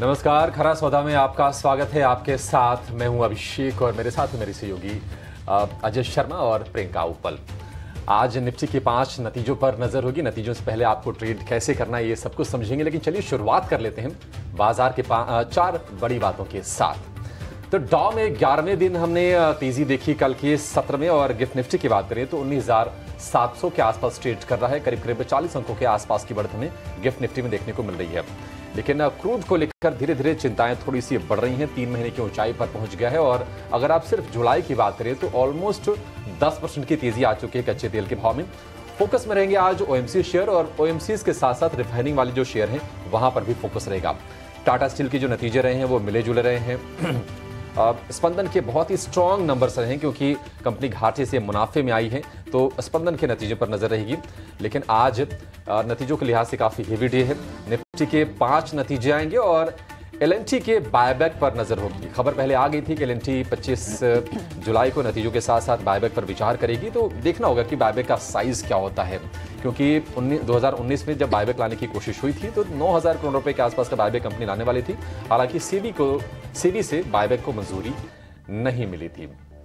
नमस्कार, खरा सौदा में आपका स्वागत है। आपके साथ मैं हूं अभिषेक और मेरे साथ मेरे सहयोगी अजय शर्मा और प्रियंका उपल। आज निफ्टी के 5 नतीजों पर नजर होगी। नतीजों से पहले आपको ट्रेड कैसे करना है ये सब कुछ समझेंगे, लेकिन चलिए शुरुआत कर लेते हैं बाजार के 4 बड़ी बातों के साथ। तो डॉ में 11वें दिन हमने तेजी देखी कल के सत्र में, और गिफ्ट निफ्टी की बात करें तो 19,700 के आसपास ट्रेड कर रहा है। करीब करीब 40 अंकों के आसपास की बढ़त हमें गिफ्ट निफ्टी में देखने को मिल रही है। लेकिन क्रूड को लेकर धीरे धीरे चिंताएं थोड़ी सी बढ़ रही हैं। 3 महीने की ऊंचाई पर पहुंच गया है, और अगर आप सिर्फ जुलाई की बात करें तो ऑलमोस्ट 10% की तेजी आ चुकी है कच्चे तेल के भाव में। फोकस में रहेंगे आज ओएमसी शेयर, और ओएमसी के साथ साथ रिफाइनिंग वाले जो शेयर हैं वहां पर भी फोकस रहेगा। टाटा स्टील के जो नतीजे रहे हैं वो मिले जुले रहे हैं। स्पंदन के बहुत ही स्ट्रॉन्ग नंबर्स रहे हैं, क्योंकि कंपनी घाटे से मुनाफे में आई है, तो स्पंदन के नतीजे पर नजर रहेगी। लेकिन आज नतीजों के लिहाज से काफी हेवी डे है। निफ्टी के 5 नतीजे आएंगे और एलएनटी के बायबैक पर नजर होगी। खबर पहले आ गई थी कि एलएनटी 25 जुलाई को नतीजों के साथ साथ बायबैक पर विचार करेगी, तो देखना होगा कि बायबैक का साइज क्या होता है, क्योंकि 2019 में जब बायबैक लाने की कोशिश हुई थी तो 9,000 करोड़ रुपए के आसपास का बायबैक कंपनी लाने वाली थी। हालांकि सेबी से बायबैक को मंजूरी नहीं मिली थी।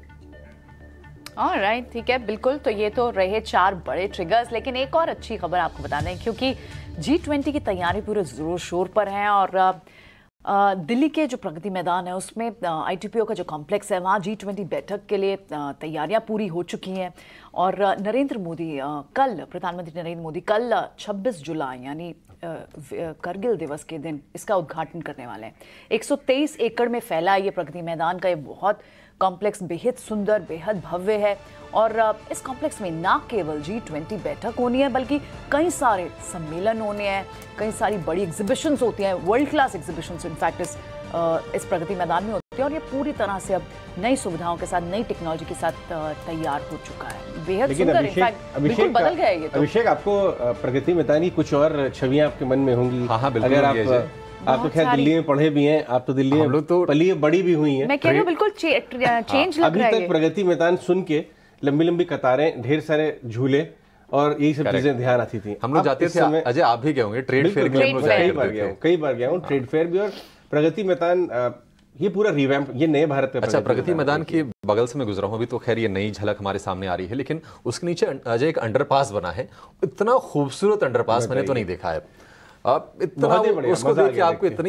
ऑलराइट, ठीक है, बिल्कुल। तो ये तो रहे 4 बड़े ट्रिगर्स, लेकिन एक और अच्छी खबर आपको बता दें, क्योंकि G20 की तैयारी पूरे जोर शोर पर है, और दिल्ली के जो प्रगति मैदान है उसमें ITPO का जो कॉम्प्लेक्स है वहाँ G20 बैठक के लिए तैयारियां पूरी हो चुकी हैं। और नरेंद्र मोदी प्रधानमंत्री नरेंद्र मोदी कल 26 जुलाई यानी करगिल दिवस के दिन इसका उद्घाटन करने वाले हैं। 123 एकड़ में फैला ये प्रगति मैदान का ये बहुत कॉम्प्लेक्स बेहद सुंदर, बेहद भव्य है, और इस कॉम्प्लेक्स में ना केवल G20 बैठक होनी है बल्कि कई सारे सम्मेलन होने हैं, कई सारी बड़ी एग्जीबिशंस होती हैं, वर्ल्ड क्लास एग्जीबिशंस इनफैक्ट इस प्रगति मैदान में होती है। और ये पूरी तरह से अब नई सुविधाओं के साथ, नई टेक्नोलॉजी के साथ तैयार हो चुका है। बेहद सुंदर, इनफैक्ट बिल्कुल बदल गया है ये तो। अभिषेक, आपको प्रगति मैदान की कुछ और छवियां आपके मन में होंगी। हाँ, बिल्कुल। अगर आप तो खैर दिल्ली में पढ़े भी हैं, आप तो दिल्ली में तो पली बड़ी भी हुई हैं। मैं कह रही हूं बिल्कुल चेंज लग रहा है। अभी तक प्रगति मैदान सुन के लंबी लंबी कतारें, ढेर सारे झूले और यही सब चीजें ध्यान आती थी। हम लोग जाते थे, अजय आप भी गए होंगे ट्रेड फेयर के लिए। कई बार गया हूँ ट्रेड फेयर भी, और प्रगति मैदान ये पूरा रिवैम्प, ये नए भारत में। अच्छा, प्रगति मैदान के बगल से मैं गुजरा हूं अभी, तो खैर ये नई झलक हमारे सामने आ रही है, लेकिन उसके नीचे अजय एक अंडरपास बना है। इतना खूबसूरत अंडरपास मैंने तो नहीं देखा है। इतना उसको देख के आपको इतनी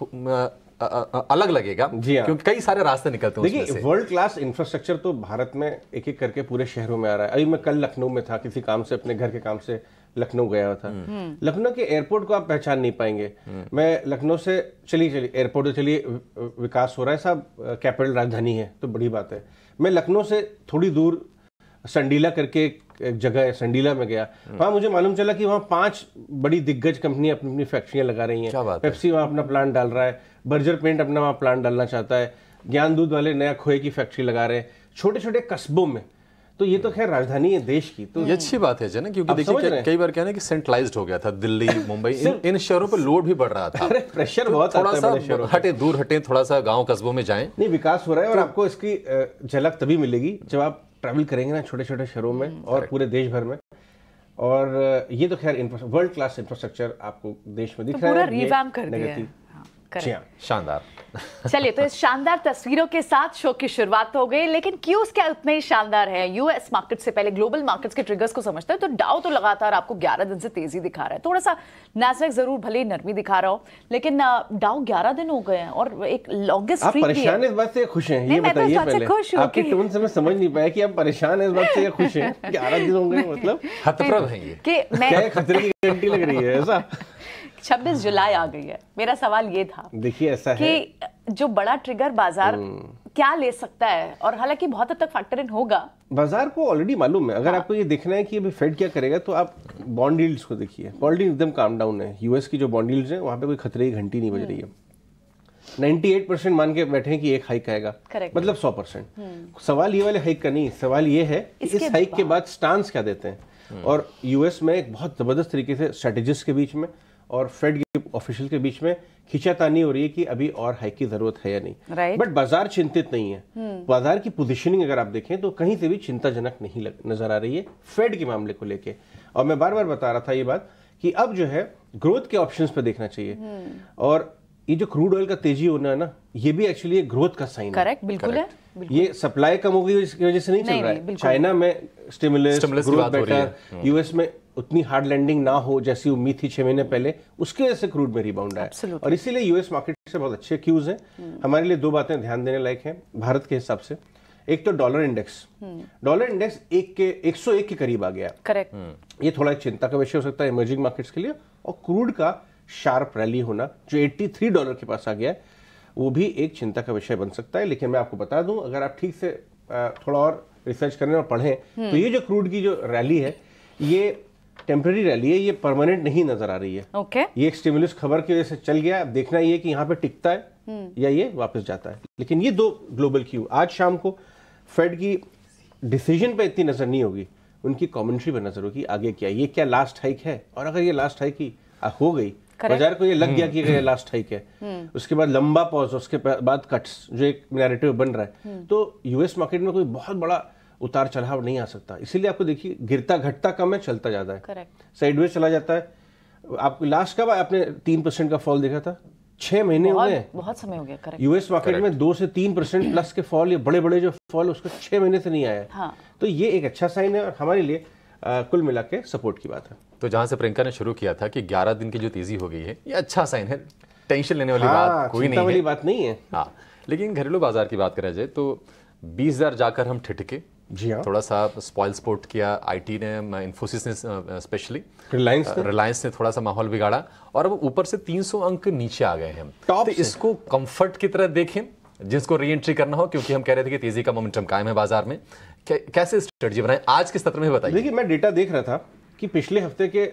अलग लगेगा, क्योंकि कई सारे रास्ते निकलते हैं। देखिए, वर्ल्ड क्लास इंफ्रास्ट्रक्चर तो भारत में एक एक करके पूरे शहरों में आ रहा है। अभी मैं कल लखनऊ में था, किसी काम से, अपने घर के काम से लखनऊ गया था। लखनऊ के एयरपोर्ट को आप पहचान नहीं पाएंगे। मैं लखनऊ से चलिए एयरपोर्ट तो चलिए विकास हो रहा है साहब, कैपिटल राजधानी है तो बड़ी बात है। मैं लखनऊ से थोड़ी दूर संडीला करके एक जगह है, संडीला में गया। वहां मुझे मालूम चला कि वहां 5 बड़ी दिग्गज कंपनियां अपनी अपनी फैक्ट्रियां लगा रही हैं। पेप्सी वहां अपना प्लांट डाल रहा है, बर्जर पेंट अपना वहां प्लांट डालना चाहता है, ज्ञान दूध वाले नया खोए की फैक्ट्री लगा रहे हैं, छोटे छोटे कस्बों में। तो ये तो खैर राजधानी है देश की, तो ये अच्छी बात है ना, क्योंकि देखिए कई बार क्या है कि सेंट्रलाइज्ड हो गया था दिल्ली, मुंबई, इन शहरों पर लोड भी बढ़ रहा था। प्रेशर बहुत, थोड़ा सा दूर हटे, थोड़ा सा गाँव कस्बों में जाएं। नहीं, विकास हो रहा है, और आपको इसकी झलक तभी मिलेगी जब आप ट्रैवल करेंगे ना छोटे छोटे शहरों में और पूरे देश भर में। और ये तो खैर वर्ल्ड क्लास इंफ्रास्ट्रक्चर आपको देश में दिख रहा है, पूरा रिवैम्प कर दिया है। शानदार। चलिए, तो इस शानदार तस्वीरों के साथ शो की शुरुआत हो गई, लेकिन क्यों क्या उतने ही शानदार है? यूएस मार्केट से पहले ग्लोबल मार्केट्स के ट्रिगर्स को समझते हैं। तो डाउ तो लगातार आपको 11 दिन से तेजी दिखा रहा है। थोड़ा सा नैस्डैक जरूर भले ही नरमी दिखा रहा हो, लेकिन डाउ 11 दिन हो गए हैं और एक लॉन्गेस्ट स्ट्रीक भी है। आप परेशान इस बात से खुश हैं? ये बताइए पहले। आपकी टोन से मैं समझ नहीं पाया कि आप परेशान इस बात से खुश हैं। 11 दिन हो गए, मतलब हतप्रभ है ये कि मैं खतरे की घंटी लग रही है ऐसा। 26 जुलाई आ गई है। मेरा सवाल ये था, देखिए ऐसा कि है जो बड़ा ट्रिगर बाजार क्या ले सकता है, और हालांकि बहुत हद तक फैक्टर इन होगा। बाजार को ऑलरेडी मालूम है। अगर आपको ये देखना है कि अभी फेड क्या करेगा, तो आप बॉन्ड यील्ड्स को देखिए। बॉन्ड यील्ड एकदम काम डाउन है। यूएस की जो बॉन्ड यील्ड्स हैं वहां पे कोई खतरे की घंटी नहीं बज रही है। 98% मान के बैठे हैं कि एक हाइक आएगा, मतलब 100%। सवाल ये वाले हाइक का नहीं, सवाल ये है कि इस हाइक के बाद स्टांस क्या देते हैं। और यूएस में एक बहुत जबरदस्त तरीके से स्ट्रेटेजिस्ट के बीच में और फेड के ऑफिशियल के बीच में खींचातानी हो रही है कि अभी और हाइक की जरूरत है या नहीं। बट बाजार चिंतित नहीं है। बाजार की पोजीशनिंग अगर आप देखें तो कहीं से भी चिंताजनक नहीं नजर आ रही है फेड के मामले को लेके। और मैं बार बार बता रहा था ये बात कि अब जो है ग्रोथ के ऑप्शंस पे देखना चाहिए। और ये जो क्रूड ऑयल का तेजी होना है ना, ये भी एक्चुअली एक ग्रोथ का साइन है। करेक्ट, बिल्कुल है। ये सप्लाई कम हो गई इसकी वजह से नहीं चल रहा है। चाइना में स्टिमुलस ग्रोथ बेटर, यूएस में उतनी हार्ड लैंडिंग ना हो जैसी उम्मीद थी 6 महीने पहले, उसकी वजह से क्रूड में रिबाउंड आया। और इसीलिए यूएस मार्केट से बहुत अच्छे क्यूज हैं। हमारे लिए 2 बातें ध्यान देने लायक हैं भारत के हिसाब से। एक तो डॉलर इंडेक्स 101 के करीब आ गया। करेक्ट। ये थोड़ा एक चिंता का विषय हो सकता है इमर्जिंग मार्केट्स के लिए। और क्रूड का शार्प रैली होना जो $83 के पास आ गया है, वो भी एक चिंता का विषय बन सकता है। लेकिन मैं आपको बता दूं, अगर आप ठीक से थोड़ा और रिसर्च करें और पढ़ें तो ये जो क्रूड की जो रैली है, ये टेम्पररी रैली है, ये परमानेंट नहीं नजर आ रही है। ये एक स्टिमुलस खबर की वजह से चल गया। अब देखना ये कि यहाँ पे टिकता है या ये वापस जाता है। लेकिन ये 2 ग्लोबल क्यू, आज शाम को फेड की डिसीजन पे इतनी नजर नहीं होगी, उनकी कमेंट्री पर नजर होगी। आगे क्या, ये क्या लास्ट हाइक है, और अगर ये लास्ट हाइक ही हो गई, बाजार को ये लग गया कि ये लास्ट हाइक है, उसके बाद लंबा पॉज, उसके बाद कट्स, जो एक नैरेटिव बन रहा है, तो यूएस मार्केट में कोई बहुत बड़ा उतार चढ़ाव नहीं आ सकता। इसीलिए आपको देखिए, गिरता घटता कम है, चलता ज्यादा है, साइडवेज चला जाता है। आपको लास्ट कब आपने 3% का फॉल देखा था? 6 महीने हो गए, बहुत समय हो गया। यूएस मार्केट में 2 से 3% प्लस के फॉल, ये बड़े बड़े जो फॉल, उसको 6 महीने से नहीं आया। हाँ। तो ये एक अच्छा साइन है और हमारे लिए कुल मिला के सपोर्ट की बात है। तो जहां से प्रियंका ने शुरू किया था कि 11 दिन की जो तेजी हो गई है, ये अच्छा साइन है। टेंशन लेने वाली बात कोई नहीं है, वाली बात नहीं है। हाँ, लेकिन घरेलू बाजार की बात करें जाए तो 20,000 जाकर हम ठिठके। जी हाँ, थोड़ा सा स्पॉइल स्पोर्ट किया आईटी ने, इन्फोसिस ने स्पेशली, रिलायंस ने थोड़ा सा माहौल बिगाड़ा, और अब ऊपर से 300 अंक नीचे आ गए हैं। टॉप तो इसको कंफर्ट की तरह देखें जिसको री एंट्री करना हो, क्योंकि हम कह रहे थे कि तेजी का मोमेंटम कायम है बाजार में। कैसे स्ट्रेटजी बनाए आज के सत्र में बताइए। देखिए, मैं डेटा देख रहा था कि पिछले हफ्ते के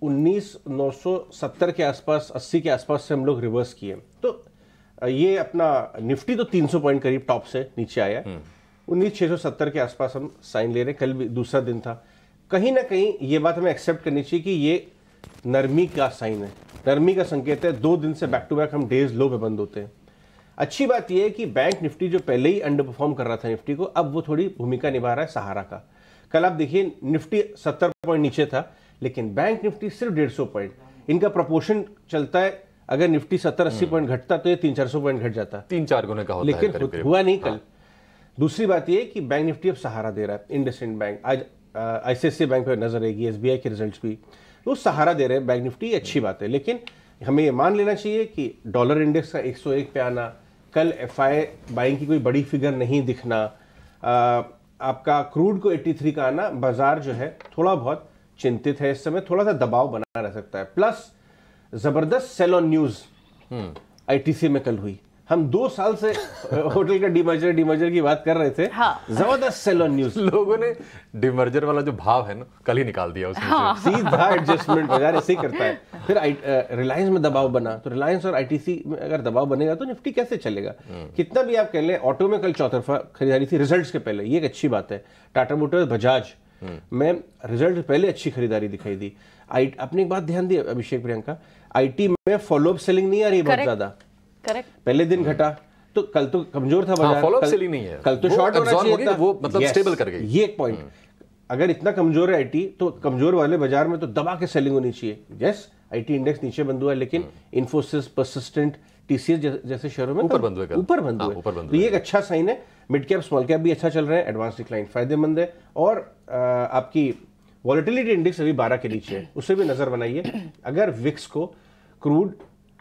19,970 के आसपास, 80 के आसपास से हम लोग रिवर्स किए। तो ये अपना निफ्टी तो 300 पॉइंट करीब टॉप से नीचे आया। 19,670 के आसपास हम साइन ले रहे हैं। कल भी दूसरा दिन था। कहीं ना कहीं ये बात हमें एक्सेप्ट करनी चाहिए कि ये नरमी का साइन है, नरमी का संकेत है। 2 दिन से बैक टू बैक हम डेज लो पे बंद होते हैं। अच्छी बात यह है कि बैंक निफ्टी जो पहले ही अंडर परफॉर्म कर रहा था निफ्टी को, अब वो थोड़ी भूमिका निभा रहा है सहारा का। कल आप देखिए, निफ्टी 70 पॉइंट नीचे था, लेकिन बैंक निफ्टी सिर्फ 150 पॉइंट। इनका प्रपोर्शन चलता है, अगर निफ्टी 70-80 पॉइंट घटता तो ये 300-400 पॉइंट घट जाता, 3-4 गुने का होता लेकिन है, करीब हुआ नहीं कल। दूसरी बात यह कि बैंक निफ्टी अब सहारा दे रहा है। इंडसइंड बैंक, आज आईसीआईसीआई बैंक पर नजर आएगी, एसबीआई के रिजल्ट्स भी, वो सहारा दे रहे हैं बैंक निफ्टी, अच्छी बात है। लेकिन हमें ये मान लेना चाहिए कि डॉलर इंडेक्स का 101 पे आना, कल एफआई बाइंग की कोई बड़ी फिगर नहीं दिखना, आपका क्रूड को 83 का आना, बाजार जो है थोड़ा बहुत चिंतित है इस समय, थोड़ा सा दबाव बना रह सकता है। प्लस जबरदस्त सेल ऑन न्यूज आईटीसी में कल हुई। हम 2 साल से होटल का डीमर्जर की बात कर रहे थे। हाँ। जबरदस्त सेल ऑन न्यूज। लोगों ने डीमर्जर वाला जो भाव है ना, कल ही निकाल दिया उसमें। हाँ। सीधा एडजस्टमेंट बाजार ऐसे ही करता है। फिर रिलायंस में दबाव बना, तो रिलायंस और आईटीसी में अगर दबाव बनेगा तो निफ्टी कैसे चलेगा? कितना भी आप कह लें, ऑटो में कल चौतरफा खरीदारी थी रिजल्ट्स के पहले, ये एक अच्छी बात है। टाटा मोटर्स, बजाज में रिजल्ट से पहले अच्छी खरीदारी दिखाई दी। अपनी एक बात ध्यान दी अभिषेक, प्रियंका, आईटी में फॉलोअप सेलिंग नहीं आ रही बहुत ज्यादा। करेक्ट। पहले दिन घटा तो कल तो कमजोर था बाजार। फॉलोअप सेलिंग नहीं है, कल तो शॉर्ट होना चाहिए था, वो मतलब स्टेबल कर गई। ये एक पॉइंट। अगर इतना कमजोर है आईटी, तो कमजोर वाले बाजार में तो दबा के सेलिंग होनी चाहिए। यस, आईटी इंडेक्स नीचे बंद हुआ है, लेकिन इन्फोसिस, पर्सिस्टेंट, टीसीएस जैसे शहरों में ऊपर बंद हुए, तो ये एक अच्छा साइन है। मिड कैप, स्मॉल कैप भी अच्छा चल रहा है, एडवांस डिक्लाइन फायदेमंद है। और आपकी वॉलेटिलिटी इंडेक्स अभी 12 के नीचे है, उससे भी नजर बनाइए। अगर विक्स को क्रूड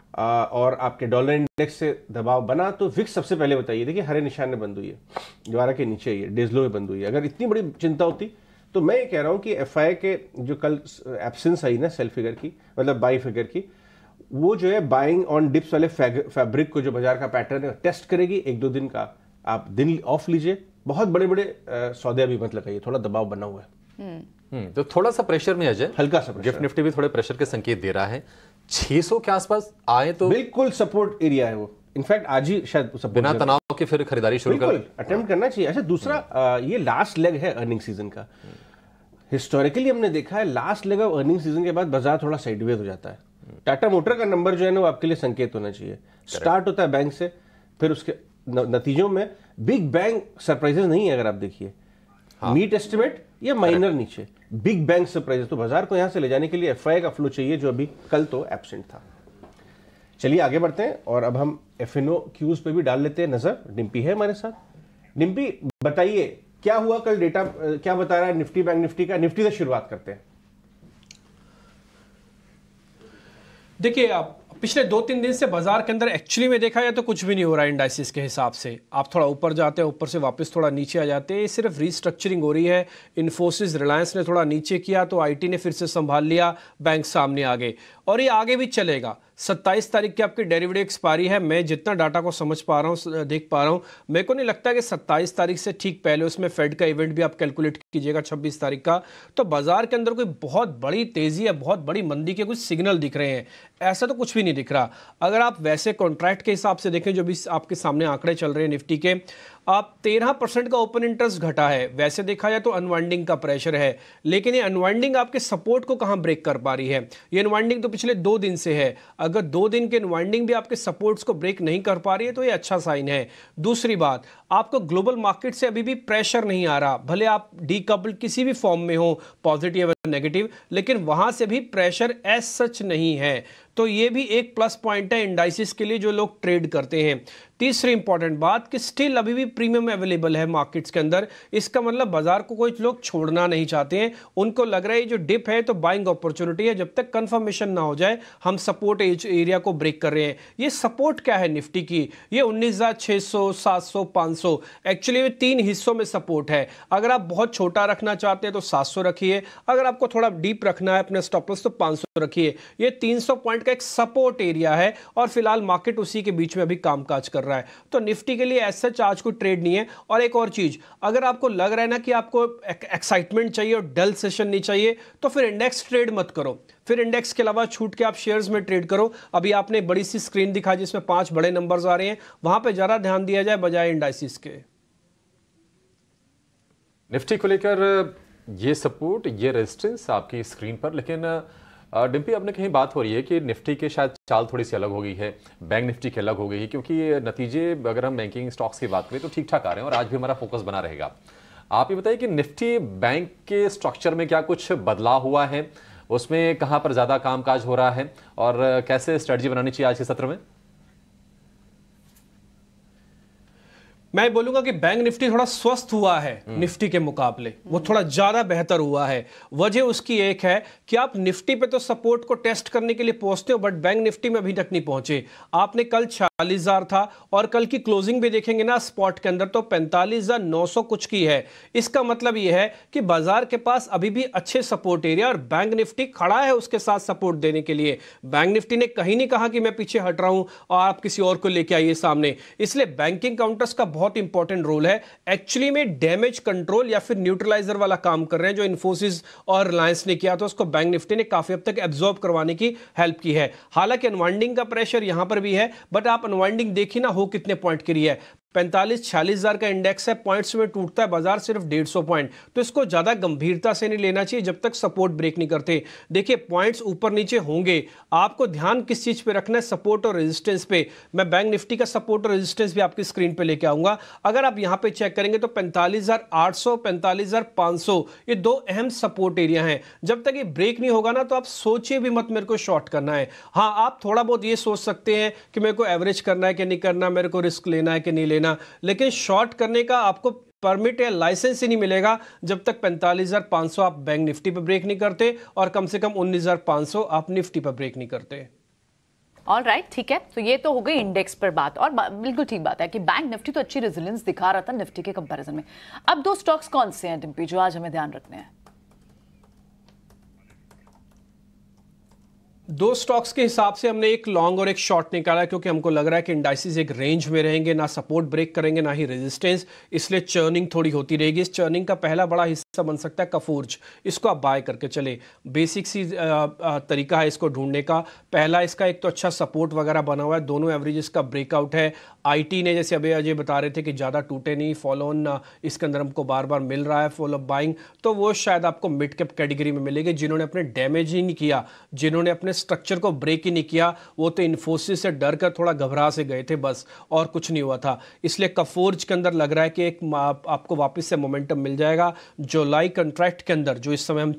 और आपके डॉलर इंडेक्स से दबाव बना तो विक्स सबसे पहले बताइए। देखिए, हरे निशान में बंद हुई है, 12 के नीचे ही है, डेज लो में बंद हुई है। अगर इतनी बड़ी चिंता होती तो मैं ये कह रहा हूं कि एफआई के जो कल एब्सेंस आई ना सेल फिगर की, मतलब बाई फिगर की, वो जो है बाइंग ऑन डिप्स वाले फैब्रिक को, जो बाजार का पैटर्न है, टेस्ट करेगी। 1-2 दिन का आप दिन ऑफ लीजिए। बहुत बड़े बड़े सौदे अभी मत लगाइए, थोड़ा दबाव बना हुआ है। तो थोड़ा सा प्रेशर में अजय, हल्का सा प्रेशर। गिफ्ट निफ्टी भी थोड़े प्रेशर के संकेत दे रहा है। 600 के आसपास आए तो बिल्कुल सपोर्ट एरिया है वो। इनफैक्ट आज ही शायद बिना तनाव के फिर खरीदारी शुरू कर अटेम्प्ट करना चाहिए। अच्छा, दूसरा ये लास्ट लेग है अर्निंग सीजन का। हिस्टोरिकली हमने देखा है, last leg of earning season के बाद बाजार थोड़ा साइडवेज हो जाता है। टाटा मोटर का नंबर जो है ना, वो आपके लिए संकेत होना चाहिए। स्टार्ट होता है बैंक से, फिर उसके नतीजों में बिग बैंग सरप्राइजेस नहीं है। अगर आप देखिए मीट एस्टिमेट या माइनर नीचे, बिग बैंग सरप्राइजेस, तो बाजार को यहां से ले जाने के लिए एफआई का फ्लो चाहिए, जो अभी कल तो एब्सेंट था। चलिए आगे बढ़ते हैं और अब हम एफएनओ क्यूज पे भी डाल लेते हैं नजर। डिम्पी है हमारे साथ। डिम्पी, बताइए क्या हुआ कल, डेटा क्या बता रहा है निफ्टी, बैंक निफ्टी का। निफ्टी से शुरुआत करते हैं। देखिए, आप पिछले 2-3 दिन से बाजार के अंदर एक्चुअली में देखा जाए तो कुछ भी नहीं हो रहा है इंडाइसिस के हिसाब से। आप थोड़ा ऊपर जाते हैं, ऊपर से वापस थोड़ा नीचे आ जाते हैं। ये सिर्फ रीस्ट्रक्चरिंग हो रही है। इन्फोसिस, रिलायंस ने थोड़ा नीचे किया तो आईटी ने फिर से संभाल लिया, बैंक सामने आ गए और ये आगे भी चलेगा। 27 तारीख की आपकी डेरिवेटिव एक्सपायरी है। मैं जितना डाटा को समझ पा रहा हूँ, देख पा रहा हूँ, मेरे को नहीं लगता कि 27 तारीख से ठीक पहले उसमें फेड का इवेंट भी आप कैलकुलेट कीजिएगा 26 तारीख का। तो बाजार के अंदर कोई बहुत बड़ी तेजी या बहुत बड़ी मंदी के कुछ सिग्नल दिख रहे हैं, ऐसा तो कुछ भी नहीं दिख रहा। अगर आप वैसे कॉन्ट्रैक्ट के हिसाब से देखें, जो भी आपके सामने आंकड़े चल रहे हैं निफ्टी के, आप 13% का ओपन इंटरेस्ट घटा है। वैसे देखा जाए तो अनवाइंडिंग का प्रेशर है, लेकिन ये अनवाइंडिंग आपके सपोर्ट को कहां ब्रेक कर पा रही है? ये अनवाइंडिंग तो पिछले 2 दिन से है। अगर 2 दिन के अनवाइंडिंग भी आपके सपोर्ट्स को ब्रेक नहीं कर पा रही है तो ये अच्छा साइन है। दूसरी बात, आपको ग्लोबल मार्केट से अभी भी प्रेशर नहीं आ रहा, भले आप डीकपल्ड किसी भी फॉर्म में हो, पॉजिटिव या नेगेटिव, लेकिन वहां से भी प्रेशर एज सच नहीं है। तो ये भी एक प्लस पॉइंट है इंडाइसिस के लिए जो लोग ट्रेड करते हैं। तीसरी इंपॉर्टेंट बात कि स्टिल अभी भी प्रीमियम अवेलेबल है मार्केट्स के अंदर। इसका मतलब बाजार को कोई लोग छोड़ना नहीं चाहते हैं। उनको लग रहा है जो डिप है तो बाइंग अपॉर्चुनिटी है। जब तक कंफर्मेशन ना हो जाए हम सपोर्ट एरिया को ब्रेक कर रहे हैं। ये सपोर्ट क्या है निफ्टी की? ये 19,600, 700, 500। एक्चुअली ये 3 हिस्सों में सपोर्ट है। अगर आप बहुत छोटा रखना चाहते हैं तो 700 रखिए, अगर आपको थोड़ा डीप रखना है अपने स्टॉप लॉस तो 500 रखिए। ये 300 पॉइंट का एक सपोर्ट एरिया है और फिलहाल मार्केट उसी के बीच में अभी कामकाज कर रहा है। तो निफ्टी के लिए ऐसा आज कोई ट्रेड नहीं है। और एक और चीज, अगर आपको लग रहा है ना कि आपको एक्साइटमेंट चाहिए और डल सेशन नहीं चाहिए तो फिर इंडेक्स ट्रेड मत करो। फिर इंडेक्स के अलावा छूट के आप शेयर्स में ट्रेड करो। अभी आपने बड़ी सी स्क्रीन दिखा जिसमें 5 बड़े नंबर्स आ रहे हैं, वहां पे जरा ध्यान दिया जाए बजाय इंडाइसिस के। निफ्टी को लेकर ये सपोर्ट, ये रेजिस्टेंस आपकी स्क्रीन पर, लेकिन डिम्पी आपने कहीं बात हो रही है कि निफ्टी के शायद चाल थोड़ी सी अलग हो गई है, बैंक निफ्टी की अलग हो गई है, क्योंकि ये नतीजे अगर हम बैंकिंग स्टॉक्स की बात करें तो ठीक ठाक आ रहे हैं और आज भी हमारा फोकस बना रहेगा। आप ये बताइए कि निफ्टी बैंक के स्ट्रक्चर में क्या कुछ बदलाव हुआ है, उसमें कहाँ पर ज़्यादा कामकाज हो रहा है और कैसे स्ट्रेटजी बनानी चाहिए आज के सत्र में? मैं बोलूंगा कि बैंक निफ्टी थोड़ा स्वस्थ हुआ है निफ्टी के मुकाबले, वो थोड़ा ज्यादा बेहतर हुआ है। वजह उसकी एक है कि आप निफ्टी पे तो सपोर्ट को टेस्ट करने के लिए पहुंचते हो, बट बैंक निफ्टी में अभी तक नहीं पहुंचे। आपने कल 46,000 था और कल की क्लोजिंग भी देखेंगे ना स्पॉट के अंदर तो 45,900 कुछ की है। इसका मतलब यह है कि बाजार के पास अभी भी अच्छे सपोर्ट एरिया और बैंक निफ्टी खड़ा है उसके साथ सपोर्ट देने के लिए। बैंक निफ्टी ने कहीं नहीं कहा कि मैं पीछे हट रहा हूं और आप किसी और को लेके आइए सामने। इसलिए बैंकिंग काउंटर्स का बहुत इंपॉर्टेंट रोल है। एक्चुअली में डैमेज कंट्रोल या फिर न्यूट्रलाइजर वाला काम कर रहे हैं जो इन्फोसिस और रिलायंस ने किया, तो उसको बैंक निफ्टी ने काफी हद तक एब्जॉर्ब करवाने की हेल्प की है। हालांकि अनवाइंडिंग का प्रेशर यहां पर भी है, बट आप अनवाइंडिंग देखिए ना हो कितने पॉइंट की रही है। 45-46,000 का इंडेक्स है, पॉइंट्स में टूटता है बाजार सिर्फ 150 पॉइंट। तो इसको ज्यादा गंभीरता से नहीं लेना चाहिए जब तक सपोर्ट ब्रेक नहीं करते। देखिए पॉइंट्स ऊपर नीचे होंगे, आपको ध्यान किस चीज पे रखना है? सपोर्ट और रेजिस्टेंस पे। मैं बैंक निफ्टी का सपोर्ट और रेजिस्टेंस भी आपकी स्क्रीन पे लेके आऊंगा। अगर आप यहां पे चेक करेंगे तो 45,800, 45,500 ये 2 अहम सपोर्ट एरिया हैं। जब तक ये ब्रेक नहीं होगा ना तो आप सोचिए भी मत मेरे को शॉर्ट करना है। हाँ, आप थोड़ा बहुत ये सोच सकते हैं कि मेरे को एवरेज करना है कि नहीं करना, मेरे को रिस्क लेना है कि नहीं लेना, लेकिन शॉर्ट करने का आपको परमिट या लाइसेंस ही नहीं मिलेगा जब तक 45,500 आप बैंक निफ्टी पर ब्रेक नहीं करते और कम से कम 19,500 आप निफ्टी पर ब्रेक नहीं करते। ऑल राइट, ठीक है। तो ये तो हो गई इंडेक्स पर बात और बिल्कुल ठीक बात है कि बैंक निफ्टी तो अच्छी रेजिलियंस दिखा रहा था निफ्टी के कंपैरिजन में। अब 2 स्टॉक्स कौन से हैं डिम्पी जो आज हमें ध्यान रखने हैं? 2 स्टॉक्स के हिसाब से हमने एक लॉन्ग और एक शॉर्ट निकाला क्योंकि हमको लग रहा है कि इंडाइसिस एक रेंज में रहेंगे, ना सपोर्ट ब्रेक करेंगे ना ही रेजिस्टेंस, इसलिए चर्निंग थोड़ी होती रहेगी। इस चर्निंग का पहला बड़ा हिस्सा बन सकता है कफूर्ज, इसको आप बाय करके चले। बेसिक सी तरीका है इसको ढूंढने का। पहला इसका एक तो अच्छा सपोर्ट वगैरह बना हुआ है, दोनों एवरेजेस का ब्रेकआउट है। आईटी ने जैसे अभी अजय बता रहे थे कि ज़्यादा टूटे नहीं, फॉलो ऑन इसके अंदर हमको बार बार मिल रहा है फॉलो अप बाइंग, तो वो शायद आपको मिड कैप कैटेगरी में मिलेगी। जिन्होंने अपने डैमेज ही नहीं किया, जिन्होंने अपने स्ट्रक्चर को ब्रेक ही नहीं किया, वो तो इन्फोसिस से डर कर थोड़ा घबरा से गए थे बस, और कुछ नहीं हुआ था। इसलिए कफोर्ज के अंदर लग रहा है कि एक आपको वापस से मोमेंटम मिल जाएगा। जुलाई कंट्रैक्ट के अंदर जो इस समय हम चल रहे हैं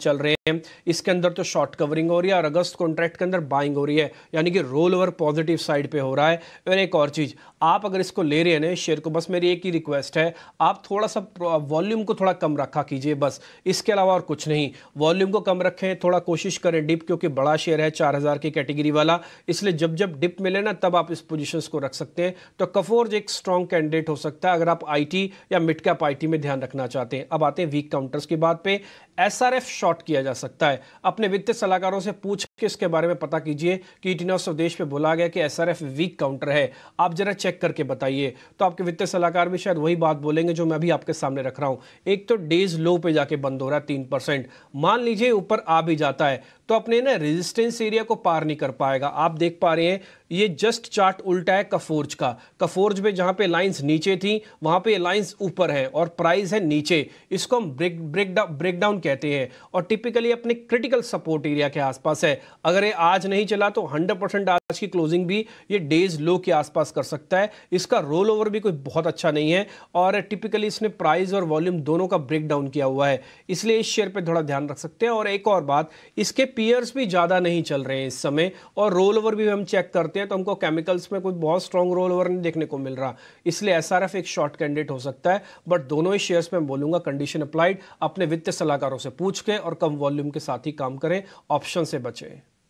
हैं, इसके अंदर तो शॉर्ट कवरिंग हो रही है और अगस्त कॉन्ट्रैक्ट के अंदर बाइंग हो रही है, यानी कि रोल ओवर पॉजिटिव साइड पे हो रहा है। और एक और चीज़, आप अगर इसको ले रहे हैं ना शेयर को, बस मेरी एक ही रिक्वेस्ट है, आप थोड़ा सा वॉल्यूम को थोड़ा कम रखा कीजिए, बस इसके अलावा और कुछ नहीं। वॉल्यूम को कम रखें, थोड़ा कोशिश करें डिप, क्योंकि बड़ा शेयर है 4000 की कैटेगरी वाला, इसलिए जब जब डिप मिले ना तब आप इस पोजीशंस को रख सकते हैं। तो कफोर्ज एक स्ट्रॉन्ग कैंडिडेट हो सकता है अगर आप आईटी या मिड कैप आईटी में ध्यान रखना चाहते हैं। अब आते हैं वीक काउंटर्स की बात पे। एसआरएफ शॉर्ट किया जा सकता है, अपने वित्तीय सलाहकारों से पूछ के इसके बारे में पता कीजिए कि इटिनो स्वदेश पे बोला गया कि एसआरएफ वीक काउंटर है, आप जरा चेक करके बताइए। तो आपके वित्तीय सलाहकार भी शायद वही बात बोलेंगे जो मैं भी आपके सामने रख रहा हूं। एक तो डेज लो पे जाके बंद हो रहा है 3%, मान लीजिए ऊपर आ भी जाता है तो अपने ना रेजिस्टेंस एरिया को पार नहीं कर पाएगा। आप देख पा रहे हैं ये जस्ट चार्ट उल्टा है कफोर्ज का। कफोर्ज में जहां पे लाइंस नीचे थी वहां पे लाइंस ऊपर है और प्राइस है नीचे, इसको हम ब्रेकडाउन कहते हैं और टिपिकली अपने क्रिटिकल सपोर्ट एरिया के आसपास है। अगर ये आज नहीं चला तो 100% आज की क्लोजिंग भी ये डेज लो के आसपास कर सकता है। इसका रोल ओवर भी कोई बहुत अच्छा नहीं है और टिपिकली इसने प्राइस और वॉल्यूम दोनों का ब्रेक डाउन किया हुआ है, इसलिए इस शेयर पे थोड़ा ध्यान रख सकते हैं। और एक और बात, इसके पीयर्स भी ज्यादा नहीं चल रहे हैं इस समय और रोल ओवर भी हम चेक करते हैं तो हमको केमिकल्स में कोई बहुत स्ट्रॉन्ग रोल ओवर नहीं देखने को मिल रहा, इसलिए एसआरएफ एक शॉर्ट कैंडिडेट हो सकता है। बट दोनों ही शेयर्स में बोलूंगा कंडीशन अप्लाइड, अपने वित्तीय सलाहकारों से पूछ के और कम वॉल्यूम के साथ ही काम करें, ऑप्शन से बचें।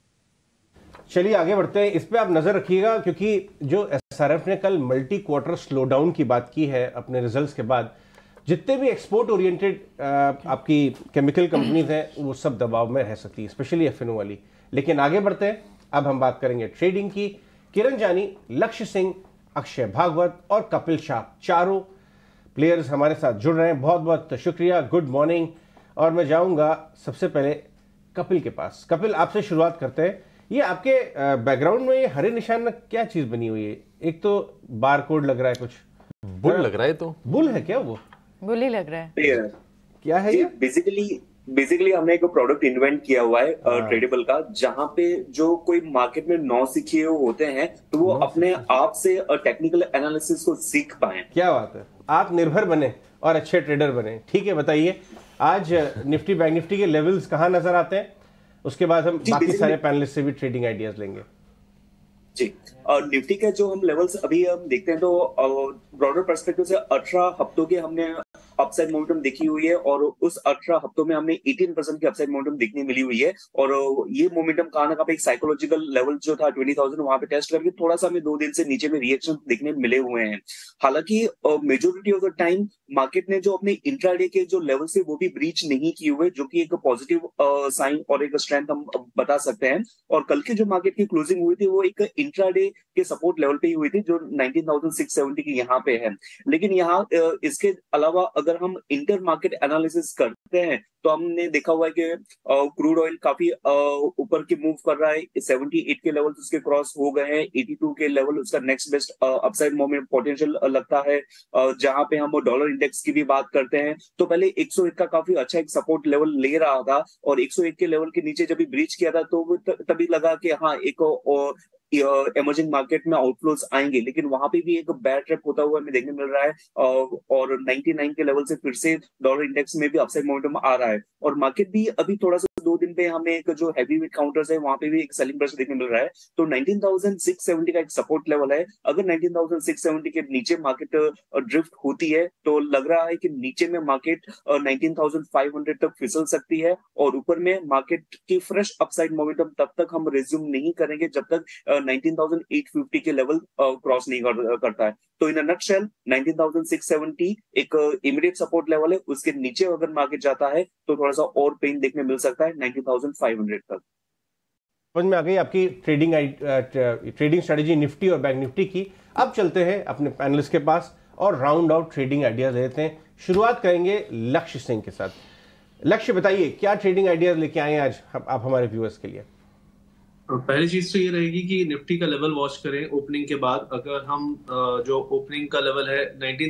चलिए आगे बढ़ते हैं, इस पे आप नजर रखिएगा क्योंकि जो एसआरएफ ने कल मल्टी क्वार्टर स्लो डाउन की बात की है अपने रिजल्ट्स के बाद, जितने भी एक्सपोर्ट ओरिएंटेड आपकी केमिकल कंपनीज हैं वो सब दबाव में रह सकती है, स्पेशली एफएनओ वाली। लेकिन आगे बढ़ते हैं, अब हम बात करेंगे ट्रेडिंग की। किरण जानी, लक्ष्य सिंह, अक्षय भागवत और कपिल शाह, चारों प्लेयर्स हमारे साथ जुड़ रहे हैं, बहुत बहुत शुक्रिया, गुड मॉर्निंग। और मैं जाऊंगा सबसे पहले कपिल के पास। कपिल, आपसे शुरुआत करते हैं। ये आपके बैकग्राउंड में ये हरे निशान क्या चीज बनी हुई है? एक तो बार कोड लग रहा है, कुछ बुल लग रहा है, तो बुल है क्या? वो बुल ही लग रहा है। क्या है ये? बेसिकली हमने एक प्रोडक्ट इन्वेंट किया हुआ है ट्रेडेबल का, जहां पे जो कोई मार्केट में नौसिखिए होते हैं तो वो अपने आप से टेक्निकल एनालिसिस को सीख पाए। क्या बात है, आत्मनिर्भर बने और अच्छे ट्रेडर बने। ठीक है, बताइए आज निफ्टी बैंक निफ्टी के लेवल्स कहां नजर आते हैं? उसके बाद हम बाकी सारे पैनलिस्ट से भी ट्रेडिंग आइडियाज लेंगे। जी, निफ्टी के जो हम लेवल्स अभी हम देखते हैं तो ब्रॉडर पर्सपेक्टिव से 18 हफ्तों के हमने अपसाइड मोमेंटम देखी हुई है और उस 18 हफ्तों में हमने 18% की अपसाइड मोमेंटम देखने मिली हुई है। और ये मोमेंटम कहां ना कहां पे एक साइकोलॉजिकल लेवल जो था 20,000 वहां पे टेस्ट करके थोड़ा सा हमें 2 दिन से नीचे में रिएक्शन देखने मिले हुए हैं। हालांकि majority of the time market ने जो अपने इंट्राडे के जो लेवल से वो भी ब्रीच नहीं किए हुए, जो कि एक पॉजिटिव साइन और एक स्ट्रेंथ हम बता सकते हैं। और कल की जो मार्केट की क्लोजिंग हुई थी वो एक इंट्राडे के सपोर्ट लेवल पे ही हुई थी जो 19,670 की यहाँ पे है। लेकिन यहाँ इसके अलावा अगर हम इंटर मार्केट एनालिसिस करते हैं तो हमने देखा हुआ है कि क्रूड ऑयल काफी ऊपर की मूव कर रहा है, 78 के लेवल उसके क्रॉस हो गए हैं, 82 के लेवल उसका next best upside moment potential लगता है। जहां पे हम डॉलर इंडेक्स की भी बात करते हैं तो पहले 101 का काफी अच्छा एक सपोर्ट लेवल ले रहा था और 101 के लेवल के नीचे जब भी ब्रीच किया था तो तभी लगा कि हाँ एक इमर्जिंग मार्केट में आउटफ्लोज आएंगे, लेकिन वहां पे भी एक बैड ट्रैप होता हुआ हमें देखने मिल रहा है और 99 के लेवल से फिर से डॉलर इंडेक्स में भी अपसाइड मोमेंटम आ रहा है और मार्केट भी अभी थोड़ा सा 2 दिन पे हमें एक जो हैवी वेट काउंटर्स है वहां पे भी एक सेलिंग प्रेशर देखने मिल रहा है। तो 19,670 का एक सपोर्ट लेवल है, अगर 19,670 के नीचे मार्केट ड्रिफ्ट होती है तो लग रहा है कि नीचे में मार्केट 19,500 तक फिसल सकती है और ऊपर में मार्केट की फ्रेश अपसाइड मोमेंटम तब तक हम रिज्यूम नहीं करेंगे जब तक 19,850 के लेवल क्रॉस नहीं करता है। तो इन अ नटशेल 19,670 एक इमीडिएट सपोर्ट लेवल है, उसके नीचे अगर मार्केट जाता है तो थोड़ा सा और पेन देखने मिल सकता है 19,500 तक। समझ में आ गई आपकी ट्रेडिंग स्ट्रेटेजी निफ्टी और बैंक निफ्टी की। अब चलते हैं अपने पैनलिस्ट के पास और राउंड आउट ट्रेडिंग आइडियाज लेते हैं। शुरुआत करेंगे लक्ष्य सिंह के साथ। लक्ष्य, बताइए क्या ट्रेडिंग आइडियाज लेके आए हैं आज आप हमारे व्यूअर्स के लिए? पहली चीज तो ये रहेगी कि निफ्टी का लेवल वॉच करें ओपनिंग के बाद। अगर हम जो ओपनिंग का लेवल है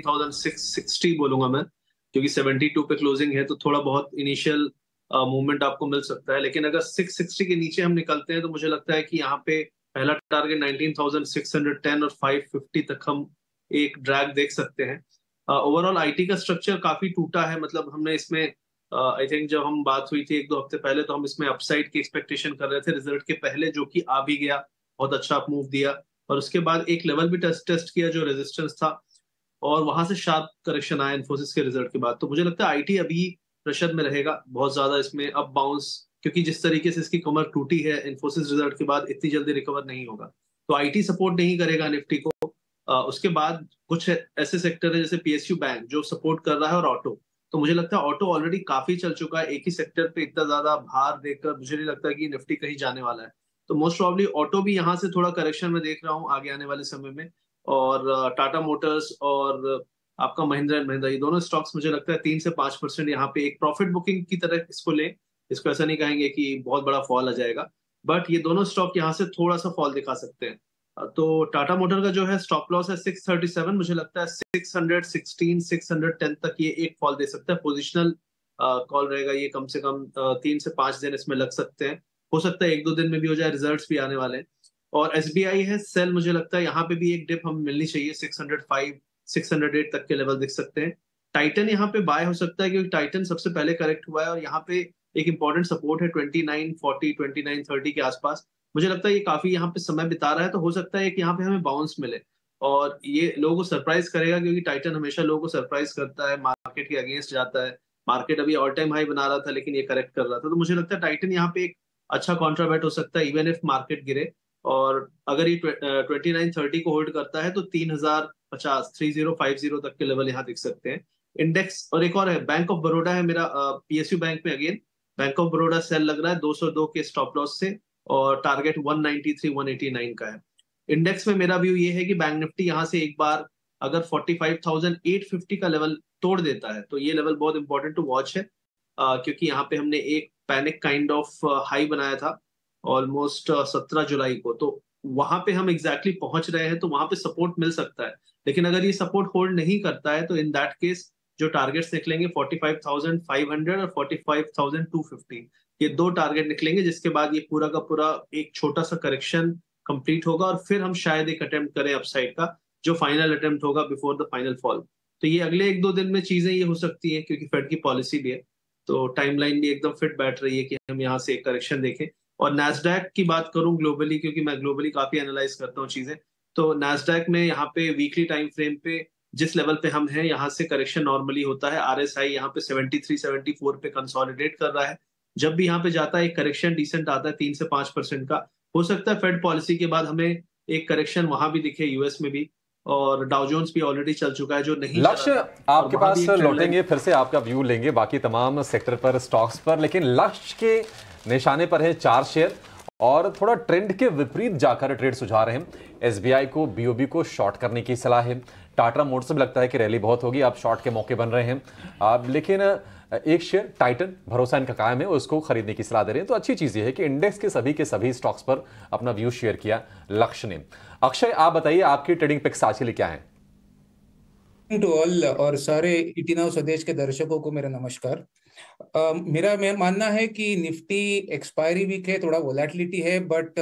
19,660 बोलूंगा मैं, क्योंकि 72 पे क्लोजिंग है तो थोड़ा बहुत इनिशियल मूवमेंट आपको मिल सकता है। लेकिन अगर 660 के नीचे हम निकलते हैं तो मुझे लगता है कि यहाँ पे पहला टारगेट 19,610 और 550 तक हम एक ड्रैग देख सकते हैं। ओवरऑल आईटी का स्ट्रक्चर काफी टूटा है, मतलब हमने इसमें आई थिंक जब हम बात हुई थी 1-2 हफ्ते पहले, तो हम इसमें अपसाइड की एक्सपेक्टेशन कर रहे थे रिजल्ट के पहले, जो कि आ भी गया, बहुत अच्छा मूव दिया। और उसके बाद एक लेवल भी टेस्ट किया जो रेजिस्टेंस था, और वहां से शार्प करेक्शन आया इन्फोसिस के रिजल्ट के बाद। तो मुझे लगता है आईटी अभी प्रेशर में रहेगा बहुत ज्यादा, इसमें अब बाउंस, क्योंकि जिस तरीके से इसकी कमर टूटी है इन्फोसिस रिजल्ट के बाद, इतनी जल्दी रिकवर नहीं होगा। तो आईटी सपोर्ट नहीं करेगा निफ्टी को। उसके बाद कुछ ऐसे सेक्टर है जैसे पीएसयू बैंक जो सपोर्ट कर रहा है, और ऑटो। तो मुझे लगता है ऑटो ऑलरेडी काफी चल चुका है, एक ही सेक्टर पे इतना ज्यादा भार देखकर मुझे नहीं लगता कि निफ्टी कहीं जाने वाला है। तो मोस्ट प्रॉब्ली ऑटो भी यहाँ से थोड़ा करेक्शन में देख रहा हूँ आगे आने वाले समय में। और टाटा मोटर्स और आपका महिंद्रा एंड महिंद्रा, ये दोनों स्टॉक्स मुझे लगता है 3 से 5% यहाँ पे एक प्रॉफिट बुकिंग की तरह इसको ले। इसको ऐसा नहीं कहेंगे कि बहुत बड़ा फॉल आ जाएगा, बट ये दोनों स्टॉक यहाँ से थोड़ा सा फॉल दिखा सकते हैं। तो टाटा मोटर का जो है स्टॉप लॉस है 637, मुझे लगता है 616 610 तक ये एक फॉल दे सकता है। पोजिशनल कॉल रहेगा ये, कम से कम 3 से 5 दिन इसमें लग सकते हैं। हो सकता है 1-2 दिन में भी हो जाए, रिजल्ट्स भी आने वाले हैं। और एसबीआई है सेल, मुझे लगता है यहाँ पे भी एक डिप हमें मिलनी चाहिए, 605 608 तक के लेवल दिख सकते हैं। टाइटन यहाँ पे बाय हो सकता है, क्योंकि टाइटन सबसे पहले करेक्ट हुआ है, और यहाँ पे एक इंपॉर्टेंट सपोर्ट है 2940 2930 के आसपास। मुझे लगता है ये काफी यहाँ पे समय बिता रहा है, तो हो सकता है कि यहाँ पे हमें बाउंस मिले, और ये लोगों को सरप्राइज करेगा, क्योंकि टाइटन हमेशा लोगों को सरप्राइज करता है, मार्केट के अगेंस्ट जाता है। मार्केट अभी ऑल टाइम हाई बना रहा था, लेकिन ये करेक्ट कर रहा था। तो मुझे लगता है टाइटन यहाँ पे एक अच्छा कॉन्ट्राबैट हो सकता है, इवन इफ मार्केट गिरे। और अगर ये 2930 को होल्ड करता है तो 3050 3050 तक के लेवल यहाँ दिख सकते हैं। इंडेक्स और एक और है बैंक ऑफ बड़ौदा है मेरा, पीएसयू बैंक में again bank of Baroda sell लग रहा है 202 के स्टॉप लॉस से, और टारगेट 193 189 का है। इंडेक्स में मेरा व्यू ये है कि बैंक निफ्टी यहाँ से एक बार अगर 45,850 का लेवल तोड़ देता है, तो ये लेवल बहुत इंपॉर्टेंट टू वॉच है, क्योंकि यहाँ पे हमने एक पैनिक काइंड ऑफ हाई बनाया था ऑलमोस्ट 17 जुलाई को। तो वहां पे हम एग्जैक्टली पहुंच रहे हैं, तो वहां पे सपोर्ट मिल सकता है। लेकिन अगर ये सपोर्ट होल्ड नहीं करता है, तो इन दैट केस जो टारगेट्स निकलेंगे 45,500 और 45,250, ये दो टारगेट निकलेंगे, जिसके बाद ये पूरा का पूरा एक छोटा सा करेक्शन कंप्लीट होगा, और फिर हम शायद एक अटेम्प्ट करें अपसाइड का, जो फाइनल अटेम्प्ट होगा बिफोर द फाइनल फॉल। तो ये अगले 1-2 दिन में चीजें ये हो सकती है, क्योंकि फेड की पॉलिसी भी है, तो टाइमलाइन भी एकदम फिट बैठ रही है कि हम यहाँ से एक करेक्शन देखें। और नैस्डैक की बात करूं ग्लोबली, क्योंकि मैं ग्लोबली काफी एनालाइज करता हूँ चीजें, तो नैस्डैक में यहाँ पे वीकली टाइम फ्रेम पे जिस लेवल पे हम हैं, यहाँ से करेक्शन नॉर्मली होता है। आरएसआई यहाँ पे 73 74 पे कंसोलिडेट कर रहा है। जब भी यहाँ पे जाता है एक करेक्शन डिसेंट आता है 3 से 5% का। हो सकता है फेड पॉलिसी के बाद हमें एक करेक्शन वहां भी दिखे, यूएस में भी, और डाउ जोन्स भी ऑलरेडी चल चुका है जो नहीं लक्ष्य आपके पास लौटेंगे, फिर से आपका व्यू लेंगे बाकी तमाम सेक्टर पर, स्टॉक्स पर, लेकिन लक्ष्य के निशाने पर है 4 शेयर और थोड़ा ट्रेंड के विपरीत जाकर ट्रेड सुझा रहे हैं। एसबीआई को, बीओबी को शॉर्ट करने की सलाह है। टाटा मोटर्स भी लगता है कि रैली बहुत होगी, आप शॉर्ट के मौके बन रहे हैं। लेकिन एक शेयर टाइटन, भरोसा इनका कायम है, उसको खरीदने की सलाह दे रहे हैं। तो अच्छी चीज ये है कि इंडेक्स के सभी स्टॉक्स पर अपना व्यू शेयर किया लक्ष्य ने। अक्षय, आप बताइए आपकी ट्रेडिंग पिक्स आज के लिए क्या है? टू ऑल, और सारे ईटी नाउ स्वदेश के दर्शकों को मेरा नमस्कार। मेरा मानना है कि निफ्टी एक्सपायरी वीक है, थोड़ा वोलेटिलिटी है, बट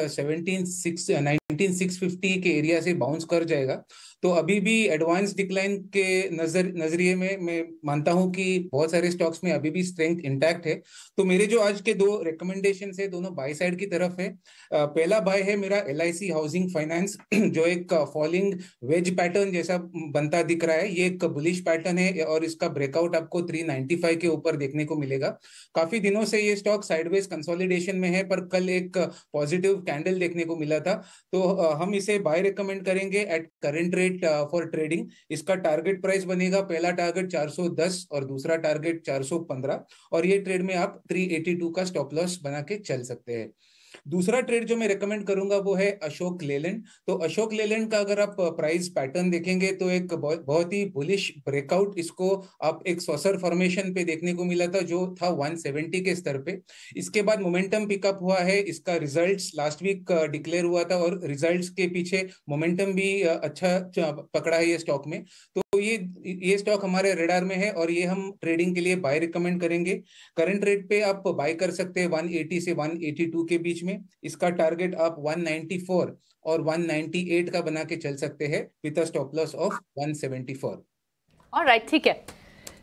19,650 के एरिया से बाउंस कर जाएगा। तो अभी भी एडवांस डिक्लाइन के नजरिए में मैं मानता हूं कि बहुत सारे स्टॉक्स में अभी भी स्ट्रेंथ इंटैक्ट है। तो मेरे जो आज के 2 रिकमेंडेशन है, दोनों बाय साइड की तरफ है। पहला बाय है मेरा LIC हाउसिंग फाइनेंस, जो एक फॉलिंग वेज पैटर्न जैसा बनता दिख रहा है। ये एक बुलिश पैटर्न है, और इसका ब्रेकआउट आपको 395 के ऊपर देखने को मिलेगा। काफी दिनों से ये स्टॉक साइडवेज कंसोलिडेशन में है, पर कल एक पॉजिटिव कैंडल देखने को मिला था। तो हम इसे बाय रिकमेंड करेंगे at current rate for trading. इसका टारगेट प्राइस बनेगा, पहला टारगेट 410 और दूसरा टारगेट 415, और ये ट्रेड में आप 382 का स्टॉप लॉस बना के चल सकते हैं। दूसरा ट्रेड जो मैं रेकमेंड करूंगा वो है अशोक लेलैंड। तो अशोक लेलैंड का अगर आप प्राइस पैटर्न देखेंगे तो एक बहुत ही बुलिश ब्रेकआउट इसको आप एक सॉसर फॉर्मेशन पे देखने को मिला था, जो था 170 के स्तर पे। इसके बाद मोमेंटम पिकअप हुआ है, इसका रिजल्ट्स लास्ट वीक डिक्लेयर हुआ था, और रिजल्ट्स के पीछे मोमेंटम भी अच्छा पकड़ा है ये स्टॉक में। तो ये स्टॉक हमारे रेडार में है, और ये हम ट्रेडिंग के लिए बाय रिकमेंड करेंगे। करंट रेट पे आप बाय कर सकते हैं 180 से 182 के बीच में। इसका टारगेट आप 194 और 198 का बना के चल सकते हैं with a stop loss of 174। Alright, ठीक है।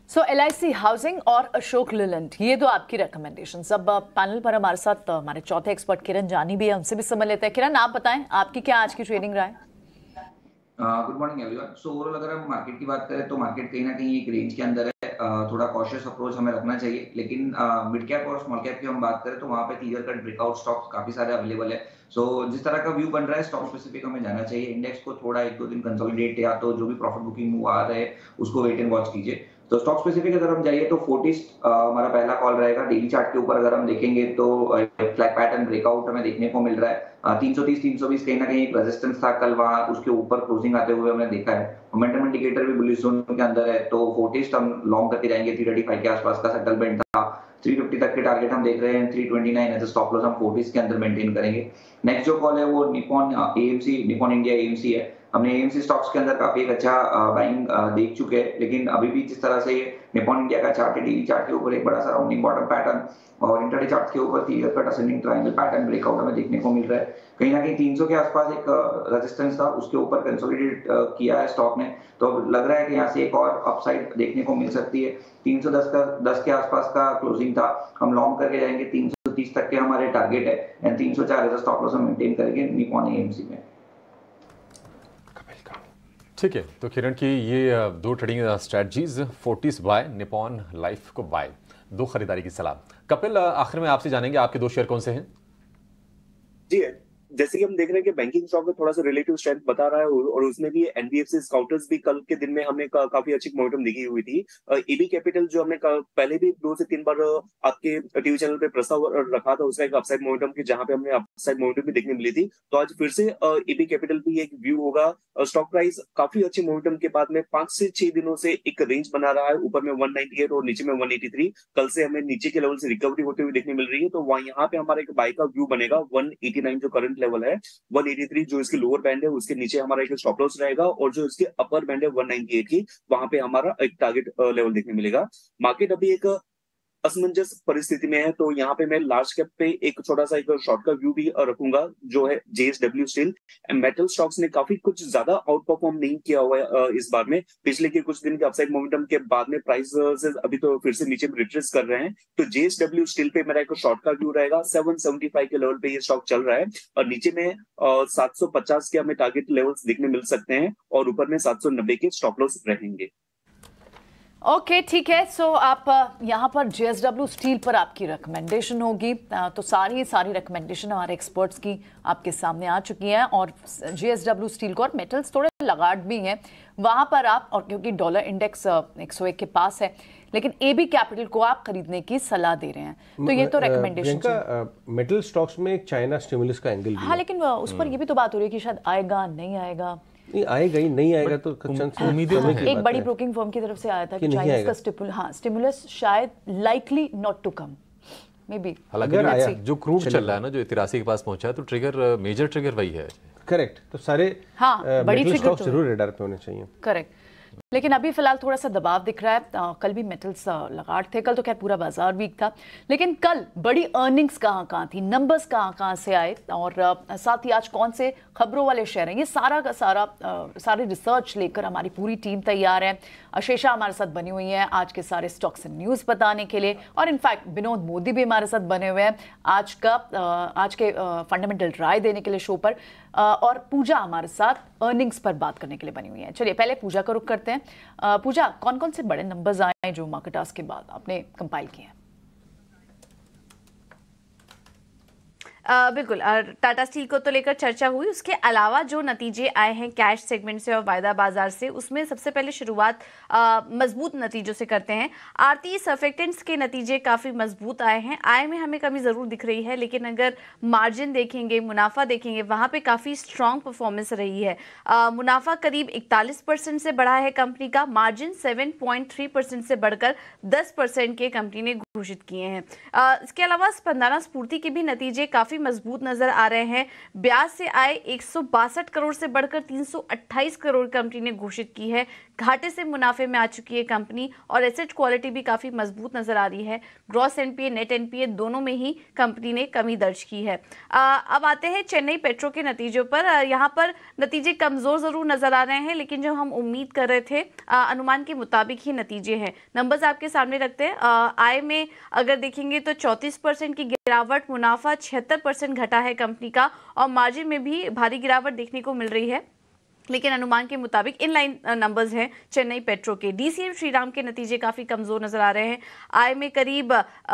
सो LIC हाउसिंग और अशोक लेलैंड, ये दो आपकी रिकमेंडेशन। अब पैनल पर हमारे साथ हमारे चौथे एक्सपर्ट किरण जानी भी है, उनसे भी समझ लेते हैं। किरण, आप बताएं आपकी क्या आज की ट्रेडिंग राय? Good morning everyone. So overall अगर हम मार्केट की बात करें तो मार्केट कहीं ना कहीं एक रेंज के अंदर है। थोड़ा कॉशियस अप्रोच हमें रखना चाहिए, लेकिन मिड कैप और स्मॉल कैप की हम बात करें तो वहाँ पे क्लियर कट ब्रेकआउट स्टॉक्स काफी सारे अवेलेबल है। सो जिस तरह का व्यू बन रहा है स्टॉक स्पेसिफिक हमें जाना चाहिए। इंडेक्स को थोड़ा 1-2 दिन कंसोलिडेट या तो जो भी प्रॉफिट बुकिंग मूव आ रहे हैं उसको वेट एंड वॉच कीजिए। तो स्टॉक स्पेसिफिक अगर हम जाइए तो फोर्टिस हमारा पहला कॉल रहेगा। डेली चार्ट के ऊपर अगर हम देखेंगे तो फ्लैग पैटर्न ब्रेकआउट हमें देखने को मिल रहा है। 330-320 कहीं ना कहीं एक रेजिस्टेंस था कल, वहां उसके ऊपर क्लोजिंग आते हुए हमने देखा है। मोमेंटम इंडिकेटर भी बुलिश जोन के अंदर है, तो फोर्टिस हम लॉन्ग करके जाएंगे। 335 के आसपास का सेटलमेंट था, 350 तक के टारगेट हम देख रहे हैं। 329 एज स्टॉप लॉस हम फोर्टिस के अंदर मेंटेन करेंगे। नेक्स्ट जो कॉल है वो Nippon AMC, Nippon India AMC है। हमने AMC स्टॉक्स के अंदर काफी एक अच्छा बाइंग देख चुके हैं, लेकिन अभी भी जिस तरह से निपॉन इंडिया का चार्ट है, डेली चार्ट के ऊपर एक बड़ा सा राउंडिंग बॉटम पैटर्न और इंट्राडे चार्ट के ऊपर clear cut ascending triangle pattern breakout हमें देखने को मिल रहा है। कहीं ना कहीं 300 के आसपास एक रेजिस्टेंस था, उसके ऊपर कंसोलिडेट किया है स्टॉक ने, तो लग रहा है कि यहाँ से एक और अपसाइड देखने को मिल सकती है। 310 के आसपास का क्लोजिंग था, हम लॉन्ग करके जाएंगे। 330 तक के हमारे टारगेट है एंड 304 एज स्टॉप लॉस हम मेंटेन करेंगे निपॉन AMC में। ठीक है, तो किरण की ये दो trading strategies, Fortis buy, Nippon life को बाय, दो खरीदारी की सलाह। कपिल, आखिर में आपसे जानेंगे आपके दो शेयर कौन से हैं? जी, जैसे कि हम देख रहे हैं कि बैंकिंग स्टॉक में थोड़ा सा रिलेटिव स्ट्रेंथ बता रहा है और उसमें भी NBFC स्काउटर्स भी कल के दिन में हमने काफी अच्छी मोमेंटम दिखी हुई थी। AB कैपिटल जो हमने पहले भी 2 से 3 बार आपके टीवी चैनल पे प्रस्ताव रखा था, उसका एक अपसाइड मोमेंटम की, जहां पे हमने अपसाइड मोमेंटम भी देखने मिली थी। तो आज फिर से AB कैपिटल भी एक व्यू होगा। स्टॉक प्राइस काफी अच्छी मोमेंटम के बाद में 5 से 6 दिनों से एक रेंज बना रहा है, ऊपर में 198 और नीचे में 183। कल से हमें नीचे के लेवल से रिकवरी होते हुए देखने मिल रही है, तो वहां यहाँ पे हमारा एक बाय का व्यू बनेगा। 189 जो करंट लेवल है, 183 जो इसकी लोअर बैंड है, उसके नीचे हमारा एक स्टॉप लॉस रहेगा, और जो इसके अपर बैंड है 198 की, वहां पे हमारा एक टारगेट लेवल देखने मिलेगा। मार्केट अभी एक असमंजस परिस्थिति में है, तो यहाँ पे मैं लार्ज कैप पे एक छोटा सा एक शॉर्ट का व्यू भी रखूंगा, जो है JSW स्टील। मेटल स्टॉक्स ने काफी कुछ ज्यादा आउट परफॉर्म नहीं किया हुआ है इस बार में। पिछले के कुछ दिन के अपसाइड मोमेंटम के बाद में प्राइस अभी तो फिर से नीचे रिट्रेस कर रहे हैं, तो JSW स्टील पे मेरा एक शॉर्ट का व्यू रहेगा। 775 के लेवल पे ये स्टॉक चल रहा है, और नीचे में 750 के हमें टारगेट लेवल्स देखने मिल सकते हैं, और ऊपर में 790 के स्टॉप लॉस रहेंगे। ओके, ठीक है। सो आप यहाँ पर JSW स्टील पर आपकी रिकमेंडेशन होगी, तो सारी रिकमेंडेशन हमारे एक्सपर्ट्स की आपके सामने आ चुकी हैं, और JSW स्टील को, और मेटल्स थोड़े लगाड़ भी हैं वहाँ पर आप, और क्योंकि डॉलर इंडेक्स 101 के पास है, लेकिन AB कैपिटल को आप खरीदने की सलाह दे रहे हैं, तो ये तो रिकमेंडेशन। मेटल स्टॉक्स में एक चाइना स्टिमुलस का एंगल भी हाँ, लेकिन उस पर ये भी तो बात हो रही है कि शायद आएगा नहीं आएगा। नहीं आएगा ही, नहीं आएगा तो उम्मीदें एक बड़ी ब्रोकिंग फर्म की तरफ से आया था कि चाइनीज का स्टिमुलस शायद likely not to come, may be. हालांकि जो क्रूड चल रहा है ना, जो 83 के पास पहुंचा है, तो ट्रिगर, मेजर ट्रिगर वही है। करेक्ट, तो सारे बड़ी ट्रिगर जरूर रेडार पे होने चाहिए। करेक्ट, लेकिन अभी फिलहाल थोड़ा सा दबाव दिख रहा है। कल भी मेटल्स लगाड़ थे, कल तो खैर पूरा बाजार वीक था, लेकिन कल बड़ी अर्निंग्स कहाँ थी, नंबर्स कहाँ से आए, और साथ ही आज कौन से खबरों वाले शेयर हैं, ये सारा का सारी रिसर्च लेकर हमारी पूरी टीम तैयार है। अशेषा हमारे साथ बनी हुई है आज के सारे स्टॉक्स एंड न्यूज़ बताने के लिए, और इनफैक्ट विनोद मोदी भी हमारे साथ बने हुए हैं आज के फंडामेंटल राय देने के लिए शो पर, और पूजा हमारे साथ अर्निंग्स पर बात करने के लिए बनी हुई है। चलिए पहले पूजा का रुख करते हैं। पूजा, कौन कौन से बड़े नंबर्स आए जो मार्केट टास्क के बाद आपने कंपाइल किए हैं? बिल्कुल, टाटा स्टील को तो लेकर चर्चा हुई, उसके अलावा जो नतीजे आए हैं कैश सेगमेंट से और वायदा बाजार से, उसमें सबसे पहले शुरुआत मजबूत नतीजों से करते हैं। आरती सर्फेक्टेंट्स के नतीजे काफ़ी मजबूत आए हैं। आय में हमें कमी ज़रूर दिख रही है, लेकिन अगर मार्जिन देखेंगे, मुनाफा देखेंगे, वहाँ पे काफ़ी स्ट्रॉन्ग परफॉर्मेंस रही है। मुनाफा करीब 41% से बढ़ा है कंपनी का, मार्जिन 7.3% से बढ़कर 10% के कंपनी ने घोषित किए हैं। इसके अलावा स्पंदना स्फूर्ति के भी नतीजे काफ़ी मजबूत नजर आ रहे हैं। ब्याज से आए 162 करोड़ से बढ़कर 328 करोड़ कंपनी ने घोषित की है। घाटे से मुनाफे में आ चुकी है कंपनी और एसेट क्वालिटी भी काफी मजबूत नजर आ रही है। ग्रॉस एनपीए, नेट एनपीए दोनों में ही कंपनी ने कमी दर्ज की है। अब आते हैं चेन्नई पेट्रो के नतीजों पर। यहाँ पर नतीजे कमजोर जरूर नजर आ रहे हैं, लेकिन जो हम उम्मीद कर रहे थे अनुमान के मुताबिक ही नतीजे हैं। नंबर्स आपके सामने रखते हैं। आय में अगर देखेंगे तो 34% की गिरावट, मुनाफा 76% घटा है कंपनी का और मार्जिन में भी भारी गिरावट देखने को मिल रही है, लेकिन अनुमान के मुताबिक इनलाइन नंबर्स हैं चेन्नई पेट्रो के। डीसीएम श्रीराम के नतीजे काफ़ी कमज़ोर नज़र आ रहे हैं। आय में करीब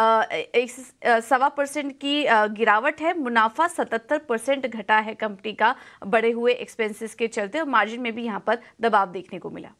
1.25% की गिरावट है, मुनाफा 77% घटा है कंपनी का बढ़े हुए एक्सपेंसेस के चलते और मार्जिन में भी यहाँ पर दबाव देखने को मिला।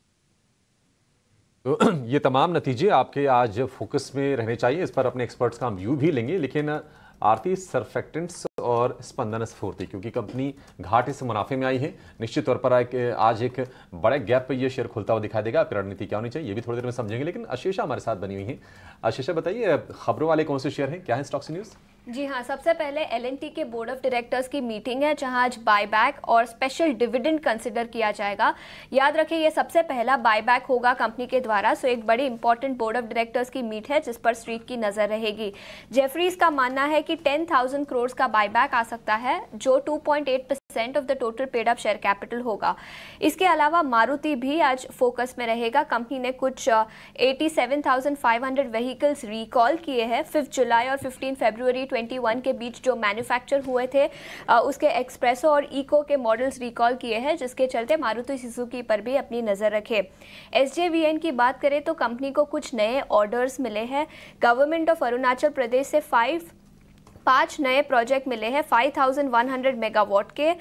तो ये तमाम नतीजे आपके आज फोकस में रहने चाहिए, इस पर अपने एक्सपर्ट्स का हम व्यू भी लेंगे। लेकिन आरती सरफेक्टेंट्स और स्पंदन स्फूर्ति, क्योंकि कंपनी घाटे से मुनाफे में आई है, निश्चित तौर पर आज एक बड़े गैप पर ये शेयर खुलता हुआ दिखाई देगा। रणनीति क्या होनी चाहिए ये भी थोड़ी देर में समझेंगे, लेकिन आशीषा हमारे साथ बनी हुई है। आशीषा बताइए, खबरों वाले कौन से शेयर हैं, क्या है स्टॉक्स न्यूज़? जी हाँ, सबसे पहले एल&टी के बोर्ड ऑफ डायरेक्टर्स की मीटिंग है जहां आज बायबैक और स्पेशल डिविडेंड कंसिडर किया जाएगा। याद रखिए ये सबसे पहला बायबैक होगा कंपनी के द्वारा, सो एक बड़ी इंपॉर्टेंट बोर्ड ऑफ डायरेक्टर्स की मीट है जिस पर स्ट्रीट की नजर रहेगी। जेफरीज का मानना है कि 10,000 करोड़ का बायबैक आ सकता है, जो 2.8% of the total paid up share capital होगा। इसके अलावा मारुति भी आज फोकस में रहेगा। कंपनी ने कुछ 87,500 व्हीकल्स रिकॉल किए हैं 5 जुलाई और 15 फरवरी 2021 के बीच जो मैन्युफैक्चर हुए थे, उसके एक्सप्रेसो और इको के मॉडल्स रिकॉल किए हैं, जिसके चलते मारुति सुजुकी पर भी अपनी नज़र रखे। एसजेवीएन की बात करें तो कंपनी को कुछ नए ऑर्डर्स मिले हैं। गवर्नमेंट ऑफ अरुणाचल प्रदेश से 5 नए प्रोजेक्ट मिले हैं 5,100 मेगावाट के।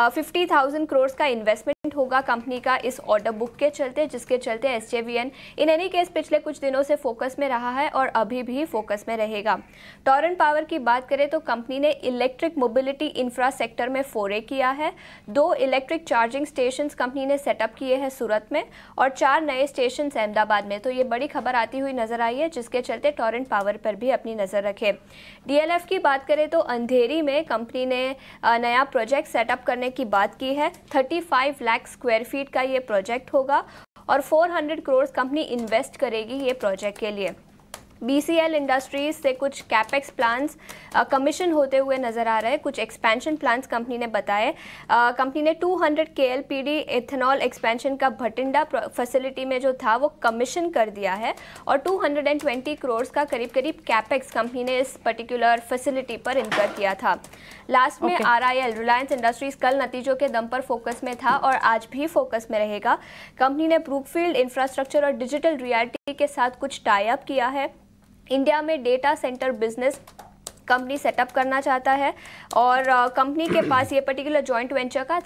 50,000 करोड़ का इन्वेस्टमेंट होगा कंपनी का इस ऑर्डर बुक के चलते, जिसके चलते एसजेवीएन इन एनी केस पिछले कुछ दिनों से फोकस में रहा है और अभी भी फोकस में रहेगा। टोरेंट पावर की बात करें तो कंपनी ने इलेक्ट्रिक मोबिलिटी इंफ्रा सेक्टर में फोरे किया है। 2 इलेक्ट्रिक चार्जिंग स्टेशन कंपनी ने सेटअप किए हैं सूरत में और 4 नए स्टेशन अहमदाबाद में। तो ये बड़ी खबर आती हुई नजर आई है, जिसके चलते टोरेंट पावर पर भी अपनी नजर रखे। डीएलएफ की बात करें तो अंधेरी में कंपनी ने नया प्रोजेक्ट सेटअप करने की बात की है। 35 लाख स्क्वायर फीट का ये प्रोजेक्ट होगा और 400 करोड़ कंपनी इन्वेस्ट करेगी ये प्रोजेक्ट के लिए। बीसीएल इंडस्ट्रीज से कुछ कैपेक्स प्लान्स कमीशन होते हुए नजर आ रहे हैं। कुछ एक्सपेंशन प्लान्स कंपनी ने बताए। कंपनी ने 200 KLPD एथेनॉल एक्सपेंशन का भटिंडा फैसिलिटी में जो था वो कमीशन कर दिया है और 220 करोड़ का करीब कैपेक्स कंपनी ने इस पर्टिकुलर फैसिलिटी पर इनकर किया था। लास्ट में RIL रिलायंस इंडस्ट्रीज कल नतीजों के दम पर फोकस में था और आज भी फोकस में रहेगा। कंपनी ने ब्रूकफील्ड इंफ्रास्ट्रक्चर और डिजिटल रियलिटी के साथ कुछ टाई अप किया है। इंडिया में data centre business company setup करना चाहता है और कंपनी के पास ये पर्टिकुलर जॉइंट वेंचर का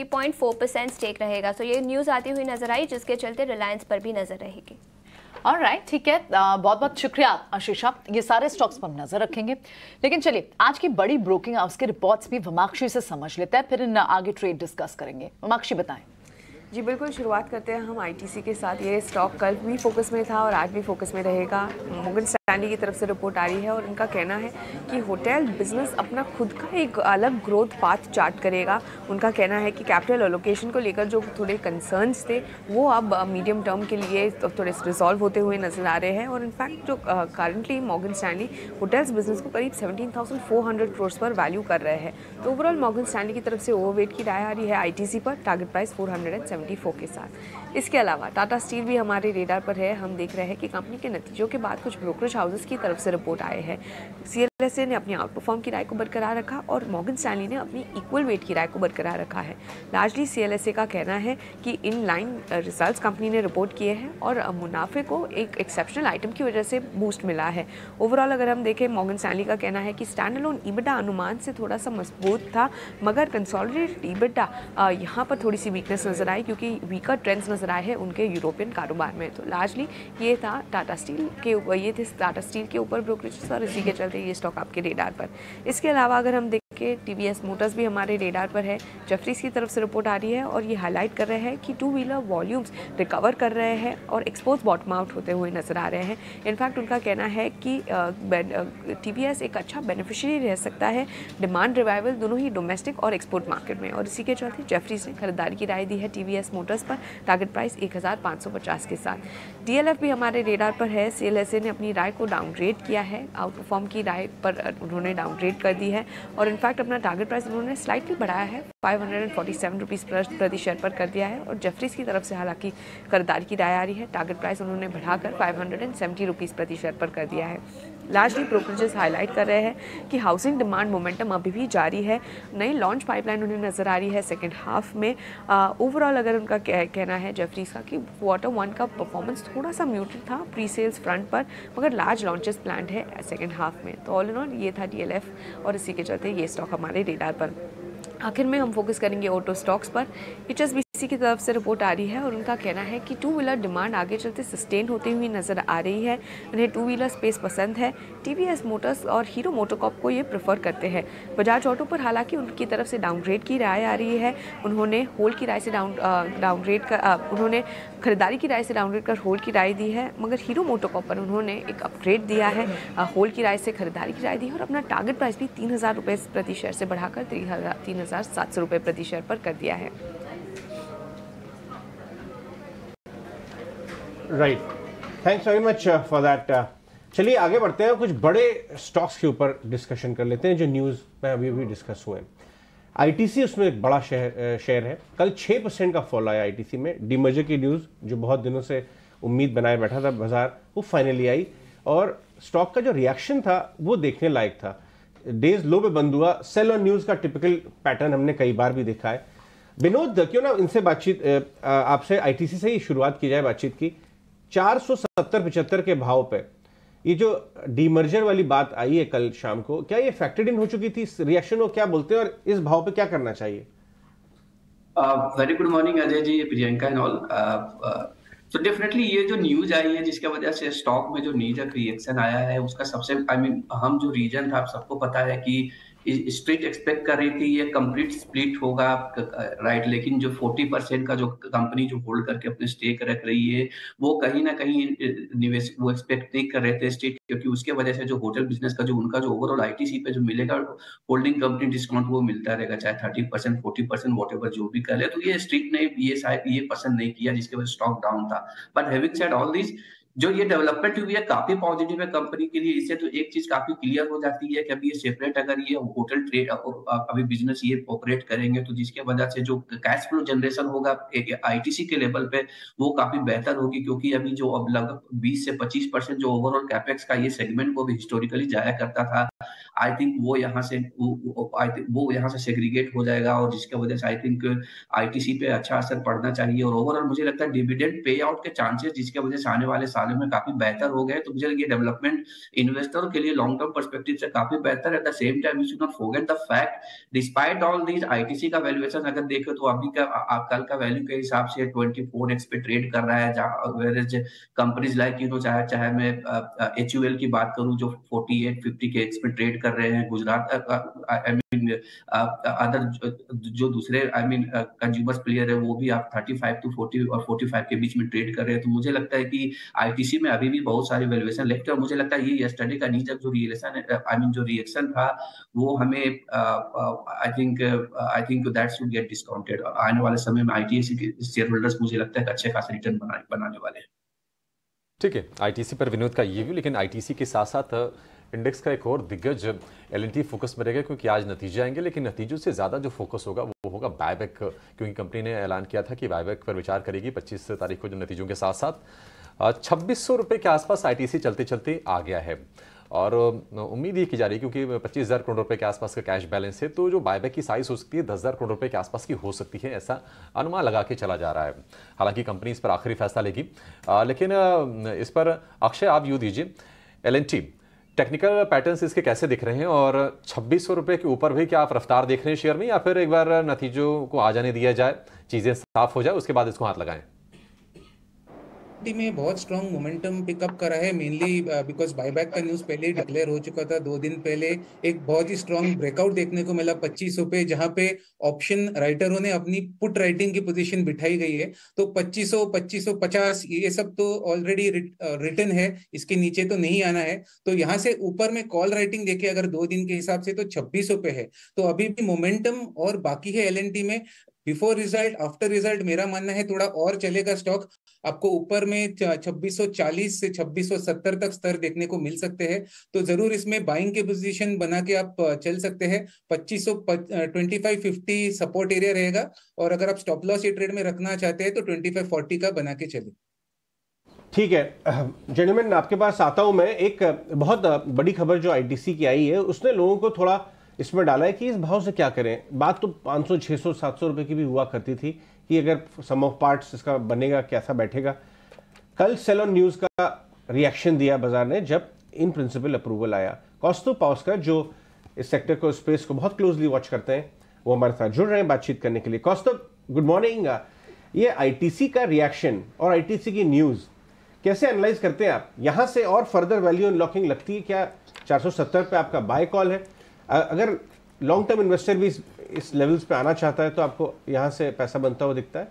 33.4% स्टेक रहेगा। तो ये न्यूज़ आती हुई नजर आई, जिसके चलते रिलायंस पर भी नजर रहेगी। ऑलराइट, ठीक है, बहुत बहुत शुक्रिया आशीषा। ये सारे स्टॉक्स पर हम नजर रखेंगे, लेकिन चलिए आज की बड़ी ब्रोकिंग हाउस के रिपोर्ट्स भी वमाक्षी से समझ लेते हैं, फिर आगे ट्रेड डिस्कस करेंगे। वमाक्षी बताएं। जी बिल्कुल, शुरुआत करते हैं हम आईटीसी के साथ। ये स्टॉक कल भी फोकस में था और आज भी फोकस में रहेगा। मॉर्गन स्टैनली की तरफ से रिपोर्ट आ रही है और उनका कहना है कि होटल बिजनेस अपना खुद का एक अलग ग्रोथ पाथ चार्ट करेगा। उनका कहना है कि कैपिटल एलोकेशन को लेकर जो थोड़े कंसर्न्स थे वो अब मीडियम टर्म के लिए थोड़े रिजॉल्व होते हुए नजर आ रहे हैं और इनफैक्ट जो currently Morgan Stanley hotels business को करीब 17,400 करोड़ पर वैल्यू कर रहे हैं। तो ओवरऑल मॉर्गन स्टैनली की तरफ से ओवरवेट की राय आ रही है आईटीसी पर, टारगेट प्राइस 474 के साथ। इसके अलावा टाटा स्टील भी हमारे रेडार पर है। हम देख रहे हैं कि कंपनी के नतीजों के बाद कुछ ब्रोकरेज हाउसेस की तरफ से रिपोर्ट आए हैं। सीएलएसए ने अपनी आउट परफॉर्म की राय को बरकरार रखा और मॉर्गन स्टैनली ने अपनी इक्वल वेट की राय को बरकरार रखा है। लार्जली सीएलएसए का कहना है कि इन लाइन रिजल्ट्स कंपनी ने रिपोर्ट किए हैं और मुनाफे को एक एक्सेप्शनल आइटम की वजह से बूस्ट मिला है। ओवरऑल अगर हम देखें, मॉर्गन स्टैनली का कहना है कि स्टैंड अलोन ईबिटा अनुमान से थोड़ा सा मजबूत था, मगर कंसोलिडेटेड ईबिटा यहाँ पर थोड़ी सी वीकनेस नजर आई क्योंकि वीकर ट्रेंड्स नजर आए हैं उनके यूरोपियन कारोबार में। तो लार्जली ये था टाटा स्टील के ऊपर, ये थे टाटा स्टील के ऊपर ब्रोकरेज और इसी के चलते ये स्टॉक आपके रेडार पर। इसके अलावा अगर हम के टीवीएस मोटर्स भी हमारे रेडार पर है। जेफरीज की तरफ से रिपोर्ट आ रही है और ये हाईलाइट कर रहे हैं कि टू व्हीलर वॉल्यूम्स रिकवर कर रहे हैं और एक्सपोर्ट्स बॉटम आउट होते हुए नजर आ रहे हैं। इनफैक्ट उनका कहना है कि टीवीएस एक अच्छा बेनिफिशियरी रह सकता है डिमांड रिवाइवल दोनों ही डोमेस्टिक और एक्सपोर्ट मार्केट में, और इसी के चलते जेफरीज ने खरीदारी की राय दी है टीवीएस मोटर्स पर टारगेट प्राइस 1550 के साथ। डीएलएफ भी हमारे रेडार पर है। सीएलएसए ने अपनी राय को डाउनग्रेड किया है, आउट परफॉर्म की राय पर उन्होंने डाउनग्रेड कर दी है और इनफैक्ट अपना टारगेट प्राइस उन्होंने स्लाइटली बढ़ाया है, 547 रुपीज़ प्रति शेयर पर कर दिया है। और जेफरीज की तरफ से हालांकि खरीदारी की राय आ रही है, टारगेट प्राइस उन्होंने बढ़ाकर 570 रुपीज़ प्रति शेयर पर कर दिया है। लार्जली ब्रोकरेजेस हाईलाइट कर रहे हैं कि हाउसिंग डिमांड मोमेंटम अभी भी जारी है, नई लॉन्च पाइपलाइन उन्हें नजर आ रही है सेकेंड हाफ में। ओवरऑल अगर उनका कहना है जेफरीज का कि Q1 का परफॉर्मेंस थोड़ा सा म्यूटेड था प्री सेल्स फ्रंट पर, मगर लार्ज लॉन्चेस प्लान्ड है सेकेंड हाफ में। तो ऑल इन ऑल ये था डीएलएफ और इसी के चलते ये स्टॉक हमारे रेडार पर। आखिर में हम फोकस करेंगे ऑटो स्टॉक्स पर। HSBC की तरफ से रिपोर्ट आ रही है और उनका कहना है कि टू व्हीलर डिमांड आगे चलते सस्टेन होती हुई नज़र आ रही है। उन्हें टू व्हीलर स्पेस पसंद है। टीवीएस मोटर्स और हीरो मोटोकॉर्प को ये प्रेफर करते हैं। बजाज ऑटो पर हालांकि उनकी तरफ से डाउनग्रेड की राय आ रही है। उन्होंने होल्ड की राय से डाउनग्रेड कर उन्होंने खरीदारी की राय से डाउनग्रेड कर होल्ड की राय दी है, मगर हीरो मोटोकॉर्प पर उन्होंने एक अपग्रेड दिया है, होल्ड की राय से खरीदारी की राय दी है और अपना टारगेट प्राइस भी 3000 रुपये प्रति शेयर से बढ़ाकर 3700 रुपये प्रति शेयर पर कर दिया है। Right, thanks very much for that. चलिए आगे बढ़ते हैं, कुछ बड़े स्टॉक्स के ऊपर डिस्कशन कर लेते हैं जो न्यूज़ में अभी भी डिस्कस हुए हैं। आईटीसी उसमें एक बड़ा शेयर है। कल 6% का फॉल आया आईटीसी में। डीमर्जर की न्यूज़ जो बहुत दिनों से उम्मीद बनाए बैठा था बाजार, वो फाइनली आई और स्टॉक का जो रिएक्शन था वो देखने लायक था। डेज लो पे बंद हुआ। सेल ऑन न्यूज़ का टिपिकल पैटर्न हमने कई बार भी देखा है। विनोद, क्यों ना इनसे बातचीत आपसे आईटीसी से ही शुरुआत की जाए बातचीत की। 470-75 के भाव पे ये जो डीमर्जर वाली बात आई है कल शाम को, क्या ये फैक्टर्ड इन हो चुकी थी? रिएक्शन हो क्या बोलते हैं और इस भाव पे क्या करना चाहिए? Very good morning Ajay ji, Priyanka and all. तो डेफिनेटली ये जो न्यूज आई है जिसके वजह से स्टॉक में जो नीजक रिएक्शन आया है उसका सबसे अहम जो रीजन था, आप सबको पता है कि स्ट्रीट एक्सपेक्ट कर रही थी ये कंप्लीट स्प्लिट होगा, राइट। लेकिन जो 40% का जो कंपनी जो होल्ड करके अपने स्टेक रख रही है वो कहीं ना कहीं निवेशक वो एक्सपेक्ट नहीं कर रहे थे स्टेक, क्योंकि उसके वजह से जो होटल बिजनेस का जो उनका जो ओवरऑल आईटीसी पे जो मिलेगा होल्डिंग कंपनी डिस्काउंट वो मिलता रहेगा, चाहे 30% 40% वॉट जो भी कर ले। तो ये स्ट्रीट ने ये शायद ये पसंद नहीं किया, जिसके वजह से स्टॉक डाउन था। But having said all this, जो ये डेवलपमेंट हुई है काफी पॉजिटिव है कंपनी के लिए। इससे तो एक चीज काफी क्लियर हो जाती है कि अभी ये सेपरेट अगर ये होटल ट्रेड अभी बिजनेस ये ऑपरेट करेंगे तो जिसके वजह से जो कैश फ्लो जनरेशन होगा आईटीसी के लेवल पे वो काफी बेहतर होगी, क्योंकि अभी जो अब लगभग 20 से 25% जो ओवरऑल कैपेक्स का ये सेगमेंट को भी हिस्टोरिकली जाया करता था, आई थिंक वो यहाँ से सेग्रीगेट हो जाएगा और जिसके वजह से आई थिंक आईटीसी पे अच्छा असर पड़ना चाहिए। और ओवरऑल मुझे लगता है डिविडेंड पे आउट के चांसेस जिसके वजह से आने वाले सालों में काफी बेहतर हो गए। तो मुझे ये डेवलपमेंट इन्वेस्टर के लिए लॉन्ग टर्म पर्सपेक्टिव से काफी बेहतर है। At the same time you should not forget the fact despite all these ITC का वैल्यूएशन अगर देखें तो अभी का कल का वैल्यू के हिसाब से 24x पे ट्रेड कर रहा है, वेयरएज कंपनीज लाइक चाहे मैं HUL की बात करूं जो 48-50 के एक्स पे ट्रेड कर रहे हैं, गुजरात अदर जो दूसरे कंज्यूमर्स प्लेयर है वो भी आप 35 to 40 और 45 के बीच में ट्रेड कर रहे हैं। तो मुझे लगता है कि आईटीसी में अभी भी बहुत सारी वैल्यूएशन लेफ्ट है और मुझे लगता है ये यस्टरडे का नीचे जो रिएक्शन था वो हमें I think that should get discounted. आने वाले समय में आईटीसी के शेयर होल्डर्स मुझे लगता है अच्छे खासे रिटर्न बनाने वाले हैं। ठीक है, आईटीसी पर विनोद का ये व्यू। लेकिन आईटीसी के साथ साथ इंडेक्स का एक और दिग्गज एल&टी फोकस में रहेगा, क्योंकि आज नतीजे आएंगे। लेकिन नतीजों से ज़्यादा जो फोकस होगा वो होगा बायबैक, क्योंकि कंपनी ने ऐलान किया था कि बायबैक पर विचार करेगी 25 तारीख को। जो नतीजों के साथ साथ 2600 रुपये के आसपास आईटीसी चलते चलते आ गया है और उम्मीद ये की जा रही है क्योंकि 25,000 करोड़ रुपए के आसपास का कैश बैलेंस है, तो जो बायबैक की साइज हो सकती है 10,000 करोड़ रुपए के आसपास की हो सकती है, ऐसा अनुमान लगा के चला जा रहा है। हालांकि कंपनी इस पर आखिरी फैसला लेगी, लेकिन इस पर अक्षय आप व्यू दीजिए। एल&टी टेक्निकल पैटर्न्स इसके कैसे दिख रहे हैं और 2600 रुपये के ऊपर भी क्या आप रफ्तार देख रहे हैं शेयर में, या फिर एक बार नतीजों को आ जाने दिया जाए, चीज़ें साफ हो जाए, उसके बाद इसको हाथ लगाएं? में बहुत स्ट्रॉन्ग मोमेंटम पिकअप करा है, मेनली बिकॉज बायबैक का न्यूज पहले ही डिक्लेयर हो चुका था। 2 दिन पहले एक बहुत ही स्ट्रॉन्ग ब्रेकआउट देखने को मिला 2500 पे, जहां पे ऑप्शन राइटरों ने अपनी पुट राइटिंग की पोजीशन बिठाई गई है। तो 2500, 2550 ये सब तो ऑलरेडी रिटन है, इसके नीचे तो नहीं आना है। तो यहाँ से ऊपर में कॉल राइटिंग देखे अगर 2 दिन के हिसाब से तो 2600 पे है। तो अभी भी मोमेंटम और बाकी है एलएनटी में। बिफोर रिजल्ट, आफ्टर रिजल्ट मेरा मानना है थोड़ा और चलेगा स्टॉक, आपको ऊपर में 2640 से 2670 तक स्तर देखने को मिल सकते हैं। तो जरूर इसमें बाइंग के पोजीशन बना के आप चल सकते हैं। 2550 सपोर्ट एरिया रहेगा, और अगर आप स्टॉप लॉस ये ट्रेड में रखना चाहते हैं तो 2540 का बना के चले। ठीक है जेंटलमैन, आपके पास आता हूं मैं। एक बहुत बड़ी खबर जो आईटीसी की आई है, उसने लोगों को थोड़ा इसमें डाला है कि इस भाव से क्या करें। बात तो 500, 600, 700 रुपए की भी हुआ करती थी कि अगर सम ऑफ पार्ट्स इसका बनेगा, कैसा बैठेगा। कल सेल ऑन न्यूज का रिएक्शन दिया बाजार ने जब इन प्रिंसिपल अप्रूवल आया। कौस्तुभ पावस्कर जो इस सेक्टर को, स्पेस को बहुत क्लोजली वॉच करते हैं, वो हमारे साथ जुड़ रहे हैं बातचीत करने के लिए। Kaustubh, good morning. ये आईटीसी का रिएक्शन और आईटीसी की न्यूज कैसे एनालाइज करते हैं आप? यहां से और फर्दर वैल्यू अनलॉकिंग लगती है क्या? 470 पे आपका बाय कॉल है। अगर लॉन्ग टर्म इन्वेस्टर भी इस लेवल्स पे आना चाहता है तो आपको यहां से पैसा बनता हुआ दिखता है?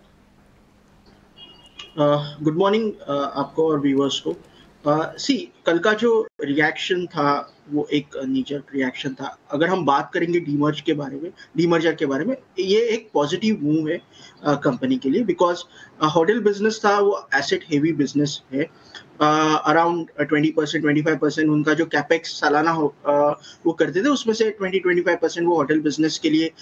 गुड मॉर्निंग आपको और व्यूअर्स को। कल का जो रिएक्शन था वो एक नीजर रिएक्शन था। अगर हम बात करेंगे डीमर्जर के बारे में, ये एक पॉजिटिव मूव है कंपनी के लिए, बिकॉज होटल बिजनेस था वो एसेट हेवी बिजनेस है। अराउंड 20%, 25% उनका जो कैपेक्स सालाना वो करते थे, उसमें से 20-25% वो होटल बिजनेस के लिए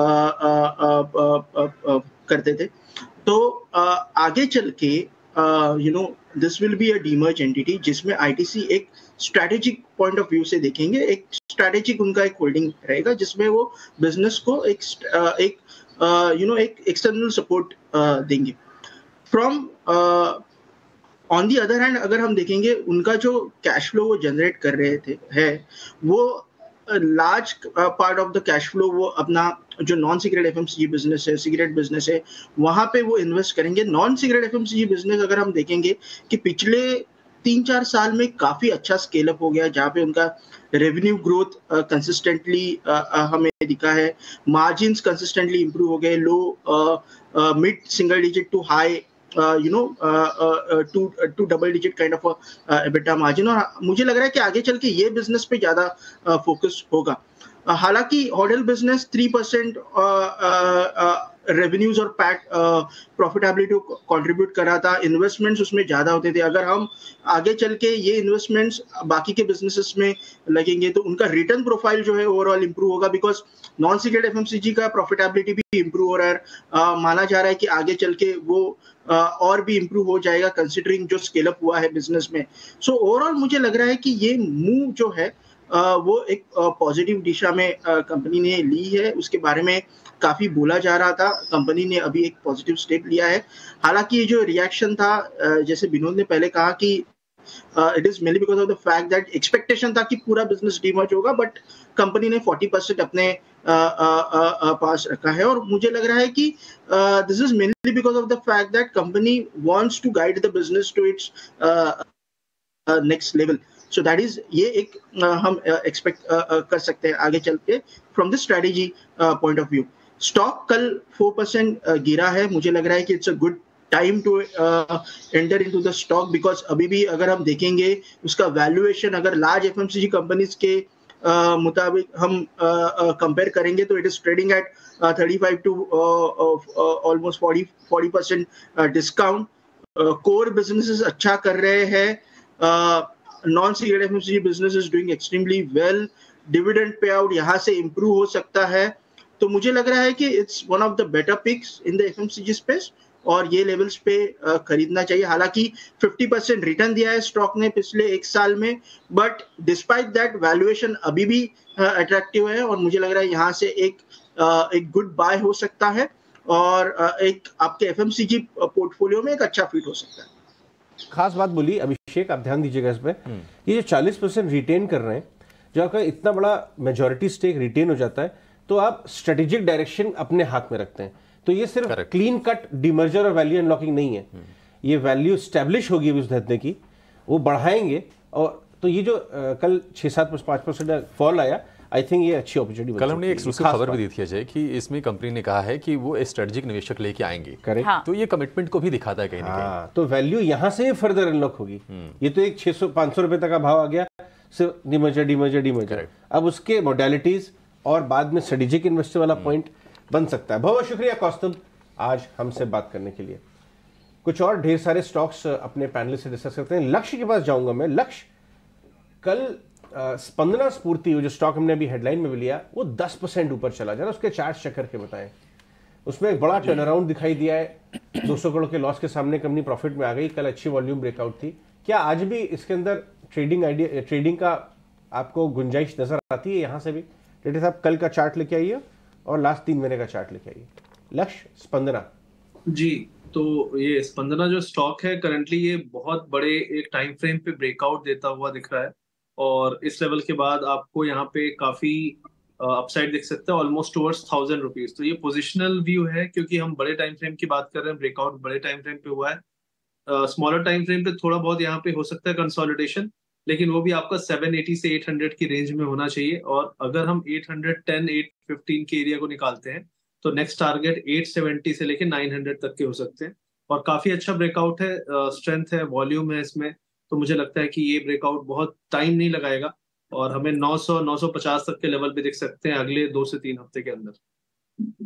करते थे। तो आगे चल के this will be a demerge entity, जिसमें आईटीसी एक स्ट्रैटेजिक पॉइंट ऑफ व्यू से देखेंगे। एक स्ट्रैटेजिक उनका एक होल्डिंग रहेगा जिसमें वो बिजनेस को एक एक्सटर्नल सपोर्ट देंगे। From on the other hand, अगर हम देखेंगे उनका जो कैश फ्लो वो जनरेट कर रहे वो large part of the cash flow वो अपना जो नॉन सिगरेट एफएमसीजी बिजनेस है, सिगरेट बिजनेस है, वहां पे वो इन्वेस्ट करेंगे। नॉन सिगरेट एफएमसीजी बिजनेस अगर हम देखेंगे कि पिछले 3-4 साल में काफी अच्छा स्केल अप हो गया, जहाँ पे उनका रेवेन्यू ग्रोथ कंसिस्टेंटली हमें दिखा है, मार्जिन्स कंसिस्टेंटली इंप्रूव हो गए, low mid single digit to high to double digit kind of EBITDA margin. और मुझे लग रहा है कि आगे चल के ये बिजनेस पे ज्यादा फोकस होगा। हालांकि होटल बिजनेस 3% रेवेन्यूज और पैट प्रॉफिटेबिलिटी को कंट्रीब्यूट कर रहा था, इन्वेस्टमेंट्स उसमें ज्यादा होते थे। अगर हम आगे चल के ये इन्वेस्टमेंट्स बाकी के बिजनेसेस में लगेंगे तो उनका रिटर्न प्रोफाइल जो है ओवरऑल इंप्रूव होगा, बिकॉज नॉन सिगरेट एफएमसीजी का प्रॉफिटेबिलिटी भी इंप्रूव हो रहा है। माना जा रहा है कि आगे चल के वो और भी इंप्रूव हो जाएगा कंसिडरिंग जो स्केल अप हुआ है बिजनेस में। सो ओवरऑल मुझे लग रहा है कि ये मूव जो है वो एक पॉजिटिव दिशा में कंपनी ने ली है। उसके बारे में काफी बोला जा रहा था, कंपनी ने अभी एक पॉजिटिव स्टेप लिया है। हालांकि ये जो रिएक्शन था, जैसे विनोद ने पहले कहा कि it is mainly because of the fact that expectation था कि पूरा बिजनेस डीमर्ज होगा, बट कंपनी ने 40% अपने पास रखा है। और मुझे लग रहा है कि this is mainly because of the fact that company wants to guide the business to its next level. So that is ये एक हम एक्सपेक्ट कर सकते हैं आगे चल के from the strategy point of view. Stock कल 4% गिरा है। मुझे लग रहा है कि it's a good time to enter into the stock, because अभी भी अगर हम देखेंगे उसका वैल्यूएशन अगर लार्ज एफएमसीजी कंपनीज के मुताबिक हम कंपेयर करेंगे तो it is trading at 35 to almost 40% discount. Core businesses अच्छा कर रहे हैं, non cigarette FMCG business is doing extremely well, dividend pay out यहाँ से इंप्रूव हो सकता है। तो मुझे लग रहा है कि it's one of the better picks in the FMCG space और ये लेवल्स पे खरीदना चाहिए। हालांकि 50% रिटर्न दिया है स्टॉक ने पिछले 1 साल में, बट डिस्पाइट दैट वैल्यूएशन अभी भी अट्रैक्टिव है और मुझे लग रहा है यहाँ से एक गुड बाय हो सकता है और एक आपके एफएमसीजी पोर्टफोलियो में एक अच्छा फिट हो सकता है। खास बात बोली अभिषेक, आप ध्यान दीजिएगा इस पे। ये जो 40% रिटेन कर रहे हैं, जो आपका इतना बड़ा मेजॉरिटी स्टेक रिटेन हो जाता है तो आप स्ट्रेटेजिक डायरेक्शन अपने हाथ में रखते हैं। तो ये सिर्फ क्लीन कट डीमर्जर और वैल्यू अनलॉकिंग नहीं है, ये वैल्यू स्टैब्लिश होगी अभी उस धरने की, वो बढ़ाएंगे। और तो ये जो कल 6-7-5% फॉल आया, आई थिंक ये अच्छी अपॉर्चुनिटी। कल हमने एक एक्सक्लूसिव खबर भी दी थी अजय कि इसमें कंपनी ने कहा है कि वो स्ट्रेटेजिक निवेशक लेके आएंगे। करेक्ट। तो ये कमिटमेंट को भी दिखाता है कहीं ना कहीं। तो वैल्यू यहाँ से फर्दर अनलॉक होगी। ये तो एक 600-500 रुपए तक का भाव आ गया, सिर्फ डीमर्जर। अब उसके मोडालिटीज और बाद में स्ट्रेटेजिक इन्वेस्टर वाला पॉइंट बन सकता है। बहुत शुक्रिया कौस्तुभ आज हमसे बात करने के लिए। कुछ और ढेर सारे स्टॉक्स अपने पैनलिस्ट से डिस्कस करते हैं। लक्ष्य के पास जाऊंगा मैं। लक्ष्य, कल स्पंदना स्फूर्ति जो स्टॉक हमने अभी हेडलाइन में भी लिया, वो 10% ऊपर चला। जरा उसके चार्ट चेक करके बताएं। उसमें एक बड़ा टर्न अराउंड दिखाई दिया है। 200 करोड़ के लॉस के सामने कंपनी प्रॉफिट में आ गई। कल अच्छी वॉल्यूम ब्रेकआउट थी। क्या आज भी इसके अंदर ट्रेडिंग का आपको गुंजाइश नजर आती है? यहां से भी रेड्डी साहब कल का चार्ट लेके आइए और लास्ट 3 महीने का चार्ट लेके आइए। लक्ष्य, स्पंदना जी, तो ये स्पंदना जो स्टॉक है करंटली ये बहुत बड़े एक टाइम फ्रेम पे ब्रेकआउट देता हुआ दिख रहा है और इस लेवल के बाद आपको यहाँ पे काफी अपसाइड दिख सकता है, ऑलमोस्ट टुवर्ड्स 1000 रुपीज। तो ये पोजिशनल व्यू है क्योंकि हम बड़े टाइम फ्रेम की बात कर रहे हैं, ब्रेकआउट बड़े टाइम फ्रेम पे हुआ है। स्मॉलर टाइम फ्रेम पे थोड़ा बहुत यहाँ पे हो सकता है कंसोलिडेशन, लेकिन वो भी आपका 780 से 800 की रेंज में होना चाहिए। और अगर हम 810, 815 के एरिया को निकालते हैं तो नेक्स्ट टारगेट 870 से लेके 900 तक के हो सकते हैं। और काफी अच्छा ब्रेकआउट है, स्ट्रेंथ है, वॉल्यूम है इसमें। तो मुझे लगता है कि ये ब्रेकआउट बहुत टाइम नहीं लगाएगा और हमें 900, 950 तक के लेवल पे दिख सकते हैं अगले 2 से 3 हफ्ते के अंदर।